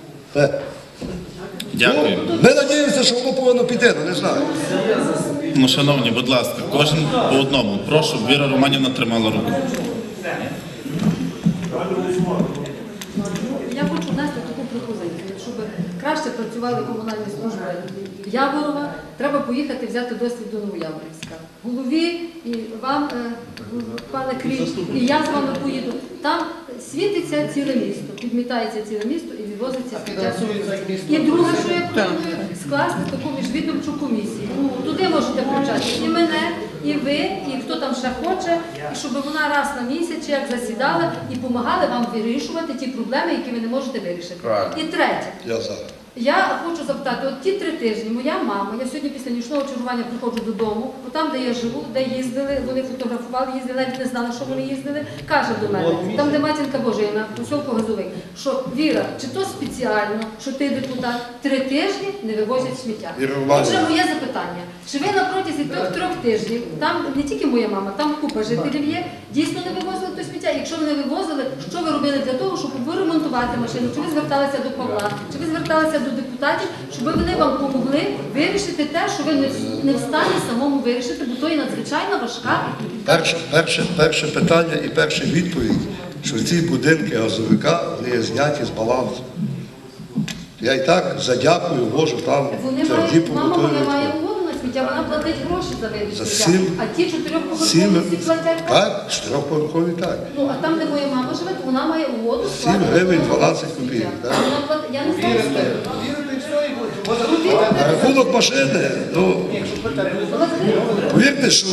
Дякую. Ми надіємося, що воно повинно піти, але не знаю. Ну, шановні, будь ласка, кожен по одному. Прошу, Віра Романівна тримала руку. Я хочу внести таку пропозицію, щоб краще працювали комунальні служби Яворова, треба поїхати взяти досвід до Новояворівська. Голові і вам, пане Крій, і я з вами поїду. Там світиться ціле місто, підмітається ціле місто і відвозиться сміття. І друге, що я пропоную, скласти таку міжвідомчу комісію. Туди можете включати і мене, і ви, і хто там ще хоче, і щоб вона раз на місяць як засідала і допомагала вам вирішувати ті проблеми, які ви не можете вирішити. І третє. Я хочу запитати, от ті 3 тижні моя мама, я сьогодні після нічного чергування приходжу додому, бо там, де я живу, де їздили, вони фотографували, їздили, навіть не знали, що вони їздили, каже до мене, там, де матінка Божа, на посілку Газовик, що Віра, чи то спеціально, що ти депутат, 3 тижні не вивозять сміття. Отже, моє запитання, чи ви на протязі 3 тижнів, там не тільки моя мама, там купа жителів є, дійсно не вивозили то сміття? Якщо ви не вивозили, що ви робили для того, щоб виремонтувати машину? Чи ви зверталися до Павла, чи ви зверталися до депутатів, щоб вони вам допомогли вирішити те, що ви не в стані самому вирішити, бо то є надзвичайно важка. Перше питання і перша відповідь, що ці будинки газовика, вони є зняті з балансу. Я і так задякую, ввожу там тверді Мама побутові. моя має угоду на сміття, вона платить гроші за вивіз сміття, а ті 4-поверхові всі платять так? Так, 4-поверхові так. Ну, а там, де моя мама живе, то вона має угоду. 7 гривень 12 копійок. Я не знаю, На рахунок машини, ну, повірте, що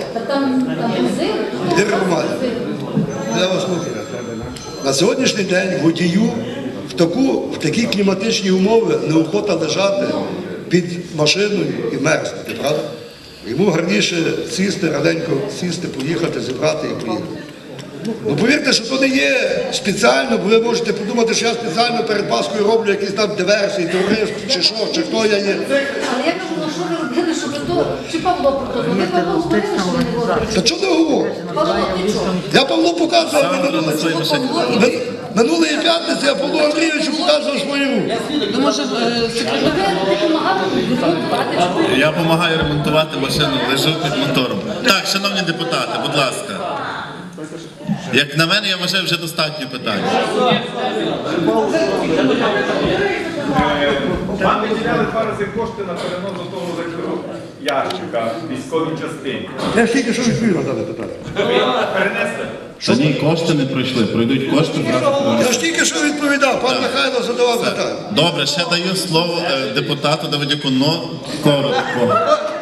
я вас слухаю. На сьогоднішній день водію в такі кліматичні умови неохота лежати під машиною і мерзнути, правда? Йому гарніше сісти, раненько сісти, поїхати, зібрати і поїхати. Ну, повірте, що то не є спеціально, бо ви можете подумати, що я спеціально перед Паскою роблю якісь там диверсії, терорист, чи що, чи хто я є. Але я кажу, ну що ви робили, щоб то, чи Павло про то, ви Павло говорили, що ви не говорили? Та чого не говорю? Павло, ти чого? Я Павло показував минулої п'ятниці, я Павлу Андрійовичу показував свої руки. Ну, може, Я допомагаю ремонтувати машину, лежу під мотором. Так, шановні депутати, будь ласка. Як на мене, я вважаю, вже достатньо питань. Вам виділяли 2 рази кошти на перенос до того ящика в військовій частині. Я ж тільки що відповів на дане питання. Перенесли? Що ні, кошти не пройшли, пройдуть кошти. Я ж тільки що відповідав, пан Михайло задавав питання. Добре, ще даю слово депутату Давидюку, но коротко.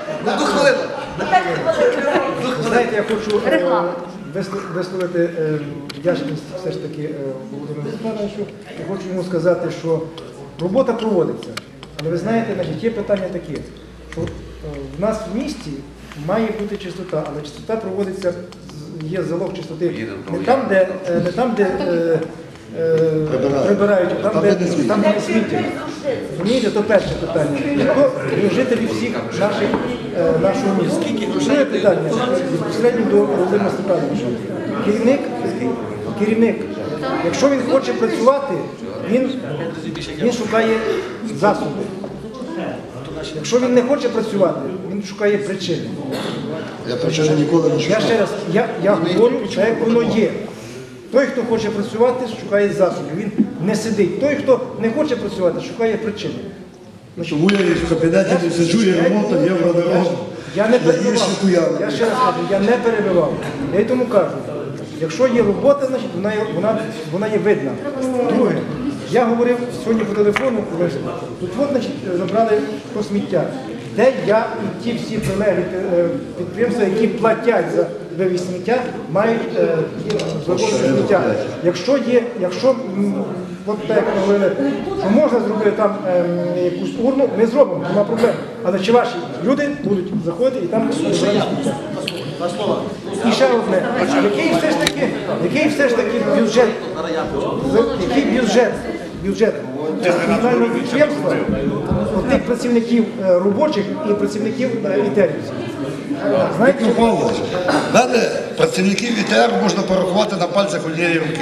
Знаєте, я хочу висловити вдячність все ж таки Володимиру Степановичу. Я хочу йому сказати, що робота проводиться. Але ви знаєте, значить, є питання таке, що в нас в місті має бути чистота, але чистота проводиться, є залог чистоти не там, де прибирають, а там, де сміття. Розумієте, то перше питання. Хто жителі всіх нашого міста? Друге питання, безпосередньо до Володимира Степановича. Керівник, якщо він хоче працювати, він шукає засоби. Якщо він не хоче працювати, він шукає причини. Я причини ніколи не шукаю. Я ще раз, я говорю, як воно є. Той, хто хоче працювати, шукає засоби. Він не сидить. Той, хто не хоче працювати, шукає причини. Чому я в кабінеті не сиджу і ремонтом є в радіо? Я не перебивав. Я ще раз кажу, я не перебивав. Я й тому кажу, якщо є робота, значить вона є видна. Друге, я говорив сьогодні по телефону, тут значить, забрали про сміття. Де я і ті всі прилеглі підприємства, які платять за вивіз сміття, мають завозити сміття. Якщо от так як ми говорили, що можна зробити там якусь урну, ми зробимо, нема проблем. Але чи ваші люди будуть заходити і там збирати сміття? І ще одне, який все ж таки бюджет, який бюджет комунального підприємства от тих працівників робочих і працівників ІТЕРівців? Знаєте, Павлович, в мене працівників ІТР можна порахувати на пальцях однієї руки.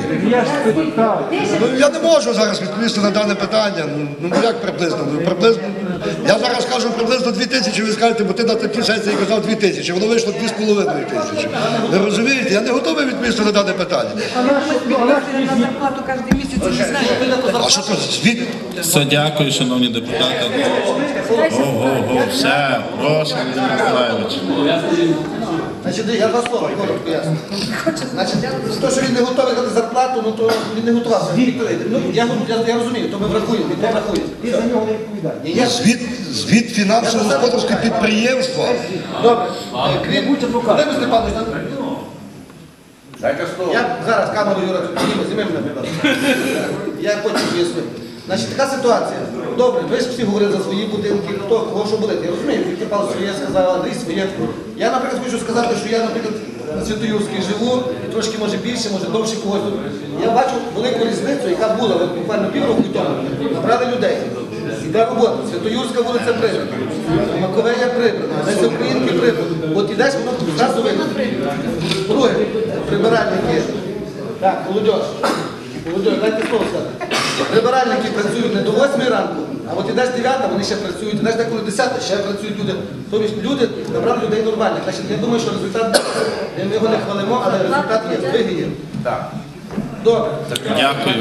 Я не можу зараз відповісти на дане питання. Ну як приблизно? Приблизно. Я зараз кажу приблизно 2000, ви скажете, бо ти на такій сесії казав 2000, воно вийшло 2500. Ви розумієте? Я не готовий відповісти на дане питання. На зарплату кожен місяць і не знаю, А що це звіт? Все, дякую, шановні депутати. Ого, все, прошу, Володимир Миколайович. Значить, я два слова коротко ясно. Значить, то, що він не готовий дати зарплату, ну то він не готувався. Ну, я розумію, то ми врахуємо, він не врахує. Ти за нього не відповідаєш. Звіт фінансово-господарського підприємства. Добре. Володимир Степанович, Дайте слово. я зараз камеру, Юра, зніми мене, будь ласка. Я хочу пояснити. Значить, така ситуація. Добре, ви ж всі говорили за свої будинки, хто кого що болить. Я розумію, Віктор Павлович своє сказав, Андрій своє. Я, наприклад, хочу сказати, що я, наприклад, на Святоюрській живу, і трошки, може, більше, може, довше когось. Я бачу велику різницю, яка була буквально півроку тому. Набрали людей. Іде робота. Святоюрська вулиця прибрана. Маковея прибрана. Леся Українки прибрана. От ідеш, воно зразу видно. Друге, прибиральники. Так, молодь, дайте слово сказати. Прибиральники працюють не до 8 ранку, а от ідеш 9, вони ще працюють, ідеш деколи 10, ще працюють люди. Тобто люди набрали людей нормальних. Значить, я думаю, що результат, ми його не хвалимо, але результат є, здвиги є. Так. Добре. Дякую.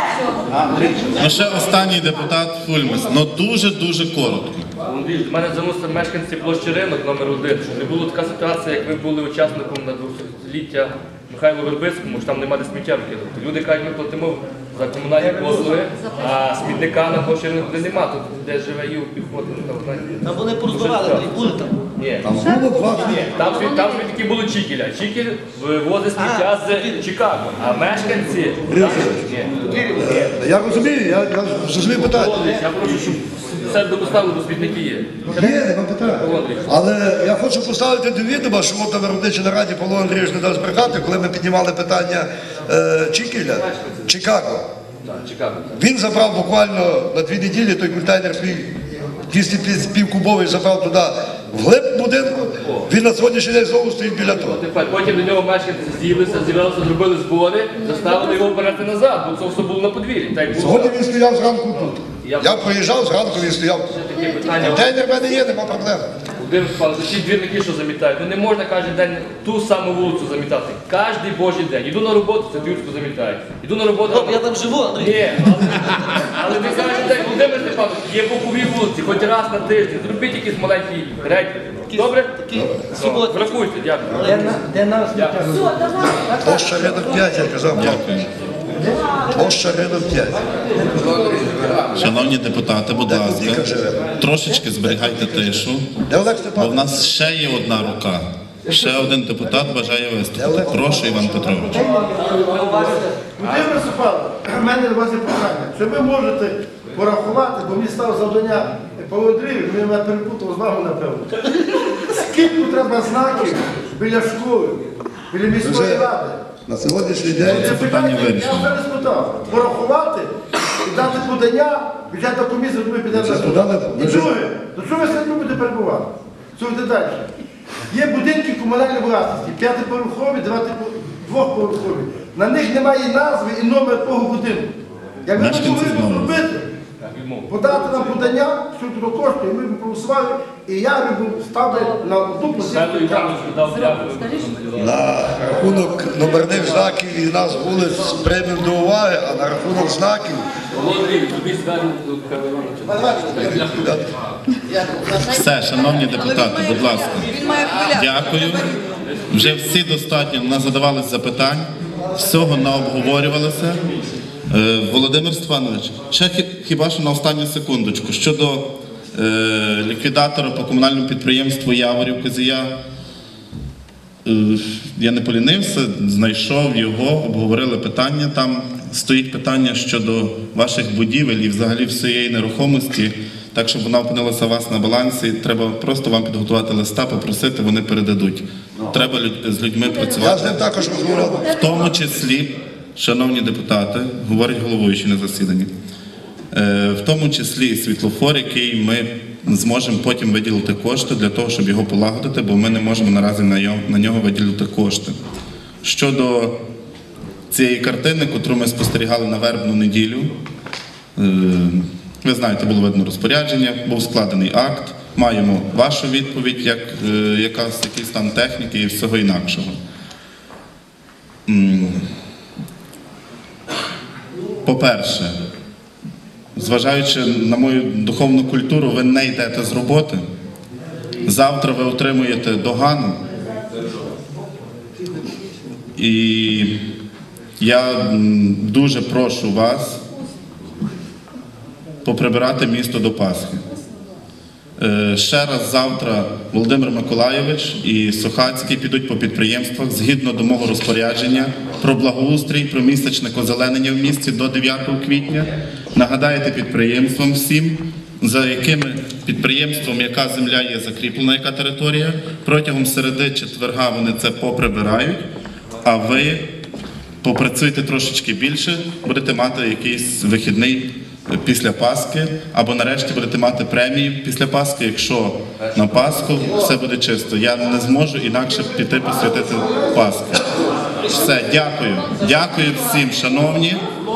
Ну ще останній депутат Фульмес. Ну дуже коротко. Андрій, до мене звернувся мешканці площі Ринок номер 1, щоб не було така ситуація, як ви були учасником на 200-ліття Михайлу Вербицькому, що там нема де сміття викидати. Люди кажуть, ми платимо за комунальні послуги, а смітника на площі Ринок нема, тут де живе Юр піхоти. Там вони пороздавали, були там. Ні, там тільки було Чікеля. Чікель вивозить сміття з Чикаго, а мешканці... Я розумію, я зрозумів питання. Я прошу, щоб все допоставили, бо смітники є. Є, нема питання. Але я хочу поставити до відома, що от на виробничій нараді Павло Андрійович не дасть брехати, коли ми піднімали питання Чікеля, Чикаго. Він забрав буквально на 2 неділі той контейнер свій 205 кубовий забрав туди в глиб будинку, він на сьогоднішній день знову стоїть біля того. Потім до нього мешканці з'їлися, зробили збори, заставили його перейти назад, бо це все було на подвір'ї. Сьогодні він стояв зранку тут. Я проїжджав, зранку він стояв. Контейнер в мене є, нема проблем. Володимир Степанович, ті двірники, що замітають, ну не можна кожен день ту саму вулицю замітати. Кожний божий день. Іду на роботу, це Святоюрську замітають. Іду на роботу... Я там живу, Андрій. Ні, але не кожен день. Володимир Степанович, є бокові вулиці, хоч раз на тиждень. Зробіть якийсь маленький рейд. Добре? Врахуйте, дякую. Де нас Площа Ринок 5, я казав. Дякую. Площа Ринок 5. Шановні депутати, будь ласка, трошечки зберігайте тишу, бо в нас ще є одна рука. Ще один депутат бажає виступити. Прошу, Іван Петрович. Володимир Степанович, в мене до вас є питання. Чи ви можете порахувати, бо мені став завдання Павло Андрійович, він мене перепутав з вами, напевно. Скільки треба знаків біля школи, біля міської ради? На сьогоднішній день це питання вирішено. Я вже не спитав. Порахувати і дати подання, бюджетна комісія, ми підемо на суд. І друге, то що ви все любите перебувати? Слухайте далі. Є будинки комунальної власності, 5-поверхові, 2-поверхові. На них немає назви і номер того будинку. Як ви могли б зробити? Подати нам подання, що тут коштує, ми б проголосували, і я б ставив на одну позицію. На рахунок номерних знаків і назв вулиць приймемо до уваги, а на рахунок знаків... Все, шановні депутати, будь ласка. Дякую. Вже всі достатньо задавались запитань, всього наобговорювалися. Володимир Степанович, ще хіба що на останню секундочку. Щодо ліквідатора по комунальному підприємству Яворів Козія, я не полінився, знайшов його, обговорили питання там. стоїть питання щодо ваших будівель і взагалі всієї нерухомості, так, щоб вона опинилася у вас на балансі, треба просто вам підготувати листа, попросити, вони передадуть. Треба з людьми працювати. Я з ним також розмовляв. В тому числі, шановні депутати, говорить головуючий на засіданні, в тому числі і світлофор, який ми зможемо потім виділити кошти для того, щоб його полагодити, бо ми не можемо наразі на нього виділити кошти. Щодо цієї картини, яку ми спостерігали на вербну неділю, ви знаєте, було видно розпорядження, був складений акт, маємо вашу відповідь, який стан техніки і всього інакшого. По-перше, зважаючи на мою духовну культуру, ви не йдете з роботи. Завтра ви отримуєте догану. І я дуже прошу вас поприбирати місто до Пасхи. Ще раз завтра Володимир Миколайович і Сухацький підуть по підприємствах згідно до мого розпорядження про благоустрій, про місячне озеленення в місті до 9 квітня. Нагадаєте підприємствам всім, за якими підприємством яка земля є закріплена, яка територія. Протягом середи, четверга вони це поприбирають, а ви попрацюйте трошечки більше, будете мати якийсь вихідний після Пасхи, або нарешті будете мати премії після Пасхи, якщо на Пасху все буде чисто. Я не зможу інакше піти посвятити Пасхи. Все, дякую. Дякую всім, шановні.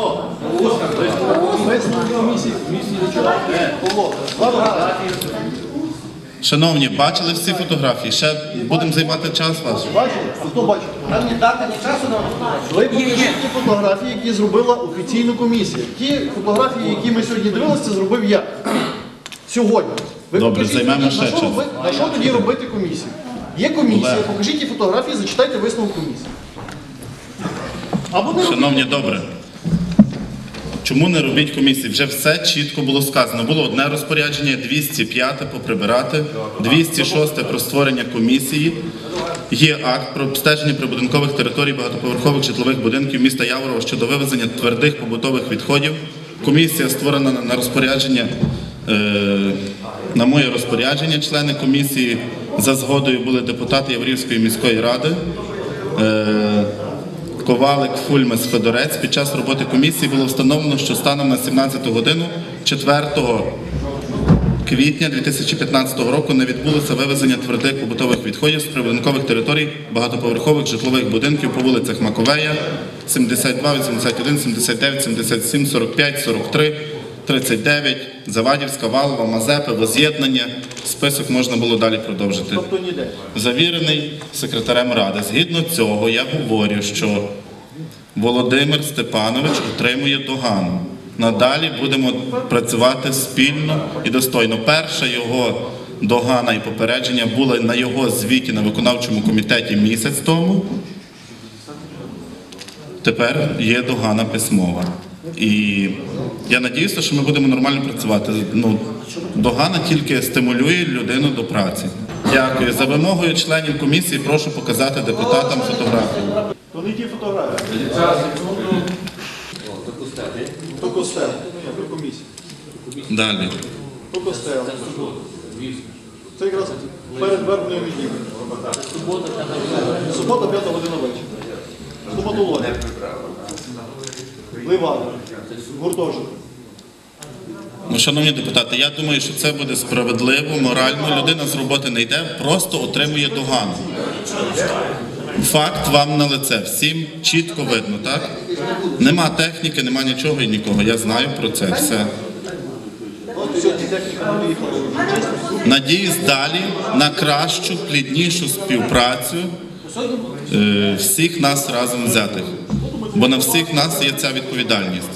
Шановні, бачили всі фотографії? Ще будемо займати час ваш? Бачили? А хто бачив? Там не дати ні часу на фотографії. Ви покажіть ті фотографії, які зробила офіційна комісія. Ті фотографії, які ми сьогодні дивилися, це зробив я. Сьогодні. Ви Добре, покажіть, займемо ще час. На що тоді робити комісію? Є комісія, покажіть ті фотографії, зачитайте висновок комісії. Або не Шановні, добре. Чому не робіть комісії? Вже все чітко було сказано. Було одне розпорядження, 205 поприбирати, 206 про створення комісії. Є акт про обстеження прибудинкових територій багатоповерхових житлових будинків міста Яворова щодо вивезення твердих побутових відходів. Комісія створена на розпорядження, на моє розпорядження. Члени комісії за згодою були депутати Яворівської міської ради. Ковалик, Фульмес, Федорець. Під час роботи комісії було встановлено, що станом на 17 годину 4 квітня 2015 року не відбулося вивезення твердих побутових відходів з прибудинкових територій багатоповерхових житлових будинків по вулицях Маковея, 72, 81, 79, 77, 45, 43, 39, Завадівська, Валова, Мазепи, Воз'єднання. Список можна було далі продовжити. Тобто ніде. Завірений секретарем Ради. Згідно цього я говорю, що Володимир Степанович отримує догану. Надалі будемо працювати спільно і достойно. Перша його догана і попередження були на його звіті на виконавчому комітеті місяць тому. Тепер є догана письмова. І я сподіваюся, що ми будемо нормально працювати. Догана тільки стимулює людину до праці. Дякую. За вимогою членів комісії прошу показати депутатам фотографії. То не ті фотографії. То костел. То комісія. Далі. То костел. Це якраз перед вербною неділею. Субота, 5 година вечора. Стоматологія. Ливада. Гуртожиток. Шановні депутати, я думаю, що це буде справедливо, морально. Людина з роботи не йде, просто отримує догану. Факт вам на лице. Всім чітко видно, так? Нема техніки, нема нічого і нікого. Я знаю про це все. Надіюсь далі на кращу, пліднішу співпрацю всіх нас разом взятих. Бо на всіх нас є ця відповідальність.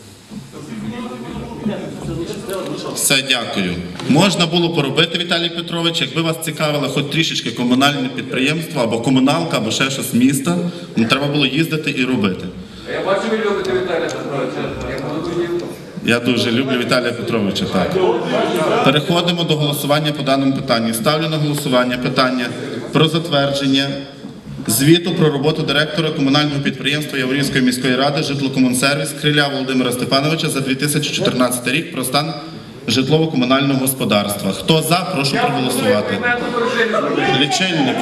Все, дякую. Можна було поробити, Віталій Петрович, якби вас цікавило хоч трішечки комунальне підприємство, або комуналка, або ще щось міста, треба було їздити і робити. Я бачу, ви любите Віталія Петровича. Я дуже люблю Віталія Петровича, так. Переходимо до голосування по даному питанню. Ставлю на голосування питання про затвердження звіту про роботу директора комунального підприємства Яворівської міської ради «Житлокомунсервіс» Криля Володимира Степановича за 2014 рік про стан житлово-комунального господарства. Хто за, прошу проголосувати. Лічильники.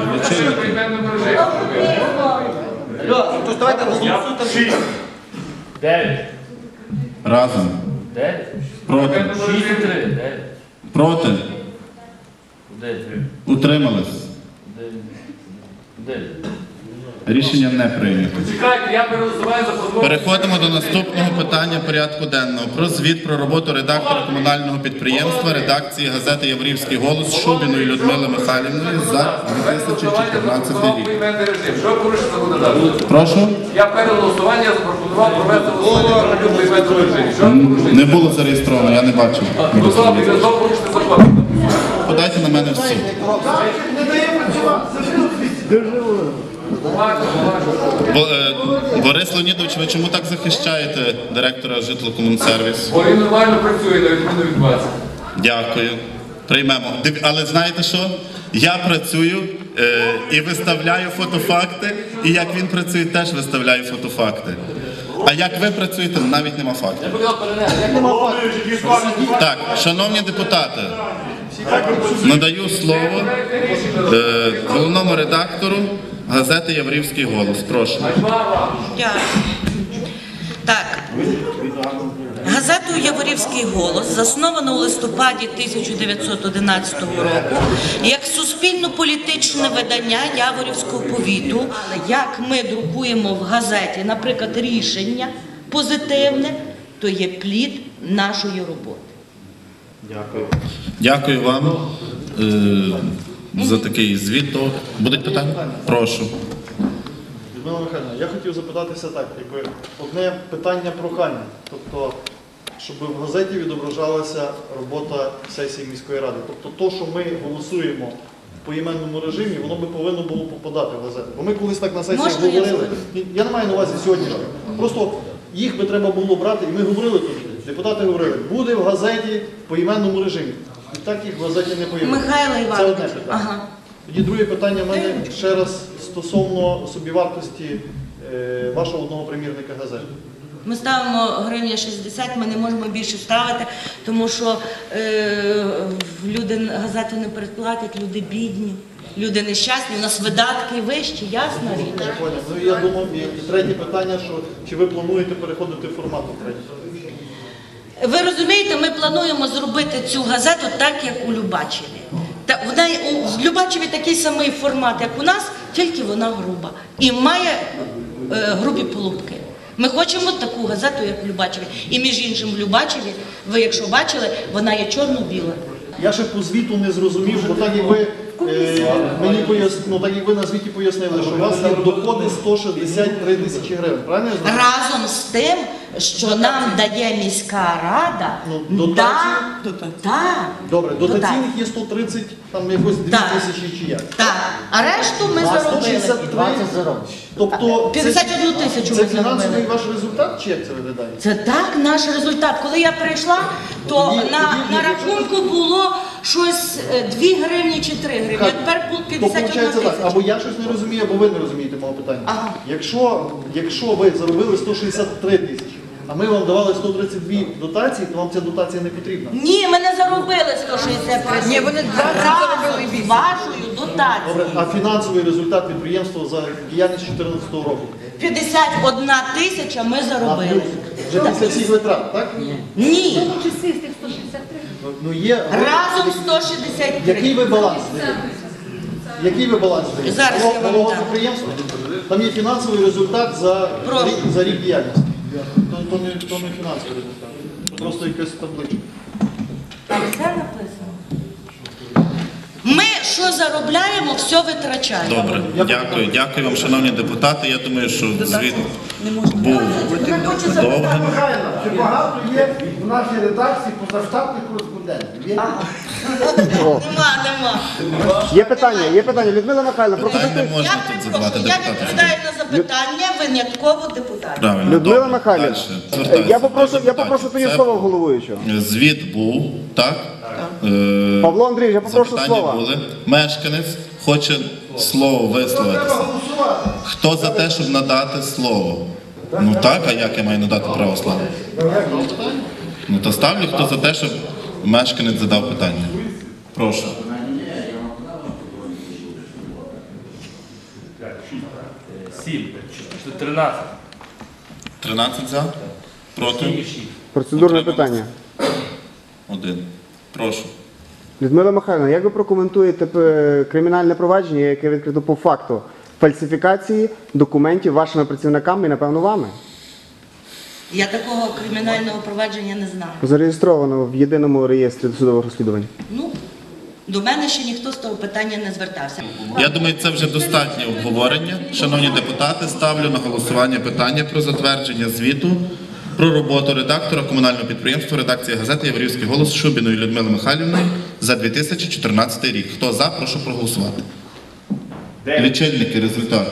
Разом. Проти. Проти. Утримались. Рішення не прийнято. Чекайте, я переголосуваю за продовження. Переходимо до наступного питання порядку денного. Про звіт про роботу редактора комунального підприємства редакції газети «Яворівський голос» Шубіної Людмили Михайлівної за 2014 рік. Що порушить законодавство? Прошу? Я перед голосуванням запропонував провести голосування про поіменному режимі. Що порушить? Не було зареєстровано, я не бачив. Знову порушити закон. Подайте на мене в суд. Не дає працювати. Борис Леонідович, ви чому так захищаєте директора «Житлокомунсервіс»? Бо він нормально працює, на відміну від вас. Дякую. Приймемо. Але знаєте що? Я працюю і виставляю фотофакти, і як він працює, теж виставляю фотофакти. А як ви працюєте, навіть нема фактів. Так, шановні депутати, надаю слово головному редактору газети «Яворівський голос». Прошу. Дякую. Так. Газетою «Яворівський голос» засновано у листопаді 1911 року як суспільно-політичне видання Яворівського повіту. Як ми друкуємо в газеті, наприклад, рішення позитивне, то є плід нашої роботи. Дякую. Дякую вам за такий звіт. Будуть питання? Прошу. Людмила Михайлівна, я хотів запитатися так, якби одне питання прохання, тобто, щоб в газеті відображалася робота сесії міської ради. Тобто, то, що ми голосуємо в поіменному режимі, воно би повинно було попадати в газету. Бо ми колись так на сесії говорили, я не маю на увазі сьогоднішнього, просто їх би треба було брати, і ми говорили тут, депутати говорили, буде в газеті в поіменному режимі. І так їх в газеті не появилося. Михайло Це Іванович. одне питання. Тоді друге питання в мене ще раз стосовно собівартості вашого одного примірника газети. Ми ставимо гривня 60, ми не можемо більше ставити, тому що люди газету не передплатять, люди бідні, люди нещасні, у нас видатки вищі, ясна річ. Ну, я думав, і третє питання, що чи ви плануєте переходити в формат третій? Ви розумієте, ми плануємо зробити цю газету так, як у Любачеві. В Любачеві такий самий формат, як у нас, тільки вона груба. І має грубі полубки. Ми хочемо таку газету, як в Любачеві. І між іншим в Любачеві, ви якщо бачили, вона є чорно-біла. Я ще по звіту не зрозумів, бо так як ви мені так як ви на звіті пояснили, що у вас є доходи 163 тисячі гривень, правильно я знаю? Разом з тим, що нам дає міська рада, Добре, дотаційних є 130, там якось 2 тисячі чи як? Так, а решту ми заробили. 163, тобто 51 тисячу це ми заробили. фінансовий ваш результат, чи як це виглядає? Це так, наш результат. Коли я прийшла, то на рахунку було щось 2 гривні чи 3 гривні, а тепер 51 тисяча. Або я щось не розумію, або ви не розумієте мого питання. Якщо ви заробили 163 тисячі, а ми вам давали 132 дотації, то вам ця дотація не потрібна. Ні, ми не заробили 163 тисячі. Ні, вони 20 заробили більше. Вашою дотацією. Добре, а фінансовий результат підприємства за діяльність 2014 року? 51 тисяча ми заробили. Вже після всіх витрат, так? Ні. Ну, є... Разом 163. Який ви баланс? Який ви баланс? Зараз я вам дам. Підприємства? Там є фінансовий результат за рік діяльності. То не фінансовий результат. Просто якась табличка. Там все написано. Ми що заробляємо, все витрачаємо. Добре, дякую. Дякую вам, шановні депутати. Я думаю, що звіт був довгим. Чи багато є в нашій редакції позаштатних кореспондентів? Нема. Є питання. Людмила Михайлівна, Не можна тут задавати Я депутатів. відповідаю на запитання винятково депутатів. Правильно. Людмила Добре. Михайлівна, Дальше. я попрошу тоді слово головуючого. Звіт був, так? Павло Андрійович, я попрошу запитання слова. були. Мешканець хоче слово висловитися. Хто за те, щоб надати слово? Ну так, а як я маю надати право слова? Ну то ставлю, хто за те, щоб мешканець задав питання. Прошу. 7, 13. 13 за? Проти? Процедурне питання. 1. Прошу. Людмила Михайлівна, як ви прокоментуєте кримінальне провадження, яке відкрито по факту фальсифікації документів вашими працівниками і, напевно, вами? Я такого кримінального провадження не знаю. Зареєстровано в єдиному реєстрі досудових розслідувань. Ну, до мене ще ніхто з того питання не звертався. Я думаю, це вже достатнє обговорення. Шановні депутати, ставлю на голосування питання про затвердження звіту про роботу редактора комунального підприємства редакції газети «Яворівський голос» Шубіної Людмили Михайлівни за 2014 рік. Хто за, прошу проголосувати. Лічильники, результат.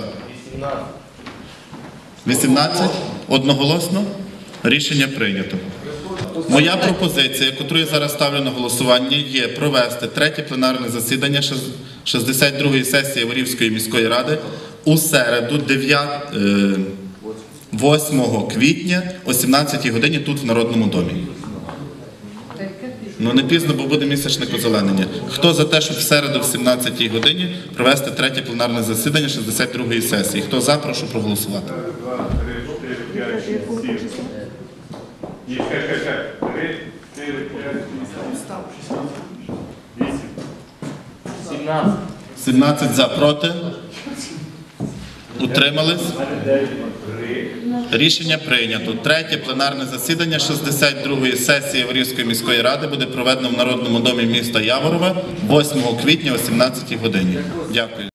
18. Одноголосно. Рішення прийнято. Моя пропозиція, яку я зараз ставлю на голосування, є провести третє пленарне засідання 62-ї сесії Яворівської міської ради у середу 8 квітня о 17 годині тут в Народному домі. Ну не пізно, бо буде місячне озеленення. Хто за те, щоб в середу в 17 годині провести третє пленарне засідання 62-ї сесії? Хто за, прошу проголосувати. 2, 3, 4, 5, 6, 7. Ні, ще. 3, 4, 5, 8. 17. 17 за, проти? Утримались? Рішення прийнято. Третє пленарне засідання 62-ї сесії Яворівської міської ради буде проведено в Народному домі міста Яворова 8 квітня о 17 годині. Дякую.